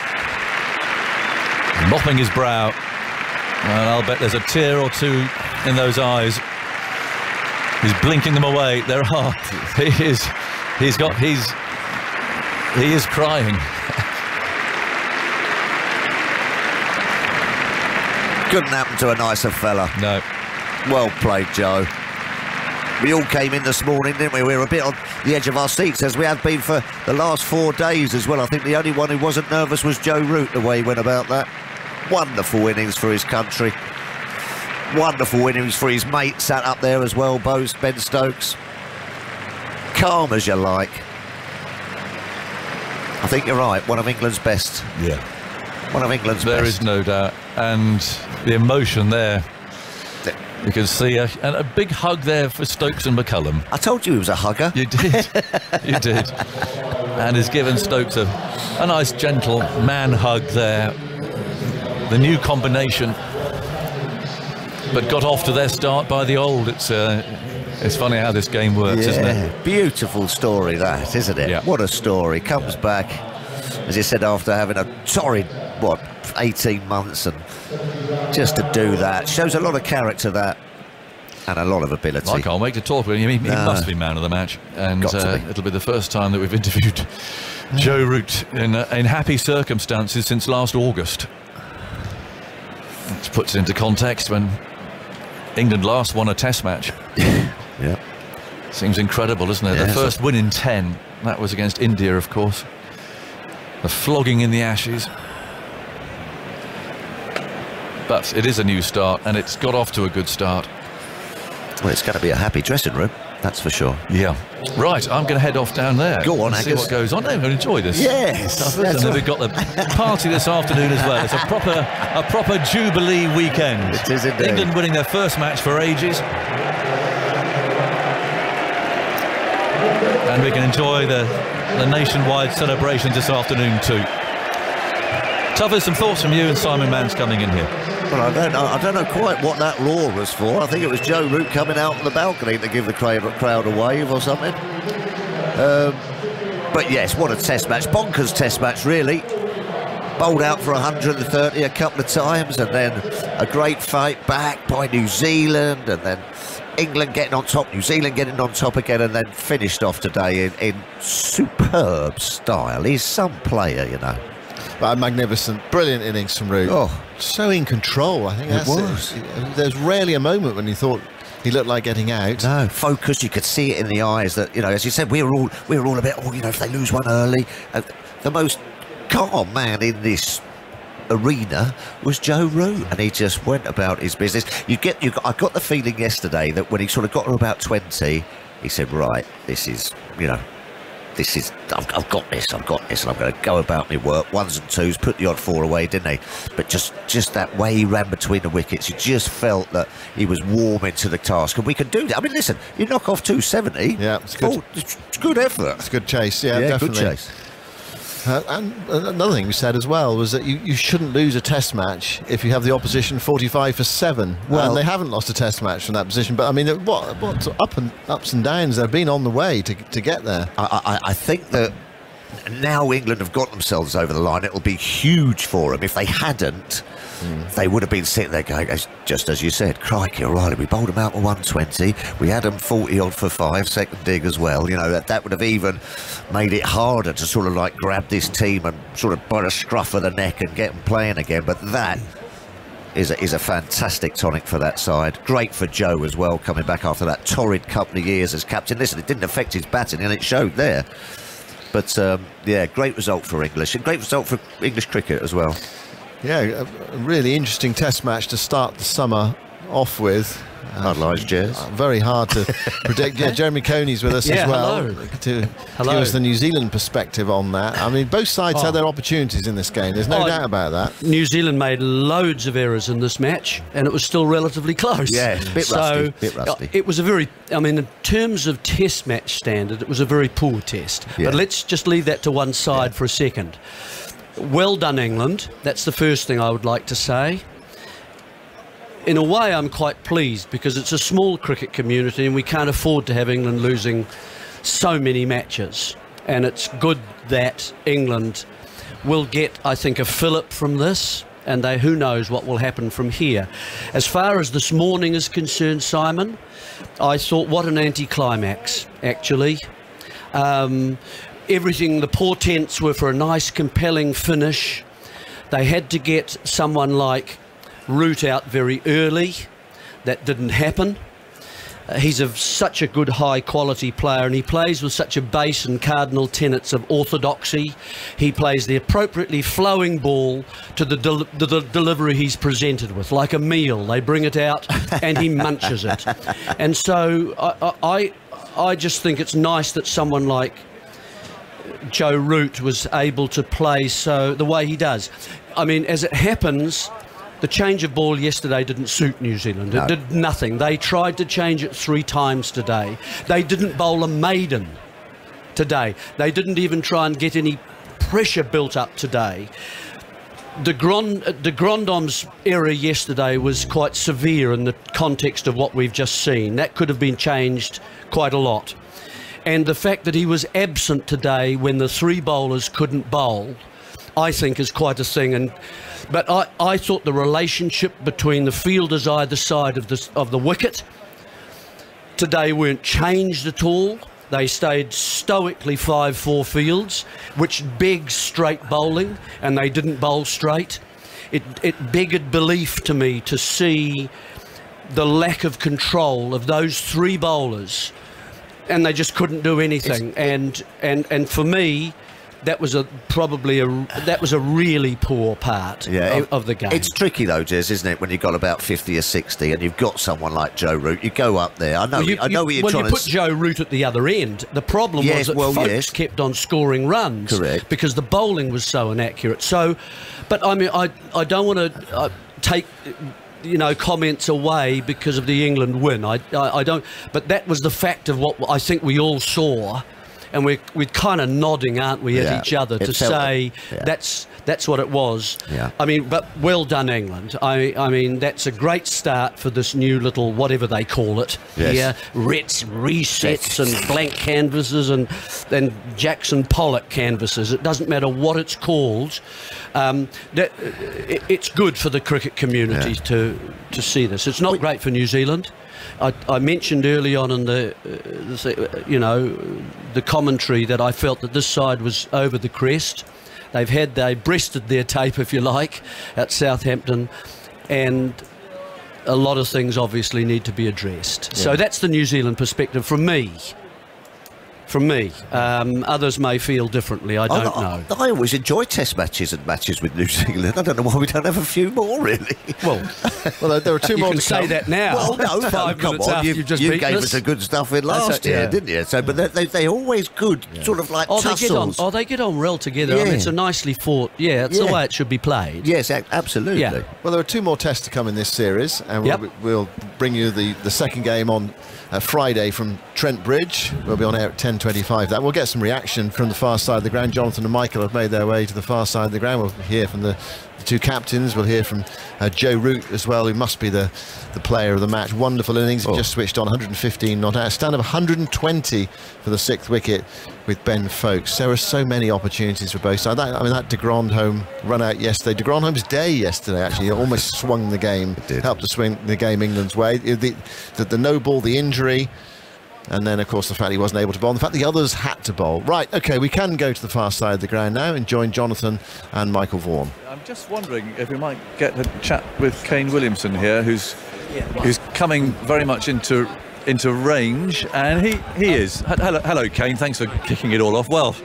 Mopping his brow. And I'll bet there's a tear or two in those eyes. He's blinking them away. There are. He is. He's got. He's. He is crying. Couldn't happen to a nicer fella. No. Well played, Joe. We all came in this morning, didn't we? We were a bit on the edge of our seats, as we have been for the last four days as well. I think the only one who wasn't nervous was Joe Root, the way he went about that. Wonderful innings for his country. Wonderful innings for his mate, sat up there as well, Bose, Ben Stokes. Calm as you like. I think you're right. One of England's best. Yeah. One of England's there best. There is no doubt. And the emotion there. You can see a, and a big hug there for Stokes and McCullum. I told you he was a hugger. You did. You did. And has given Stokes a, a nice, gentle man hug there. The new combination. But got off to their start by the old. It's uh, it's funny how this game works, yeah, isn't it? Beautiful story, that, isn't it? Yeah. What a story. Comes back, as you said, after having a torrid, what, eighteen months, and just to do that shows a lot of character, that, and a lot of ability. I can't wait to talk with him. He, he no. must be man of the match, and uh, be. it'll be the first time that we've interviewed Joe Root in uh, in happy circumstances since last August. Which puts it into context when England last won a Test match. Yeah, seems incredible, isn't it? Yeah, the first win in ten. That was against India, of course. The flogging in the Ashes. But it is a new start, and it's got off to a good start. Well, it's going to be a happy dressing room, that's for sure. Yeah. Right, I'm going to head off down there. Go on, and see Agus. what goes on. I'm going to enjoy this. Yes. Stuff, and then we've got the party this afternoon as well. It's a proper, a proper Jubilee weekend. It is indeed. England winning their first match for ages. And we can enjoy the, the nationwide celebrations this afternoon too. Tuffer, some thoughts from you and Simon Mann's coming in here. Well, I don't know. I don't know quite what that roar was for. I think it was Joe Root coming out on the balcony to give the crowd, crowd a wave or something. Um, but yes, what a Test match! Bonkers Test match, really. Bowled out for one hundred thirty a couple of times, and then a great fight back by New Zealand, and then England getting on top, New Zealand getting on top again, and then finished off today in, in superb style. He's some player, you know. But a magnificent, brilliant innings from Root. Oh, so in control. I think it that's was. It. There's rarely a moment when you thought he looked like getting out. No, focus. You could see it in the eyes that, you know, as you said, we were all we were all a bit, oh, you know, if they lose one early. Uh, the most calm man in this arena was Joe Root, and he just went about his business. You get, you got, I got the feeling yesterday that when he sort of got to about twenty, he said, right, this is, you know, this is, I've, I've got this, I've got this, and I'm going to go about my work. Ones and twos, put the odd four away, didn't he? But just, just that way he ran between the wickets, you just felt that he was warming to the task, and we can do that. I mean, listen, you knock off two seventy. Yeah, it's good. Oh, it's, it's good effort. It's good chase. Yeah, yeah definitely. Good chase. Uh, and another thing we said as well was that you, you shouldn't lose a Test match if you have the opposition forty-five for seven. Well, and they haven't lost a Test match from that position. But I mean, what what up and ups and downs they've been on the way to to get there. I, I, I think that now England have got themselves over the line. It'll be huge for them. If they hadn't, mm. they would have been sitting there going, just as you said, crikey, O'Reilly, we bowled them out for one twenty. We had them forty odd for five, second dig as well. You know, that, that would have even made it harder to sort of like grab this team and sort of by the scruff of the neck and get them playing again. But that is a, is a fantastic tonic for that side. Great for Joe as well, coming back after that torrid couple of years as captain. Listen, it didn't affect his batting, and it showed there. But, um, yeah, great result for English, and great result for English cricket as well. Yeah, a really interesting Test match to start the summer off with. Uh, Likewise, Jez. Uh, very hard to predict. Yeah, Jeremy Coney's with us yeah, as well hello. to hello. give us the New Zealand perspective on that. I mean, both sides oh. had their opportunities in this game. There's no oh, doubt about that. New Zealand made loads of errors in this match, and it was still relatively close. Yeah, a bit so, rusty. Bit rusty. It was a very, I mean, in terms of Test match standard, it was a very poor test. Yeah. But let's just leave that to one side yeah. for a second. Well done, England. That's the first thing I would like to say. In a way, I'm quite pleased because it's a small cricket community and we can't afford to have England losing so many matches. And it's good that England will get, I think, a fillip from this, and they, who knows what will happen from here. As far as this morning is concerned, Simon, I thought what an anticlimax, actually. Um, everything, the portents were for a nice, compelling finish. They had to get someone like Root out very early. That didn't happen. Uh, he's a, such a good high quality player, and he plays with such a base and cardinal tenets of orthodoxy. He plays the appropriately flowing ball to the, del the, the delivery he's presented with, like a meal. They bring it out and he munches it. And so I, I, I just think it's nice that someone like Joe Root was able to play so the way he does. I mean, as it happens, the change of ball yesterday didn't suit New Zealand. No. It did nothing. They tried to change it three times today. They didn't bowl a maiden today. They didn't even try and get any pressure built up today. De, Grand, De Grandhomme's error yesterday was quite severe in the context of what we've just seen. That could have been changed quite a lot. And the fact that he was absent today when the three bowlers couldn't bowl, I think is quite a thing. And but I, I thought the relationship between the fielders either side of the, of the wicket today weren't changed at all. They stayed stoically five four fields, which begs straight bowling, and they didn't bowl straight. It, it begged belief to me to see the lack of control of those three bowlers, and they just couldn't do anything. It's, and and and for me, that was a probably a that was a really poor part yeah, of, it, of the game. It's tricky though, Jez, isn't it? When you've got about fifty or sixty, and you've got someone like Joe Root, you go up there. I know, well, you, I know you, what you're well, trying you to. put Joe Root at the other end. The problem yes, was that well, Folks yes. kept on scoring runs, correct, because the bowling was so inaccurate. So, but I mean, I I don't want to uh, take, you know, comments away because of the England win. I, I I don't. But that was the fact of what I think we all saw. And we're, we're kind of nodding, aren't we, at yeah, each other to say yeah. that's that's what it was. Yeah. I mean, but well done, England. I I mean, that's a great start for this new little whatever they call it yes. here. Rets, resets, and blank canvases, and and Jackson Pollock canvases. It doesn't matter what it's called. Um, that, it, it's good for the cricket community yeah. to to see this. It's not great for New Zealand. I, I mentioned early on in the, uh, the, you know, the commentary that I felt that this side was over the crest. They've had, they breasted their tape, if you like, at Southampton, and a lot of things obviously need to be addressed. Yeah. So that's the New Zealand perspective from me. From me. Um, others may feel differently, I don't I, know. I, I always enjoy test matches and matches with New Zealand. I don't know why we don't have a few more, really. Well, well there are two you more can to say come. that now. Well, no, Five no, come minutes on. after You, you've just you beaten gave us. us the good stuff in last a, year, yeah. didn't you? So, but they, they always good, yeah. sort of like oh, tussles. They get on, oh, they get on well together. Yeah. I mean, it's a nicely fought, yeah, it's yeah. the way it should be played. Yes, absolutely. Yeah. Well, there are two more tests to come in this series, and we'll, yep. we'll bring you the, the second game on uh, Friday from Trent Bridge. We'll be on air at ten twenty-five. That we'll get some reaction from the far side of the ground. Jonathan and Michael have made their way to the far side of the ground. We'll hear from the, the two captains. We'll hear from uh, Joe Root as well, who must be the, the player of the match. Wonderful innings. Oh. Just switched on, one hundred fifteen not out. A stand of one hundred twenty for the sixth wicket with Ben Foakes. There are so many opportunities for both sides. That, I mean, that De Grandhomme run out yesterday. De Grandhomme's day yesterday, actually, almost swung the game. It did. Helped to swing the game England's way. The, the, the no ball, the injury, and then, of course, the fact he wasn't able to bowl, and the fact the others had to bowl. Right, OK, we can go to the far side of the ground now and join Jonathan and Michael Vaughan. I'm just wondering if we might get a chat with Kane Williamson here, who's who's coming very much into into range, and he, he is. Hello, hello, Kane, thanks for kicking it all off. Well,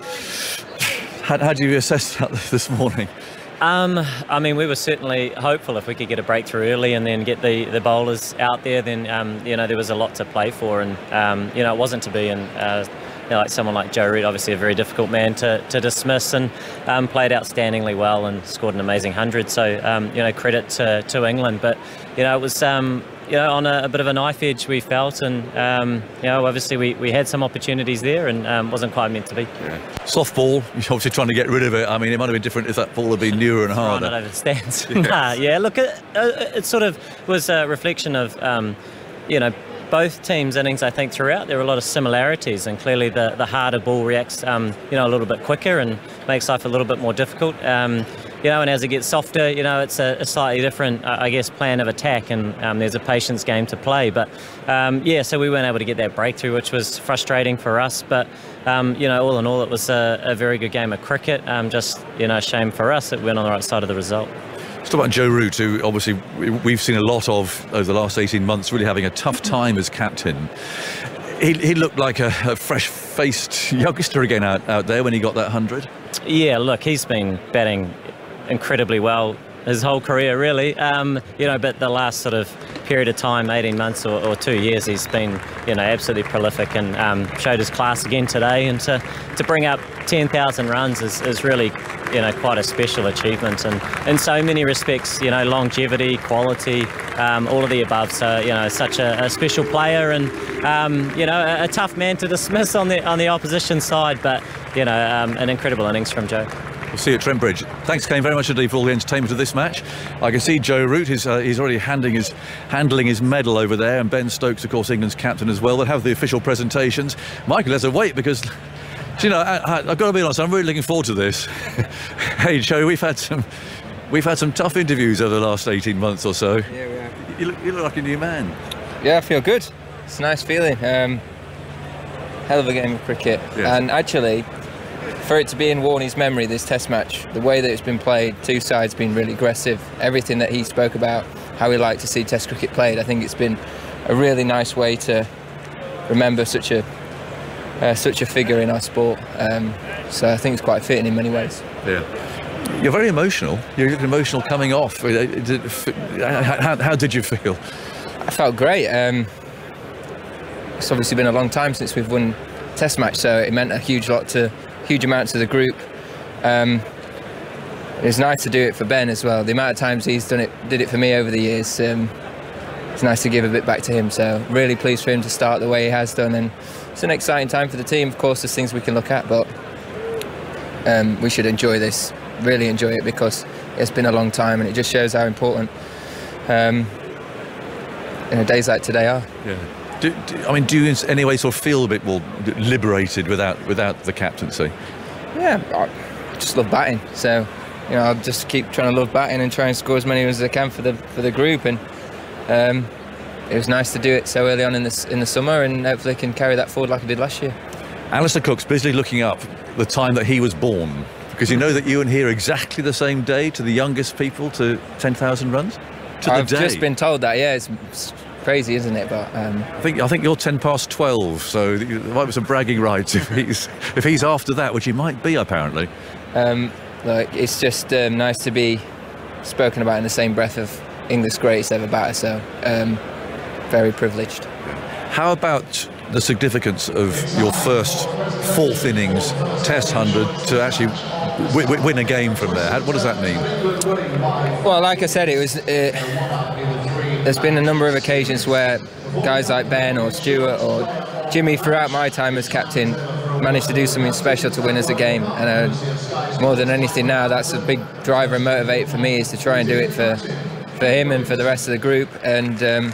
how, how do you assess that this morning? Um, I mean, we were certainly hopeful if we could get a breakthrough early and then get the, the bowlers out there, then, um, you know, there was a lot to play for, and, um, you know, it wasn't to be, and, uh, you know, like someone like Joe Root, obviously a very difficult man to, to dismiss, and um, played outstandingly well and scored an amazing hundred, so, um, you know, credit to, to England, but, you know, it was, um, you know, on a, a bit of a knife edge we felt, and, um, you know, obviously we, we had some opportunities there, and um, wasn't quite meant to be. Yeah. Soft ball, you're obviously trying to get rid of it. I mean, it might have been different if that ball had been newer and harder. Thrown it over the stands. Yeah. nah, yeah, look, it, it sort of was a reflection of, um, you know, both teams' innings. I think throughout there were a lot of similarities, and clearly the, the harder ball reacts, um, you know, a little bit quicker and makes life a little bit more difficult. Um, You know, and as it gets softer, you know, it's a, a slightly different, uh, I guess, plan of attack, and um, there's a patience game to play. But, um, yeah, so we weren't able to get that breakthrough, which was frustrating for us. But, um, you know, all in all, it was a, a very good game of cricket. Um, just, you know, a shame for us that we went on the right side of the result. Let's talk about Joe Root, who obviously we've seen a lot of over the last eighteen months, really having a tough time as captain. He, he looked like a, a fresh-faced youngster again out, out there when he got that hundred. Yeah, look, he's been batting incredibly well his whole career, really. Um, you know, but the last sort of period of time, eighteen months or, or two years, he's been, you know, absolutely prolific and um, showed his class again today. And to, to bring up ten thousand runs is, is really, you know, quite a special achievement. And in so many respects, you know, longevity, quality, um, all of the above. So, you know, such a, a special player and, um, you know, a, a tough man to dismiss on the on the opposition side. But, you know, um, an incredible innings from Joe. We'll see you at Trent Bridge. Thanks, Kane, very much indeed for all the entertainment of this match. I can see Joe Root, he's, uh, he's already handing his, handling his medal over there, and Ben Stokes, of course, England's captain as well. They'll have the official presentations. Michael has to wait because, you know, I, I, I've got to be honest, I'm really looking forward to this. Hey, Joe, we've had some we've had some tough interviews over the last eighteen months or so. Yeah, we have. You look, you look like a new man. Yeah, I feel good. It's a nice feeling. Um, hell of a game of cricket. Yeah. And actually, for it to be in Warney's memory, this test match, the way that it's been played, two sides been really aggressive, everything that he spoke about, how he liked to see test cricket played, I think it's been a really nice way to remember such a uh, such a figure in our sport. Um, so I think it's quite fitting in many ways. Yeah. You're very emotional. You're emotional coming off. How, how did you feel? I felt great. Um, it's obviously been a long time since we've won a test match, so it meant a huge lot to huge amount to the group. Um, it was nice to do it for Ben as well. The amount of times he's done it, did it for me over the years, um, it's nice to give a bit back to him. So really pleased for him to start the way he has done, and it's an exciting time for the team. Of course, there's things we can look at, but um, we should enjoy this, really enjoy it, because it's been a long time, and it just shows how important um, you know, days like today are. Yeah. Do, do, I mean, do you in any way sort of feel a bit more liberated without without the captaincy? Yeah, I just love batting. So, you know, I'll just keep trying to love batting and try and score as many as I can for the for the group. And um, it was nice to do it so early on in the in the summer, and hopefully can carry that forward like I did last year. Alistair Cook's busily looking up the time that he was born, because you know that you and he are exactly the same day to the youngest people to ten thousand runs. To the I've day. just been told that. Yeah, it's, it's crazy, isn't it? But um, I think I think you're ten past twelve, so there might be some bragging rights if he's if he's after that, which he might be apparently. Um, look, it's just um, nice to be spoken about in the same breath of English greats ever batter. So um, very privileged. How about the significance of your first fourth innings Test hundred to actually w win a game from there? How, what does that mean? Well, like I said, it was. Uh, there's been a number of occasions where guys like Ben or Stuart or Jimmy, throughout my time as captain, managed to do something special to win us a game. And uh, more than anything now, that's a big driver and motivator for me, is to try and do it for for him and for the rest of the group. And um,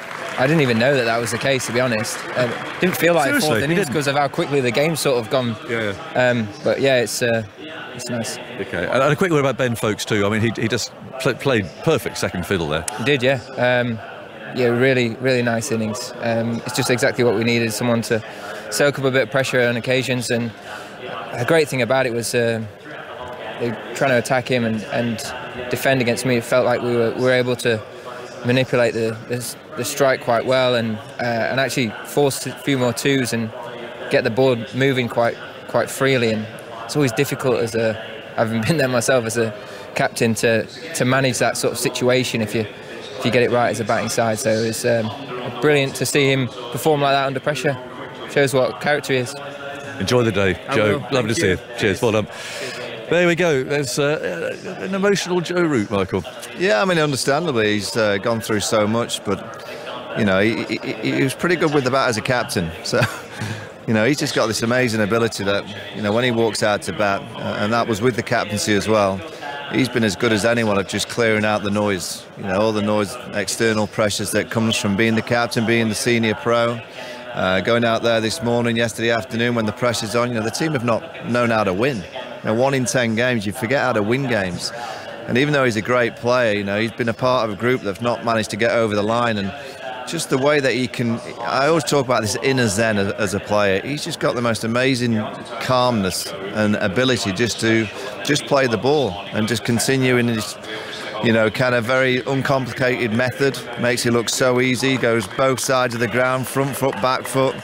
I didn't even know that that was the case, to be honest. Uh, didn't feel like Seriously, fourth innings because of how quickly the game's sort of gone. Yeah. Um, but yeah, it's uh, it's nice. Okay. And a quick word about Ben Foakes too. I mean, he he just play, played perfect second fiddle there. He did, yeah. Um, yeah, really, really nice innings. Um, it's just exactly what we needed, someone to soak up a bit of pressure on occasions. And the great thing about it was uh, they were trying to attack him and, and defend against me. It felt like we were, we were able to manipulate the, the, the strike quite well, and uh, and actually force a few more twos and get the board moving quite quite freely. And it's always difficult, as a having been there myself as a captain, to to manage that sort of situation if you if you get it right as a batting side. So it was um, brilliant to see him perform like that under pressure. Shows what character he is. Enjoy the day, I Joe. will. Lovely to see you. Cheers. Well done. There we go. There's uh, an emotional Joe Root, Michael. Yeah, I mean, understandably, he's uh, gone through so much, but you know, he, he, he was pretty good with the bat as a captain. So, you know, he's just got this amazing ability that, you know, when he walks out to bat, uh, and that was with the captaincy as well, he's been as good as anyone at just clearing out the noise. You know, all the noise, external pressures that comes from being the captain, being the senior pro. Uh, going out there this morning, yesterday afternoon, when the pressure's on, you know, the team have not known how to win. You know, one in ten games, you forget how to win games. And even though he's a great player, you know, he's been a part of a group that's not managed to get over the line. And just the way that he can, I always talk about this inner zen as, as a player. He's just got the most amazing calmness and ability just to just play the ball and just continue in his, you know, kind of very uncomplicated method. Makes it look so easy. Goes both sides of the ground, front foot, back foot.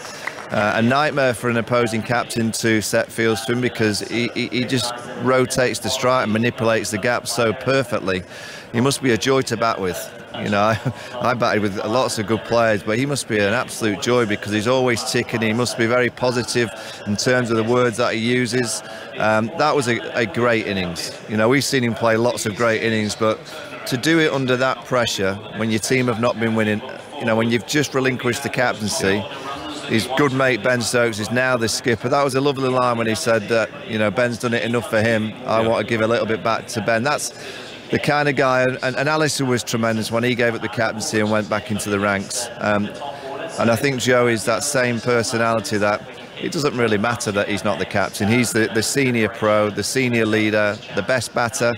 Uh, a nightmare for an opposing captain to set fields to him, because he, he, he just rotates the strike and manipulates the gap so perfectly. He must be a joy to bat with. You know, I, I batted with lots of good players, but he must be an absolute joy because he's always ticking. He must be very positive in terms of the words that he uses. Um, that was a, a great innings. You know, we've seen him play lots of great innings, but to do it under that pressure when your team have not been winning, you know, when you've just relinquished the captaincy. His good mate Ben Stokes is now the skipper. That was a lovely line when he said that, you know, Ben's done it enough for him. I want to give a little bit back to Ben. That's the kind of guy, and, and Allison was tremendous when he gave up the captaincy and went back into the ranks. Um, and I think Joe is that same personality that it doesn't really matter that he's not the captain. He's the, the senior pro, the senior leader, the best batter.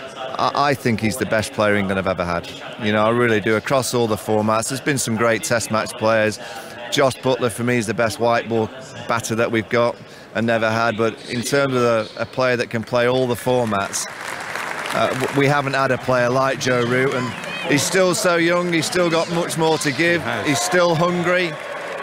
I think he's the best player England have ever had. You know, I really do, across all the formats. There's been some great test match players. Josh Butler, for me, is the best white ball batter that we've got and never had. But in terms of a, a player that can play all the formats, uh, we haven't had a player like Joe Root. And he's still so young. He's still got much more to give. He's still hungry.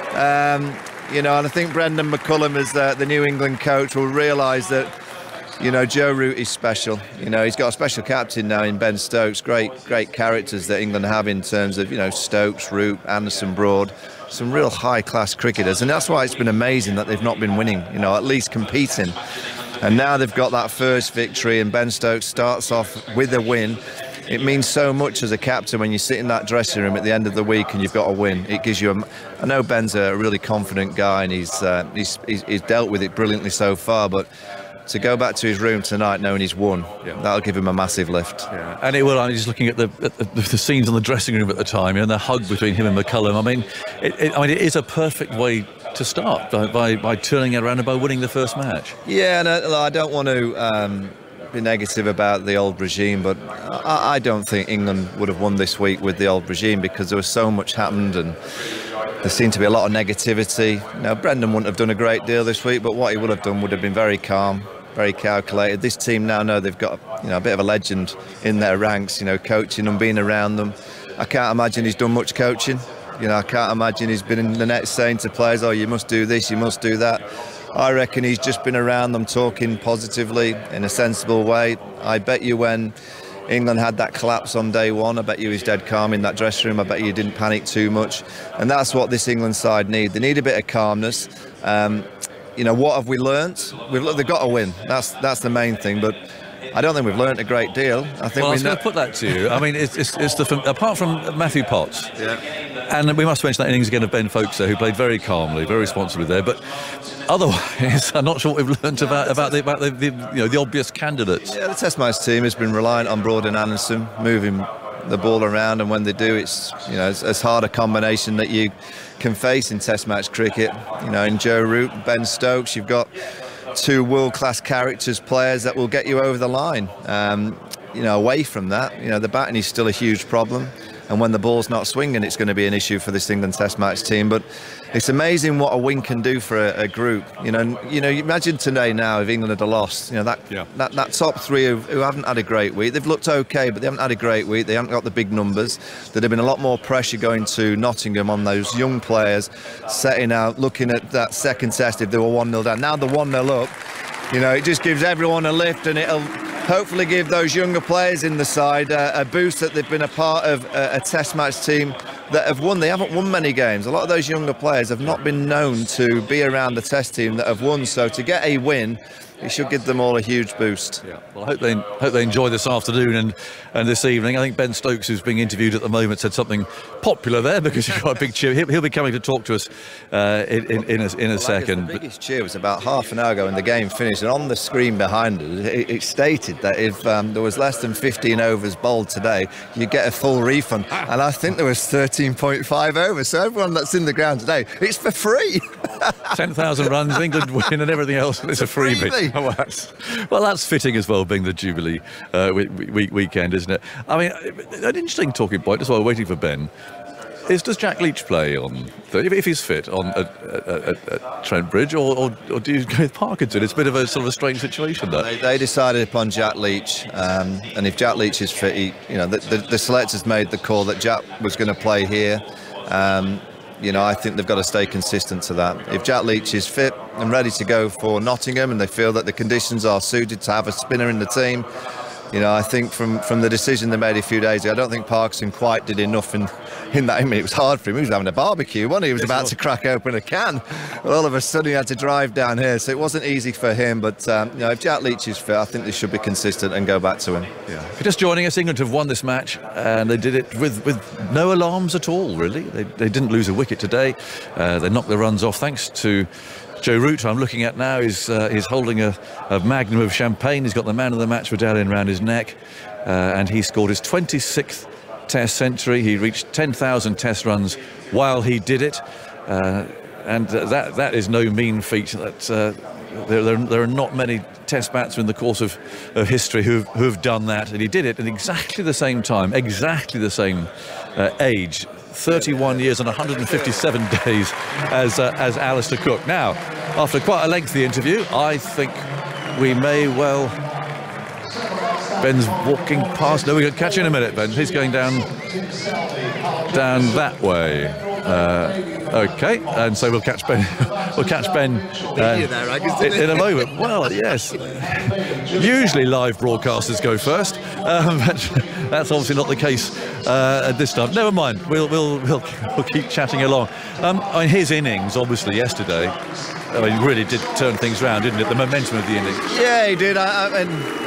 Um, you know, and I think Brendan McCullum, as the, the New England coach, will realise that, you know, Joe Root is special. You know, he's got a special captain now in Ben Stokes. Great, great characters that England have in terms of, you know, Stokes, Root, Anderson, Broad. Some real high-class cricketers, and that's why it's been amazing that they've not been winning, you know, at least competing. And now they've got that first victory, and Ben Stokes starts off with a win. It means so much as a captain when you sit in that dressing room at the end of the week and you've got a win. It gives you a... I know Ben's a really confident guy, and he's, uh, he's, he's, he's dealt with it brilliantly so far, but to go back to his room tonight knowing he's won, yeah, that'll give him a massive lift. Yeah. And it will. I'm just looking at the, at the the scenes in the dressing room at the time, you know, and the hug between him and McCullum. I mean, it, it, I mean, it is a perfect way to start by, by, by turning it around and by winning the first match. Yeah, and I, I don't want to um, be negative about the old regime, but I, I don't think England would have won this week with the old regime because there was so much happened and there seemed to be a lot of negativity. Now, Brendan wouldn't have done a great deal this week, but what he would have done would have been very calm, very calculated. This team now know they've got, you know, a bit of a legend in their ranks, you know, coaching them, being around them. I can't imagine he's done much coaching. You know, I can't imagine he's been in the net saying to players, oh, you must do this, you must do that. I reckon he's just been around them talking positively in a sensible way. I bet you when England had that collapse on day one, I bet you he's dead calm in that dressing room. I bet you didn't panic too much. And that's what this England side need. They need a bit of calmness. Um, You know, what have we learnt? We've they've got to win. That's that's the main thing. But I don't think we've learnt a great deal. I think well, I was we going to put that to you. I mean, it's, it's, it's the apart from Matthew Potts, yeah, and we must mention that innings again of Ben Folkes, who played very calmly, very responsibly there. But otherwise, I'm not sure what we've learnt about about the about the, the you know the obvious candidates. Yeah, the Test match team has been reliant on Broad and Anderson moving the ball around, and when they do, it's you know it's as hard a combination that you can face in Test match cricket. You know, in Joe Root, Ben Stokes, you've got two world-class characters, players that will get you over the line. Um, you know, away from that, you know, the batting is still a huge problem. And when the ball's not swinging, it's going to be an issue for this England Test match team. But it's amazing what a win can do for a, a group. You know, you know. Imagine today now if England had lost. You know that yeah. that, that top three who, who haven't had a great week. They've looked okay, but they haven't had a great week. They haven't got the big numbers. There'd have been a lot more pressure going to Nottingham on those young players, setting out, looking at that second test if they were one nil down. Now they're one nil up. You know, it just gives everyone a lift, and it'll hopefully give those younger players in the side uh, a boost that they've been a part of a, a Test match team that have won. They haven't won many games. A lot of those younger players have not been known to be around the Test team that have won. So to get a win, it should give them all a huge boost. Yeah. Well, I hope they hope they enjoy this afternoon and and this evening. I think Ben Stokes, who's being interviewed at the moment, said something popular there because he got a big cheer. He'll, he'll be coming to talk to us uh, in, in, in a, in a well, second. The biggest cheer was about half an hour ago when the game finished, and on the screen behind us, it, it stated that if um, there was less than fifteen overs bowled today, you get a full refund. And I think there was thirteen point five overs. So everyone that's in the ground today, it's for free. ten thousand runs, England win, and everything else. It's a freebie. Freebie. Oh, that's, well, that's fitting as well, being the Jubilee uh, week, weekend, isn't it? I mean, an interesting talking point as well, waiting for Ben, is does Jack Leach play on, if he's fit, on at, at, at Trent Bridge, or, or, or do you go with Parkinson? It's a bit of a sort of a strange situation, that. They, they decided upon Jack Leach, um, and if Jack Leach is fit, he, you know, the, the, the selectors made the call that Jack was going to play here. Um, you know, I think they've got to stay consistent to that. If Jack Leach is fit and ready to go for Nottingham, and they feel that the conditions are suited to have a spinner in the team, you know, I think from, from the decision they made a few days ago, I don't think Parkinson quite did enough in, in that. I mean, it was hard for him. He was having a barbecue, wasn't he? He was about to crack open a can. Well, all of a sudden he had to drive down here, so it wasn't easy for him. But, um, you know, if Jack Leach is fit, I think they should be consistent and go back to him. Yeah. If you're just joining us, England have won this match, and they did it with, with no alarms at all, really. They, they didn't lose a wicket today. Uh, they knocked the runs off thanks to Joe Root, I'm looking at now, is uh, he's holding a, a magnum of champagne. He's got the man of the match medallion around his neck, uh, and he scored his twenty-sixth Test century. He reached ten thousand Test runs while he did it, uh, and that that is no mean feat. That uh, there, there, there are not many Test batsmen in the course of, of history who who have done that, and he did it at exactly the same time, exactly the same uh, age. thirty-one years and one hundred fifty-seven days as uh, as Alistair Cook. Now, after quite a lengthy interview, I think we may well... Ben's walking past. No, we'll catch you in a minute, Ben. He's going down down that way. Uh, okay, and so we'll catch Ben. We'll catch Ben uh, in, in a moment. Well, yes. Usually live broadcasters go first, um, but that's obviously not the case uh, at this time. Never mind. We'll we'll we'll, we'll keep chatting along. Um, I mean, his innings, obviously, yesterday, I mean, really did turn things around, didn't it? The momentum of the innings. Yeah, he did. I, I mean.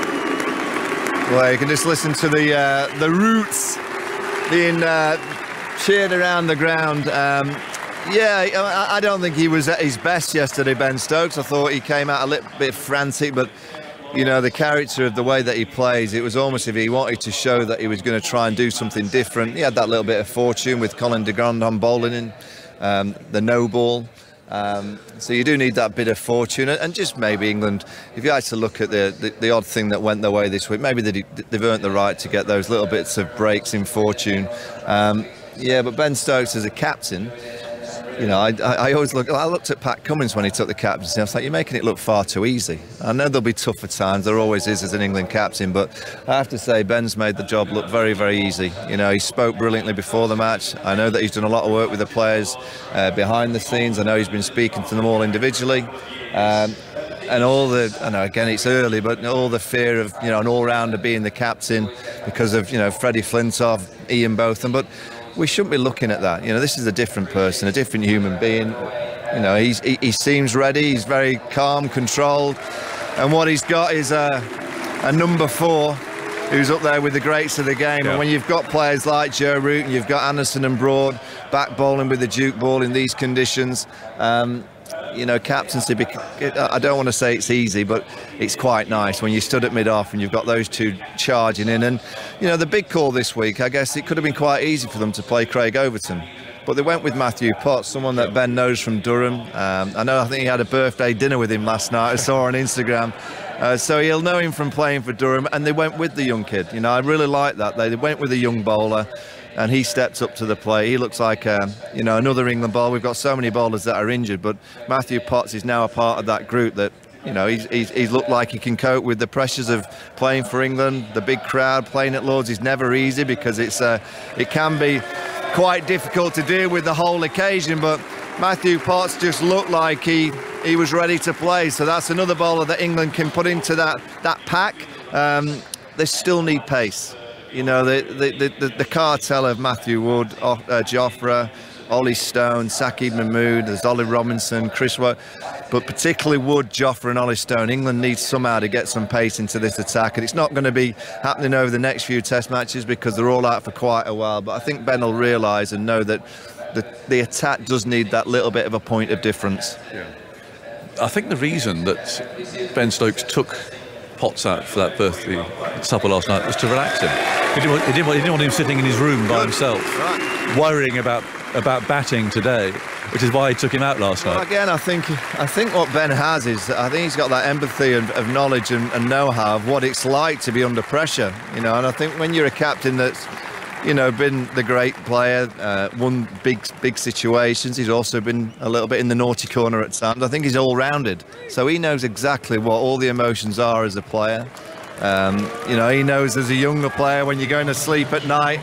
Well, you can just listen to the uh, the Roots being uh, cheered around the ground. Um, yeah, I, I don't think he was at his best yesterday, Ben Stokes. I thought he came out a little bit frantic, but, you know, the character of the way that he plays, it was almost if he wanted to show that he was going to try and do something different. He had that little bit of fortune with Colin de Grand on bowling in, um, the no ball. Um, so you do need that bit of fortune, and just maybe England, if you had to look at the, the, the odd thing that went their way this week, maybe they, they've earned the right to get those little bits of breaks in fortune. Um, yeah, but Ben Stokes as a captain, you know, I, I, I always look, I looked at Pat Cummins when he took the captaincy. I was like, you're making it look far too easy. I know there'll be tougher times, there always is as an England captain, but I have to say Ben's made the job look very, very easy. You know, he spoke brilliantly before the match. I know that he's done a lot of work with the players uh, behind the scenes. I know he's been speaking to them all individually. Um, and all the, I know again it's early, but all the fear of, you know, an all-rounder being the captain because of, you know, Freddie Flintoff, Ian Botham, but we shouldn't be looking at that. You know, this is a different person, a different human being. You know, he's, he, he seems ready. He's very calm, controlled. And what he's got is a, a number four who's up there with the greats of the game. Yeah. And when you've got players like Joe Root and you've got Anderson and Broad back bowling with the Duke ball in these conditions, um, you know, captaincy, I don't want to say it's easy, but it's quite nice when you stood at mid-off and you've got those two charging in. And, you know, the big call this week, I guess it could have been quite easy for them to play Craig Overton. But they went with Matthew Potts, someone that Ben knows from Durham. Um, I know, I think he had a birthday dinner with him last night, I saw on Instagram. Uh, so he'll know him from playing for Durham, and they went with the young kid. You know, I really like that. They went with a young bowler, and he stepped up to the plate. He looks like, um, you know, another England bowler. We've got so many bowlers that are injured, but Matthew Potts is now a part of that group that, you know, he's, he's, he's looked like he can cope with the pressures of playing for England, the big crowd. Playing at Lords is never easy because it's uh, it can be quite difficult to deal with the whole occasion, but Matthew Potts just looked like he he was ready to play. So that's another bowler that England can put into that that pack. Um, they still need pace. You know, the the, the, the cartel of Matthew Wood, uh, Jofra, Ollie Stone, Saqib Mahmood, there's Ollie Robinson, Chris Wood, but particularly Wood, Jofra and Ollie Stone. England needs somehow to get some pace into this attack, and it's not going to be happening over the next few Test matches because they're all out for quite a while. But I think Ben will realise and know that the, the attack does need that little bit of a point of difference. Yeah. I think the reason that Ben Stokes took Potts out for that birthday supper last night was to relax him. He didn't want, he didn't want, he didn't want him sitting in his room by himself, right, worrying about about batting today, which is why he took him out last night. Well, again, I think I think what Ben has is, I think he's got that empathy of, of knowledge and, and know-how of what it's like to be under pressure, you know. And I think when you're a captain that's, you know, been the great player, uh, won big big situations, he's also been a little bit in the naughty corner at times. I think he's all-rounded, so he knows exactly what all the emotions are as a player. Um, you know, he knows as a younger player when you're going to sleep at night,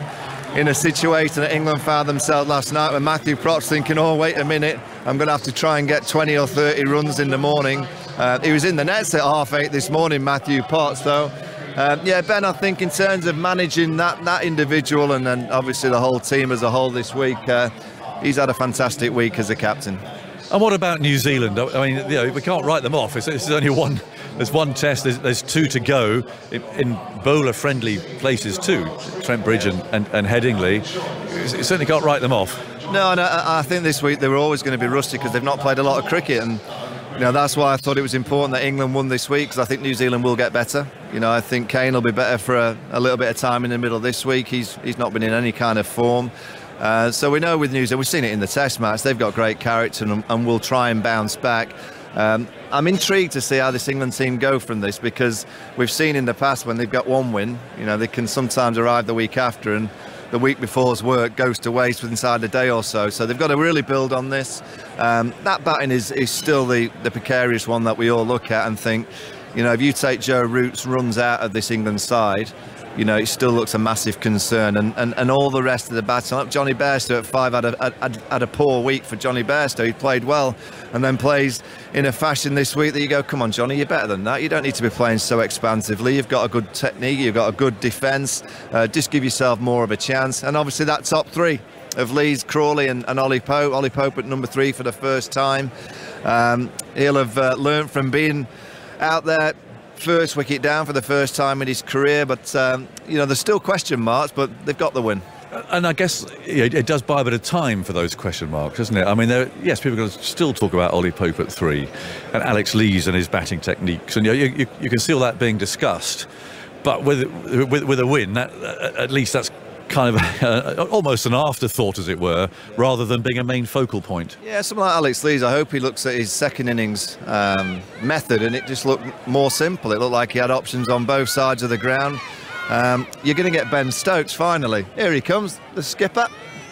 in a situation that England found themselves last night when Matthew Prott's thinking, oh, wait a minute, I'm going to have to try and get twenty or thirty runs in the morning. Uh, he was in the nets at half eight this morning, Matthew Potts, though. Um, yeah, Ben, I think in terms of managing that, that individual and then obviously the whole team as a whole this week, uh, he's had a fantastic week as a captain. And what about New Zealand? I mean, you know, we can't write them off. It's, it's only one. There's one test. There's, there's two to go in, in bowler-friendly places too. Trent Bridge and, and, and Headingley. You certainly can't write them off. No, no. I think this week they were always going to be rusty because they've not played a lot of cricket, and you know that's why I thought it was important that England won this week, because I think New Zealand will get better. You know, I think Kane will be better for a, a little bit of time in the middle this week. He's he's not been in any kind of form. Uh, so we know with New Zealand, we've seen it in the Test match, they've got great character and, and will try and bounce back. Um, I'm intrigued to see how this England team go from this, because we've seen in the past when they've got one win, you know, they can sometimes arrive the week after and the week before's work goes to waste inside a day or so. So they've got to really build on this. Um, that batting is, is still the, the precarious one that we all look at and think, you know, if you take Joe Root's runs out of this England side, you know, it still looks a massive concern, and, and, and all the rest of the batsmen. Johnny Bairstow at five had a, had, had a poor week for Johnny Bairstow. He played well and then plays in a fashion this week that you go, come on Johnny, you're better than that. You don't need to be playing so expansively. You've got a good technique, you've got a good defence, uh, just give yourself more of a chance. And obviously that top three of Lees, Crawley and, and Ollie Pope. Ollie Pope at number three for the first time. Um, he'll have uh, learned from being out there, first wicket down for the first time in his career, but um, you know, there's still question marks, but they've got the win. And I guess it does buy a bit of time for those question marks, doesn't it? I mean, yes, people are going to still talk about Ollie Pope at three and Alex Lees and his batting techniques, and you, you, you can see all that being discussed. But with with, with a win, that, at least that's kind of uh, almost an afterthought, as it were, rather than being a main focal point. Yeah, something like Alex Lees, I hope he looks at his second innings um, method and it just looked more simple. It looked like he had options on both sides of the ground. Um, you're going to get Ben Stokes finally. Here he comes, the skipper.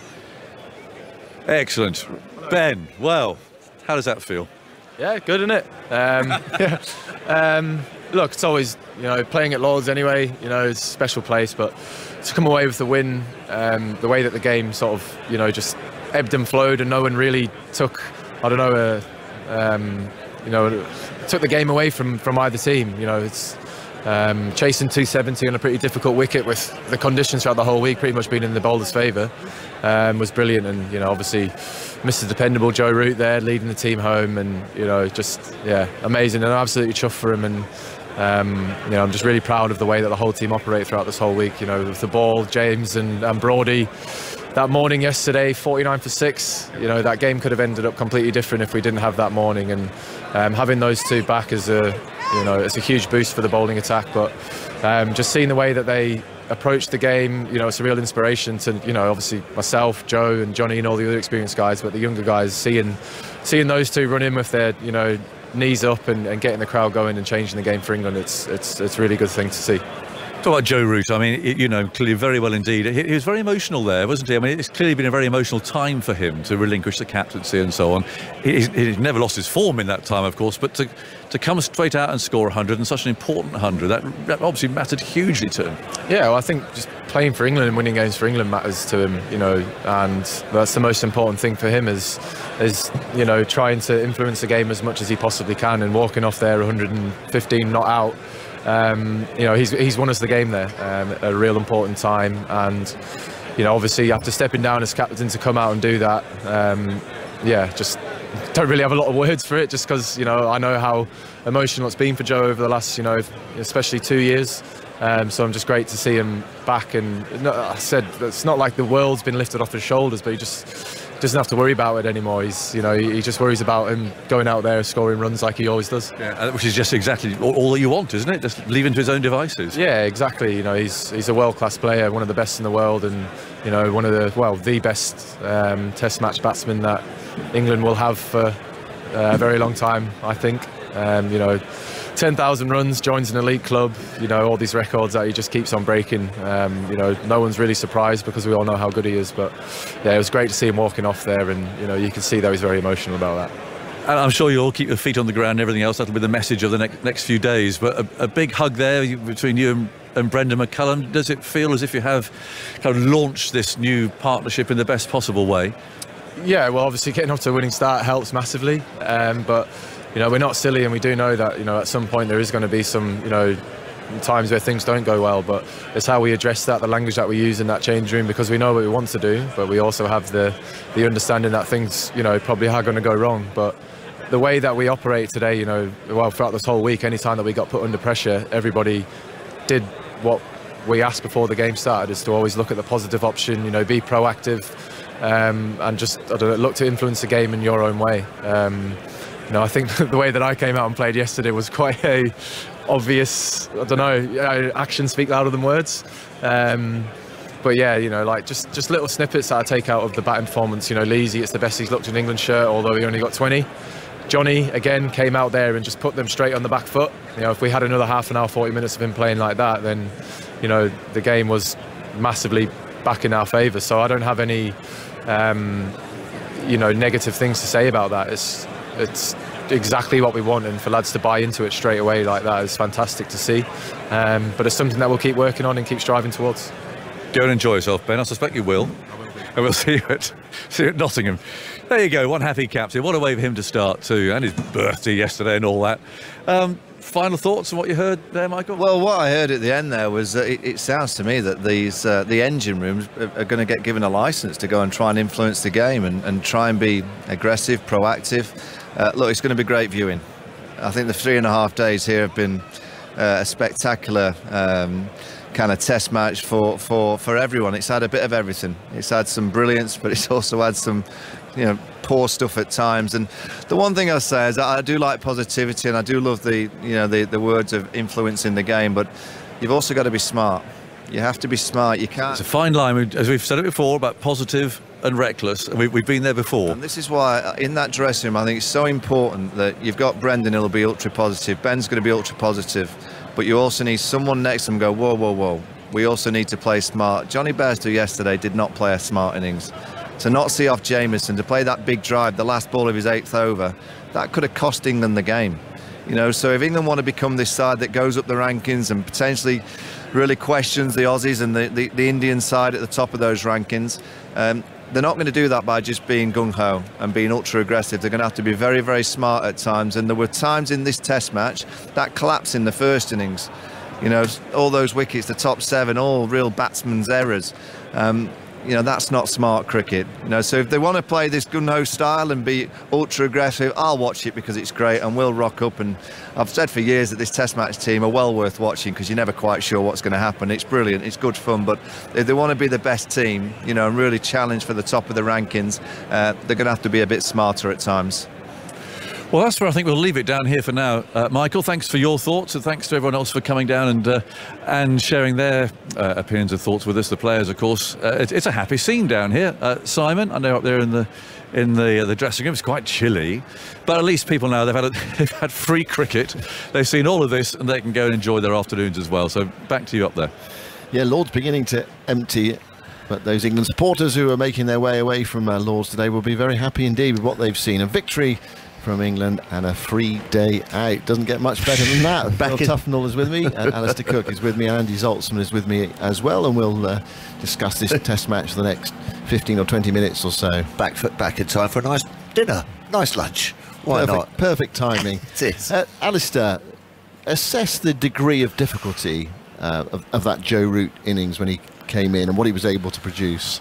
Excellent. Ben, well, how does that feel? Yeah, good, isn't it? Um, yeah. Um, look, it's always, you know, playing at Lord's anyway, you know, it's a special place, but to come away with the win, um, the way that the game sort of, you know, just ebbed and flowed and no one really took, I don't know, uh, um, you know, took the game away from, from either team. You know, it's um, chasing two seventy on a pretty difficult wicket with the conditions throughout the whole week pretty much being in the bowler's favour um, was brilliant. And, you know, obviously Mister Dependable Joe Root there leading the team home, and, you know, just, yeah, amazing, and I'm absolutely chuffed for him. And Um, you know, I'm just really proud of the way that the whole team operate throughout this whole week. You know, with the ball, James and, and Brody. That morning yesterday, forty-nine for six. You know, that game could have ended up completely different if we didn't have that morning. And um, having those two back is a, you know, it's a huge boost for the bowling attack. But um, just seeing the way that they approach the game, you know, it's a real inspiration to, you know, obviously myself, Joe and Johnny and all the other experienced guys, but the younger guys, seeing, seeing those two run in with their, you know, knees up and, and getting the crowd going and changing the game for England, it's it's it's a really good thing to see. Talk about Joe Root. I mean, you know, clearly very well indeed. He, he was very emotional there, wasn't he? I mean, it's clearly been a very emotional time for him to relinquish the captaincy and so on. He's, he's never lost his form in that time, of course, but to to come straight out and score one hundred, and such an important one hundred, that, that obviously mattered hugely to him. Yeah, well, I think just playing for England and winning games for England matters to him, you know, and that's the most important thing for him is, is you know, trying to influence the game as much as he possibly can, and walking off there one hundred fifteen not out. Um, you know, he's he's won us the game there um, at a real important time, and you know, obviously after stepping down as captain to come out and do that, um, yeah, just don't really have a lot of words for it, just because, you know, I know how emotional it's been for Joe over the last, you know, especially two years. Um, so I'm just great to see him back, and no, I said it's not like the world's been lifted off his shoulders, but he just doesn't have to worry about it anymore. He's, you know, he, he just worries about him going out there scoring runs like he always does. Yeah, which is just exactly all, all that you want, isn't it? Just leave him to his own devices. Yeah, exactly. You know, he's he's a world-class player, one of the best in the world, and you know, one of the well, the best um, Test match batsmen that England will have for a very long time, I think. Um, you know, ten thousand runs, joins an elite club, you know, all these records that he just keeps on breaking. Um, you know, no one's really surprised because we all know how good he is. But yeah, it was great to see him walking off there, and you know, you can see that he's very emotional about that. And I'm sure you'll all keep your feet on the ground and everything else. That'll be the message of the next next few days. But a, a big hug there between you and and Brendan McCullum. Does it feel as if you have kind of launched this new partnership in the best possible way? Yeah, well, obviously getting off to a winning start helps massively, um, but you know, we're not silly, and we do know that, you know, at some point there is going to be some, you know, times where things don't go well, but it's how we address that, the language that we use in that change room, because we know what we want to do, but we also have the the understanding that things, you know, probably are going to go wrong. But the way that we operate today, you know, well, throughout this whole week, any time that we got put under pressure, everybody did what we asked before the game started, is to always look at the positive option, you know, be proactive, um, and just, I don't know, look to influence the game in your own way. Um, you know, I think the way that I came out and played yesterday was quite a obvious, I don't know, actions speak louder than words. Um, but yeah, you know, like just, just little snippets that I take out of the batting performance. You know, Leesy, it's the best he's looked in England shirt, although he only got twenty. Johnny, again, came out there and just put them straight on the back foot. You know, if we had another half an hour, forty minutes of him playing like that, then, you know, the game was massively back in our favour. So I don't have any, um, you know, negative things to say about that. It's, it's exactly what we want, and for lads to buy into it straight away like that is fantastic to see. Um, but it's something that we'll keep working on and keep striving towards. Go and enjoy yourself, Ben. I suspect you will. And we'll see you at, see you at Nottingham. There you go, one happy captain. What a way for him to start too, and his birthday yesterday and all that. Um, final thoughts on what you heard there, Michael? Well, what I heard at the end there was that it, it sounds to me that these uh, the engine rooms are, are going to get given a licence to go and try and influence the game and, and try and be aggressive, proactive. Uh, look, it's going to be great viewing. I think the three and a half days here have been uh, a spectacular um, kind of test match for, for, for everyone. It's had a bit of everything. It's had some brilliance, but it's also had some, you know, poor stuff at times. And the one thing I say is that I do like positivity, and I do love the, you know, the, the words of influencing the game, but you've also got to be smart. You have to be smart. You can't. It's a fine line, as we've said it before, about positive and reckless. We, we've been there before. And this is why, in that dressing room, I think it's so important that you've got Brendan, who'll be ultra positive. Ben's going to be ultra positive, but you also need someone next to him go, whoa, whoa, whoa. We also need to play smart. Johnny Bairstow yesterday did not play a smart innings. To not see off Jameson, to play that big drive, the last ball of his eighth over, that could have cost England the game. You know, so if England want to become this side that goes up the rankings and potentially really questions the Aussies and the, the, the Indian side at the top of those rankings, um, they're not going to do that by just being gung-ho and being ultra aggressive. They're going to have to be very, very smart at times. And there were times in this test match that collapse in the first innings. You know, all those wickets, the top seven, all real batsmen's errors. Um, you know, that's not smart cricket. You know, so if they want to play this gung-ho style and be ultra aggressive, I'll watch it because it's great, and we'll rock up. And I've said for years that this test match team are well worth watching because you're never quite sure what's going to happen. It's brilliant, it's good fun, but if they want to be the best team, you know, and really challenge for the top of the rankings, uh, they're going to have to be a bit smarter at times. Well, that's where I think we'll leave it down here for now. Uh, Michael, thanks for your thoughts, and thanks to everyone else for coming down and uh, and sharing their uh, opinions and thoughts with us. The players, of course. Uh, it, it's a happy scene down here. Uh, Simon, I know up there in the in the uh, the dressing room, it's quite chilly, but at least people now they've had a, they've had free cricket. They've seen all of this, and they can go and enjoy their afternoons as well. So back to you up there. Yeah, Lord's beginning to empty. But those England supporters who are making their way away from uh, Lord's today will be very happy indeed with what they've seen. A victory from England and a free day out. Doesn't get much better than that. Phil Tufnell is with me, and Alistair Cook is with me, and Andy Zaltzman is with me as well, and we'll uh, discuss this test match for the next fifteen or twenty minutes or so. Back for, back in time for a nice dinner, nice lunch. Why perfect, not? Perfect timing. It is. Uh, Alistair, assess the degree of difficulty uh, of, of that Joe Root innings when he came in and what he was able to produce.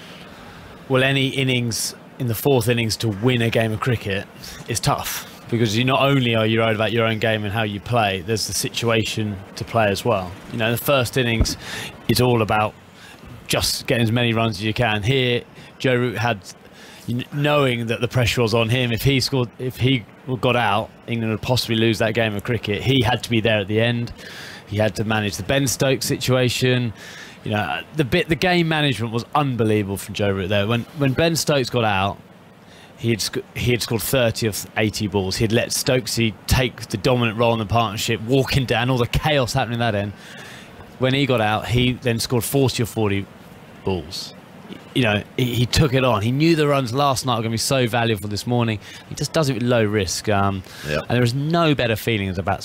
Well, any innings in the fourth innings to win a game of cricket is tough, because you not only are you worried about your own game and how you play, there's the situation to play as well. You know, the first innings is all about just getting as many runs as you can. Here, Joe Root had, knowing that the pressure was on him, if he scored, if he got out, England would possibly lose that game of cricket. He had to be there at the end. He had to manage the Ben Stokes situation. You know, the bit, the game management was unbelievable from Joe Root there. When when Ben Stokes got out, he had sc he had scored thirty of eighty balls. He'd let Stokesy take the dominant role in the partnership, walking down all the chaos happening at that end. When he got out, he then scored forty or forty balls. You know, he, he took it on. He knew the runs last night were going to be so valuable this morning. He just does it with low risk. Um, yep. And there is no better feeling as a batsman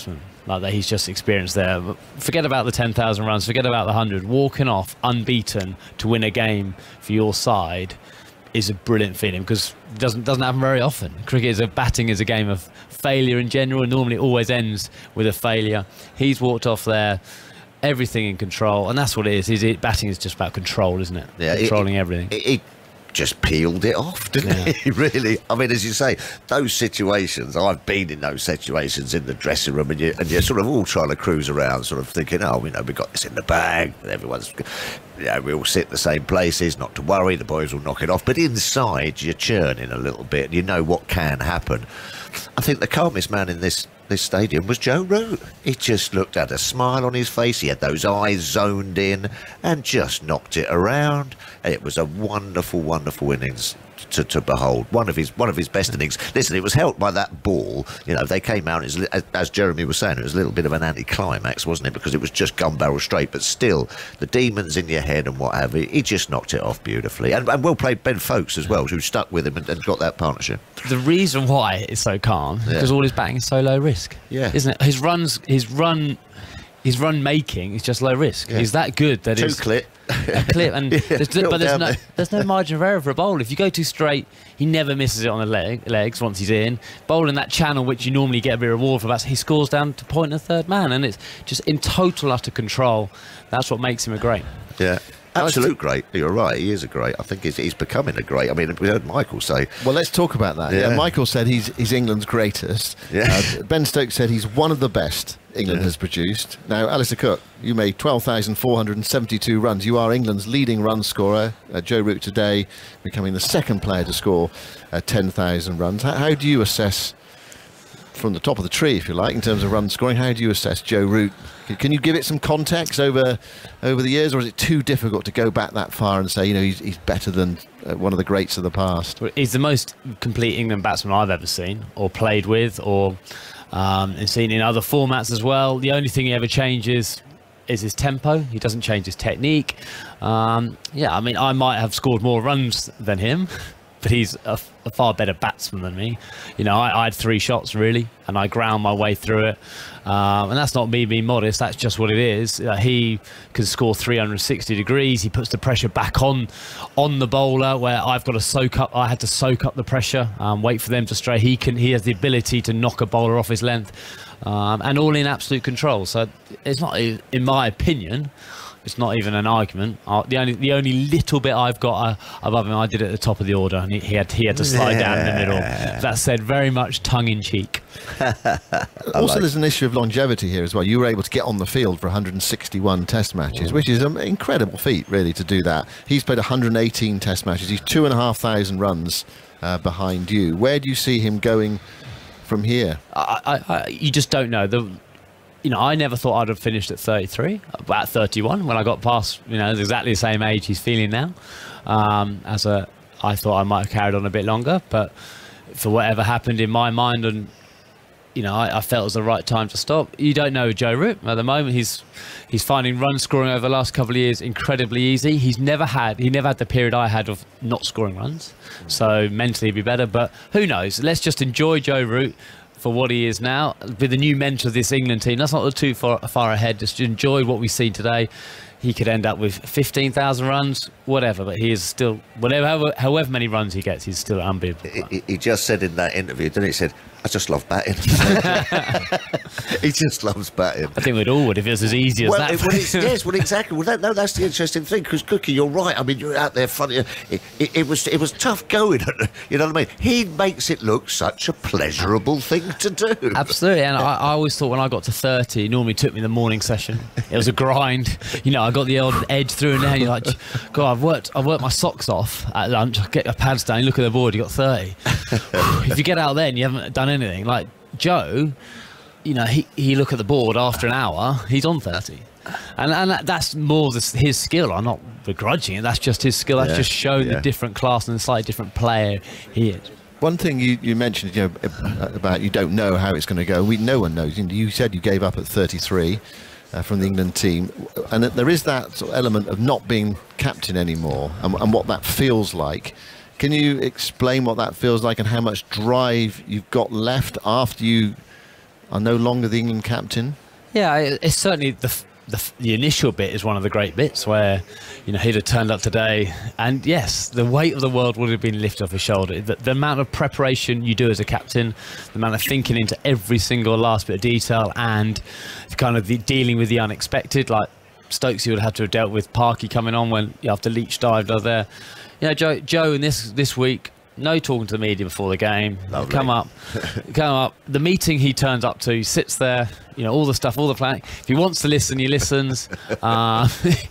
like that he's just experienced there. But forget about the ten thousand runs, forget about the one hundred. Walking off unbeaten to win a game for your side is a brilliant feeling, because it doesn't doesn't happen very often. Cricket is a batting is a game of failure in general, and normally it always ends with a failure. He's walked off there, everything in control, and that's what it is. Is it batting is just about control, isn't it? Yeah, controlling it, everything. It, it just peeled it off, didn't Yeah. he? Really. I mean, as you say, those situations. I've been in those situations in the dressing room, and you and you're sort of all trying to cruise around, sort of thinking, oh, you know, we've got this in the bag. And everyone's, you know, we all sit in the same places. Not to worry, the boys will knock it off. But inside, you're churning a little bit. You know what can happen. I think the calmest man in this this stadium was Joe Root. He just looked, had a smile on his face, he had those eyes zoned in and just knocked it around. And it was a wonderful, wonderful innings to, to behold. One of his one of his best innings. Listen, it was helped by that ball. You know, they came out, as, as Jeremy was saying, it was a little bit of an anticlimax, wasn't it? Because it was just gun barrel straight, but still, the demons in your head and what have you, he just knocked it off beautifully. And, and well played Ben Folkes as well, who stuck with him and, and got that partnership. The reason why it's so calm Yeah. because all his batting is so low risk. Yeah. Isn't it? His runs, his run, his run making is just low risk. Yeah. He's that good that Two it's clip. a clip, and Yeah, there's, little but there's down no there. there's no margin of error for a bowl. If you go too straight, he never misses it on the leg, legs once he's in. Bowling that channel, which you normally get a bit of reward for, that's he scores down to point and a third man, and it's just in total utter control. That's what makes him a great. Yeah. Absolute great. You're right. He is a great. I think he's, he's becoming a great. I mean, we heard Michael say. Well, let's talk about that. Yeah. Yeah, Michael said he's he's England's greatest. Yeah. Uh, Ben Stokes said he's one of the best England Yeah. has produced. Now, Alistair Cook, you made twelve thousand four hundred seventy-two runs. You are England's leading run scorer. Uh, Joe Root today becoming the second player to score uh, ten thousand runs. How, how do you assess, from the top of the tree, if you like, in terms of run scoring, how do you assess Joe Root? Can, can you give it some context over over the years, or is it too difficult to go back that far and say, you know, he's, he's better than uh, one of the greats of the past? He's the most complete England batsman I've ever seen, or played with, or um, and seen in other formats as well. The only thing he ever changes is his tempo. He doesn't change his technique. Um, yeah, I mean, I might have scored more runs than him, but he's a, a far better batsman than me. You know, I, I had three shots really, and I ground my way through it. Um, and that's not me being modest, that's just what it is. Uh, he can score three hundred sixty degrees. He puts the pressure back on on the bowler, where I've got to soak up. I had to soak up the pressure, um, wait for them to stray. He can. He has the ability to knock a bowler off his length, um, and all in absolute control. So it's not, in my opinion, it's not even an argument. Uh, the only the only little bit I've got uh, above him, I did at the top of the order, and he, he had he had to slide down in the middle. That said, very much tongue in cheek. Also, there's an issue of longevity here as well. You were able to get on the field for one hundred sixty-one test matches, which is an incredible feat, really, to do that. He's played one hundred eighteen test matches. He's two and a half thousand runs uh, behind you. Where do you see him going from here? I, I, I, you just don't know. The, you know, I never thought I'd have finished at thirty-three, about thirty-one, when I got past, you know, exactly the same age he's feeling now. Um, as a, I thought I might have carried on a bit longer, but for whatever happened in my mind, and you know, I, I felt it was the right time to stop. You don't know Joe Root at the moment. He's he's finding run scoring over the last couple of years incredibly easy. He's never had he never had the period I had of not scoring runs, so mentally he'd be better. But who knows? Let's just enjoy Joe Root for what he is now, with the new mentor of this England team. That's not too far, far ahead. Just enjoy what we see today. He could end up with fifteen thousand runs, whatever, but he is still, whatever, however, however many runs he gets, he's still unbeatable. He, he just said in that interview, didn't he? He said, I just love batting. He just loves batting. I think we'd all would if it was as easy as well, that. It, well, it's, yes, well, exactly. Well, that, no, that's the interesting thing, because Cookie, you're right. I mean, you're out there funny. It, it, it was it was tough going. You know what I mean? He makes it look such a pleasurable thing to do. Absolutely, and I, I always thought when I got to thirty, it normally took me the morning session. It was a grind. You know, I got the old edge through and down. You're like, God, I've worked, I've worked my socks off at lunch. I get your pads down, you look at the board, you got thirty. If you get out there and you haven't done anything, like Joe, you know, he he look at the board after an hour, he's on thirty. And and that, that's more the, his skill. I'm not begrudging it. That's just his skill. That's Yeah, just showing yeah. the different class and the slightly different player he is. One thing you, you mentioned, you know, about you don't know how it's going to go. We no one knows. You said you gave up at thirty-three uh, from the England team, and there is that sort of element of not being captain anymore, and, and what that feels like. Can you explain what that feels like and how much drive you've got left after you are no longer the England captain? Yeah, it's certainly the, the the initial bit is one of the great bits where, you know, he'd have turned up today and yes, the weight of the world would have been lifted off his shoulder. The, the amount of preparation you do as a captain, the amount of thinking into every single last bit of detail, and kind of the dealing with the unexpected, like Stokes, you would have to have dealt with Parky coming on when after Leach dived over there. You know, Joe, Joe in this this week, no talking to the media before the game. Lovely. Come up, come up. The meeting he turns up to, he sits there. You know, all the stuff, all the planning. If he wants to listen, he listens. Uh,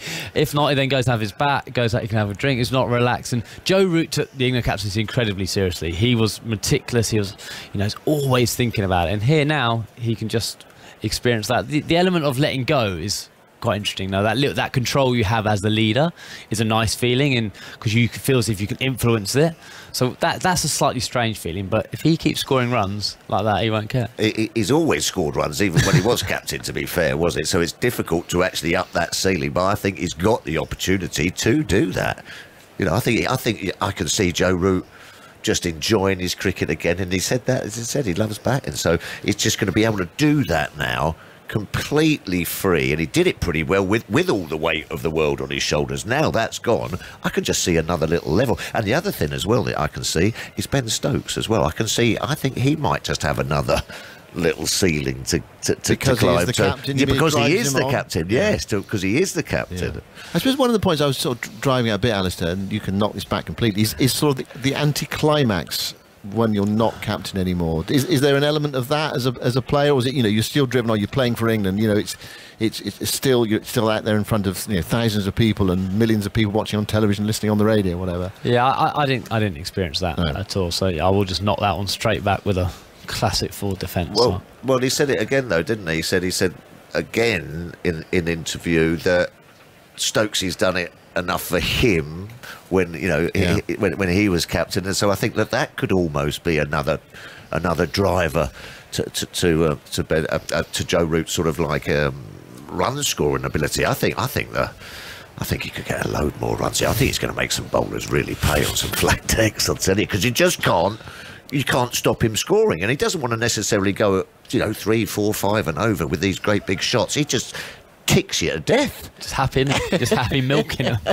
if not, he then goes to have his bat, goes out, he can have a drink. He's not relaxing. Joe Root took the England captaincy incredibly seriously. He was meticulous. He was, you know, he's always thinking about it. And here now, he can just experience that. The, the element of letting go is quite interesting. Now that little, that control you have as the leader is a nice feeling, and because you feel as if you can influence it. So that that's a slightly strange feeling. But if he keeps scoring runs like that, he won't care. He, he's always scored runs, even when he was captain. To be fair, was it? So it's difficult to actually up that ceiling. But I think he's got the opportunity to do that. You know, I think I think I can see Joe Root just enjoying his cricket again, and he said that, as he said, he loves batting. So he's just going to be able to do that now, completely free, and he did it pretty well with with all the weight of the world on his shoulders. Now that's gone, I can just see another little level. And the other thing as well that I can see is Ben Stokes as well. I can see, I think he might just have another little ceiling to to, to, because to climb. he is the to, captain, yeah, because he is the on. captain. Yes, because he is the captain. Yeah. I suppose one of the points I was sort of driving at a bit, Alistair, and you can knock this back completely, is, is sort of the, the anti-climax when you're not captain anymore. Is, is there an element of that as a as a player, or is it, you know, you're still driven, or you're playing for England, you know, it's it's it's still, you're still out there in front of, you know, thousands of people and millions of people watching on television, listening on the radio, whatever. Yeah, I, I didn't I didn't experience that no. at all. So I will just knock that one straight back with a classic forward defence. Well, so. well, he said it again though, didn't he? He said he said again in in interview that Stokesy's done it enough for him when, you know, yeah. he, when, when he was captain, and so I think that that could almost be another another driver to to to uh, to, ben, uh, uh, to Joe Root's sort of like um, run scoring ability. I think I think the I think he could get a load more runs. I think he's going to make some bowlers really pay on some flat decks, I'll tell you, because you just can't you can't stop him scoring, and he doesn't want to necessarily go, you know, three, four, five and over with these great big shots. He just ticks you to death. Just happy, just happy milking him.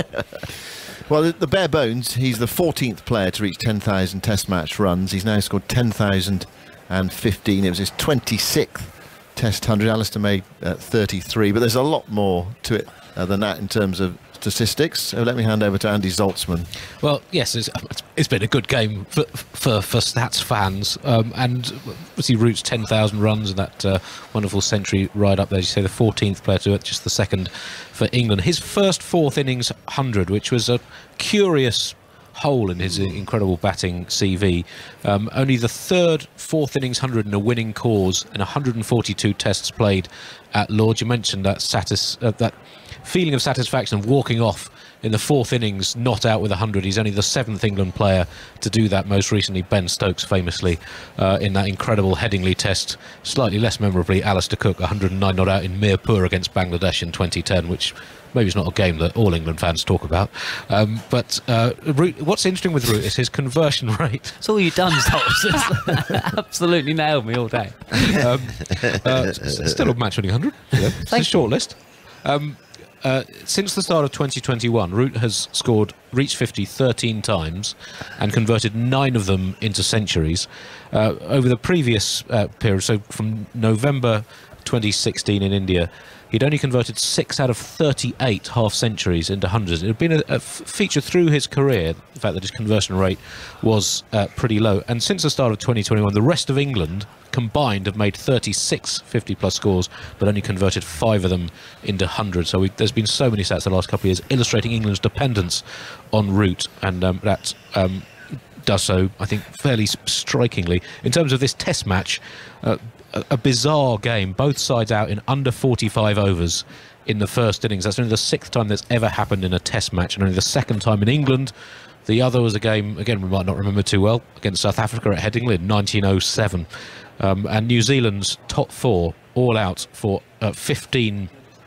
Well, the, the bare bones, he's the fourteenth player to reach ten thousand Test match runs. He's now scored ten thousand fifteen. It was his twenty-sixth Test one hundred. Alistair made uh, thirty-three, but there's a lot more to it uh, than that in terms of statistics. So let me hand over to Andy Zaltzman. Well, yes, it's, it's been a good game for for, for Stats fans, um, and obviously Root's ten thousand runs and that uh, wonderful century right up there. As you say, the fourteenth player to it, just the second for England. His first fourth innings one hundred, which was a curious hole in his incredible batting C V. Um, only the third fourth innings one hundred in a winning cause in one hundred forty-two tests played at Lord's. You mentioned that satis uh, that feeling of satisfaction of walking off in the fourth innings not out with one hundred. He's only the seventh England player to do that. Most recently Ben Stokes famously uh, in that incredible Headingley test. Slightly less memorably, Alistair Cook one hundred nine not out in Mirpur against Bangladesh in twenty ten, which maybe it's not a game that all England fans talk about. Um, but uh, Root, what's interesting with Root is his conversion rate. That's all you've done, Stokes. Absolutely nailed me all day. Um, uh, still a match-winning one hundred. Yeah. It's a short list. Um, Uh, since the start of twenty twenty-one, Root has scored, reached fifty thirteen times and converted nine of them into centuries. Uh, over the previous uh, period, so from November twenty sixteen in India, he'd only converted six out of thirty-eight half-centuries into hundreds. It had been a, a feature through his career, the fact that his conversion rate was uh, pretty low. And since the start of twenty twenty-one, the rest of England combined have made thirty-six fifty-plus scores, but only converted five of them into hundreds. So we, there's been so many stats the last couple of years illustrating England's dependence on Root, and um, that um, does so, I think, fairly strikingly. In terms of this Test match, uh, a, a bizarre game, both sides out in under forty-five overs in the first innings. That's only the sixth time that's ever happened in a Test match, and only the second time in England. The other was a game, again, we might not remember too well, against South Africa at Headingley in nineteen oh seven. Um, and New Zealand's top four all out for uh, fifteen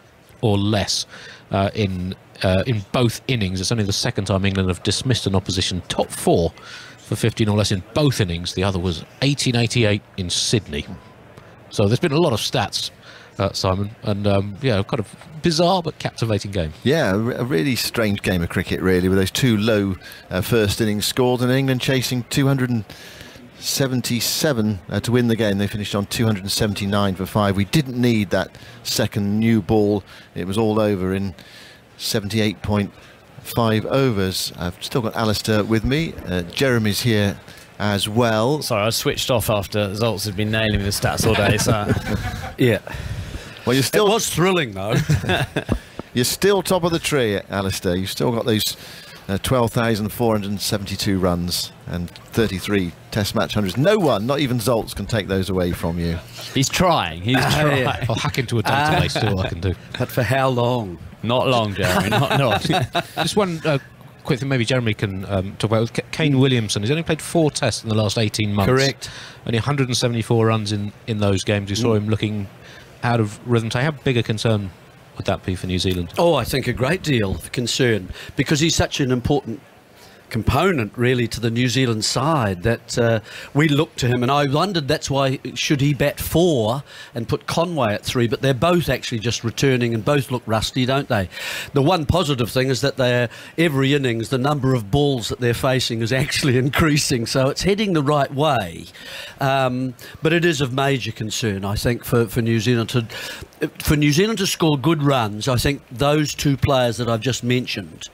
or less uh, in uh, in both innings. It's only the second time England have dismissed an opposition top four for fifteen or less in both innings. The other was eighteen eighty-eight in Sydney. So there's been a lot of stats, uh, Simon, and um, yeah, kind of bizarre but captivating game. Yeah, a, re a really strange game of cricket, really, with those two low uh, first innings scores, and England chasing two hundred seventy-seven uh, to win the game. They finished on two hundred seventy-nine for five. We didn't need that second new ball. It was all over in seventy-eight point five overs. I've still got Alistair with me. Uh, Jeremy's here as well. Sorry, I switched off after Zoltz had been nailing me the stats all day. So yeah. Well, you're still. It was thrilling though. You're still top of the tree, Alistair. You've still got those uh, twelve thousand four hundred seventy-two runs and thirty-three Test match hundreds. No one, not even Zoltz, can take those away from you. He's trying. He's trying. yeah. I'll hack into a database. Uh, all I can do. But for how long? Not long, Jeremy. Not long. Just one uh, quick thing. Maybe Jeremy can um, talk about. Kane Williamson. He's only played four Tests in the last eighteen months. Correct. Only one hundred seventy-four runs in in those games. You saw mm. him looking out of rhythm. So how big a concern would that be for New Zealand? Oh, I think a great deal of concern, because he's such an important component really to the New Zealand side that uh, we look to him, and I wondered that's why should he bat four and put Conway at three, but they're both actually just returning and both look rusty, don't they? The one positive thing is that they're every innings the number of balls that they're facing is actually increasing, so it's heading the right way, um, but it is of major concern, I think, for, for New Zealand to for New Zealand to score good runs. I think those two players that I've just mentioned,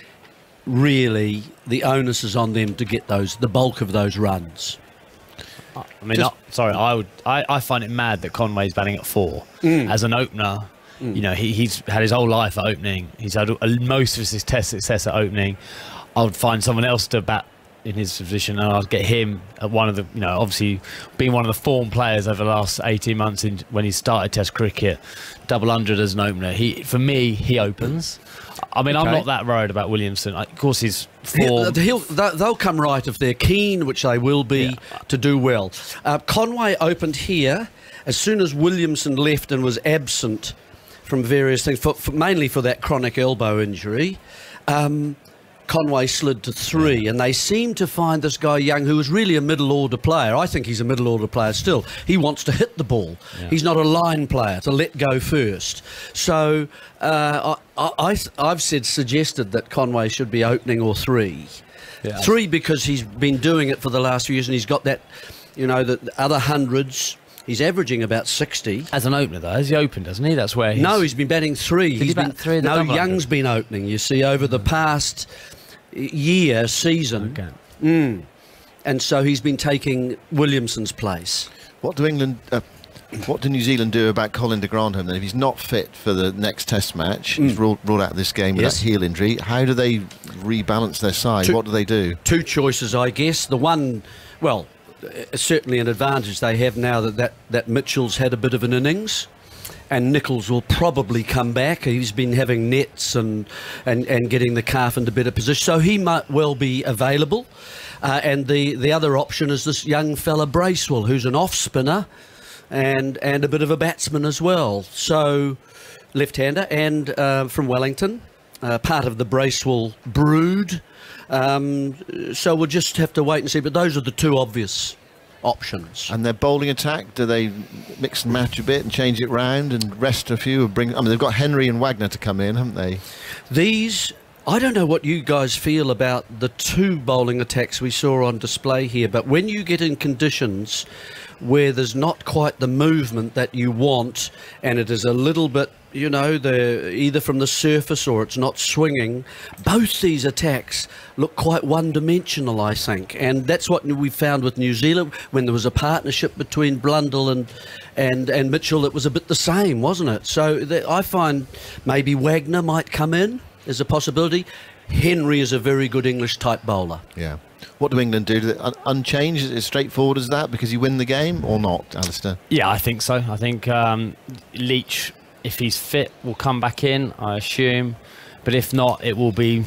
really the onus is on them to get those the bulk of those runs. I mean, Just, I, sorry, I would I, I find it mad that Conway's batting at four mm. as an opener. Mm. You know, he, he's had his whole life at opening. He's had most of his Test success at opening. I would find someone else to bat in his position, and I'd get him at one of the, you know, obviously being one of the form players over the last eighteen months in, when he started Test cricket, double hundred as an opener. He, for me, he opens. I mean, okay. I'm not that worried about Williamson. Of course, he's form. He'll, they'll come right if they're keen, which they will be, yeah. to do well. Uh, Conway opened here as soon as Williamson left and was absent from various things, for, for, mainly for that chronic elbow injury. Um, Conway slid to three, and they seem to find this guy Young, who is really a middle order player. I think he's a middle order player still. He wants to hit the ball. Yeah. He's not a line player to let go first. So uh, I, I, I've said suggested that Conway should be opening or three. Yeah. Three because he's been doing it for the last few years, and he's got that, you know, the other hundreds. He's averaging about sixty. As an opener, though, has he opened, doesn't he? That's where he's... No, he's been batting three. Did he's he bat been three? No, Young's been opening. You see, over the past year, season. Okay. Mm. And so he's been taking Williamson's place. What do England... Uh, what do New Zealand do about Colin de Grandhomme then? If he's not fit for the next Test match, mm. he's ruled, ruled out of this game with yes. that heel injury, how do they rebalance their side? Two, what do they do? Two choices, I guess. The one, well, certainly an advantage they have now that, that, that Mitchell's had a bit of an innings, and Nicholls will probably come back. He's been having nets and, and, and getting the calf into better position, so he might well be available. Uh, and the, the other option is this young fella Bracewell, who's an off-spinner and, and a bit of a batsman as well. So, left-hander, and uh, from Wellington, uh, part of the Bracewell brood. Um, so we'll just have to wait and see, but those are the two obvious options. And their bowling attack, do they mix and match a bit and change it round and rest a few and bring... I mean, they've got Henry and Wagner to come in, haven't they? These... I don't know what you guys feel about the two bowling attacks we saw on display here, but when you get in conditions where there's not quite the movement that you want, and it is a little bit, you know, the either from the surface or it's not swinging, both these attacks look quite one-dimensional, I think, and that's what we found with New Zealand when there was a partnership between Blundell and and and Mitchell. It was a bit the same, wasn't it? So the, I find maybe Wagner might come in as a possibility. Henry is a very good English type bowler. Yeah. What do England do? Do they un unchanged? Is it as straightforward as that because you win the game or not, Alistair? Yeah, I think so. I think um, Leach, if he's fit, will come back in, I assume. But if not, it will be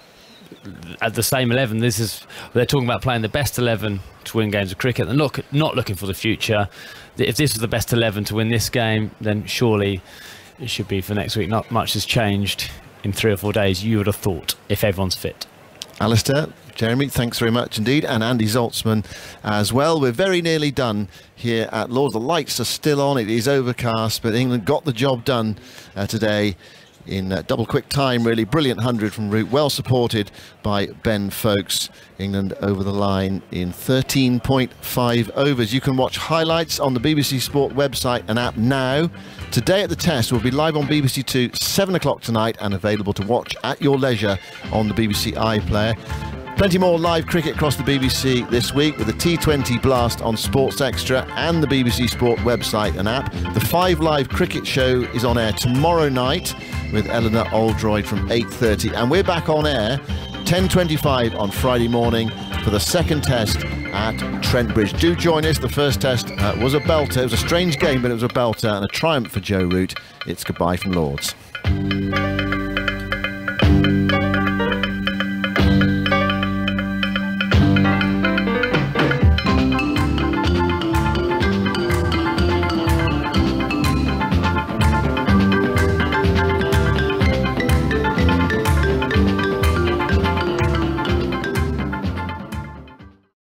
at the same eleven. This is they're talking about playing the best eleven to win games of cricket. They're not, not looking for the future. If this is the best eleven to win this game, then surely it should be for next week. Not much has changed in three or four days, you would have thought, if everyone's fit. Alistair, Jeremy, thanks very much indeed, and Andy Zaltzman as well. We're very nearly done here at Lords. The lights are still on, it is overcast, but England got the job done uh, today in uh, double quick time, really. Brilliant hundred from Root, well supported by Ben Foakes. England over the line in thirteen point five overs. You can watch highlights on the B B C Sport website and app now. Today at the Test will be live on B B C Two, seven o'clock tonight, and available to watch at your leisure on the B B C iPlayer. Plenty more live cricket across the B B C this week with the T twenty Blast on Sports Extra and the B B C Sport website and app. The Five Live Cricket Show is on air tomorrow night with Eleanor Oldroyd from eight thirty, and we're back on air ten twenty-five on Friday morning for the second Test at Trent Bridge. Do join us. The first Test uh, was a belter. It was a strange game, but it was a belter and a triumph for Joe Root. It's goodbye from Lords.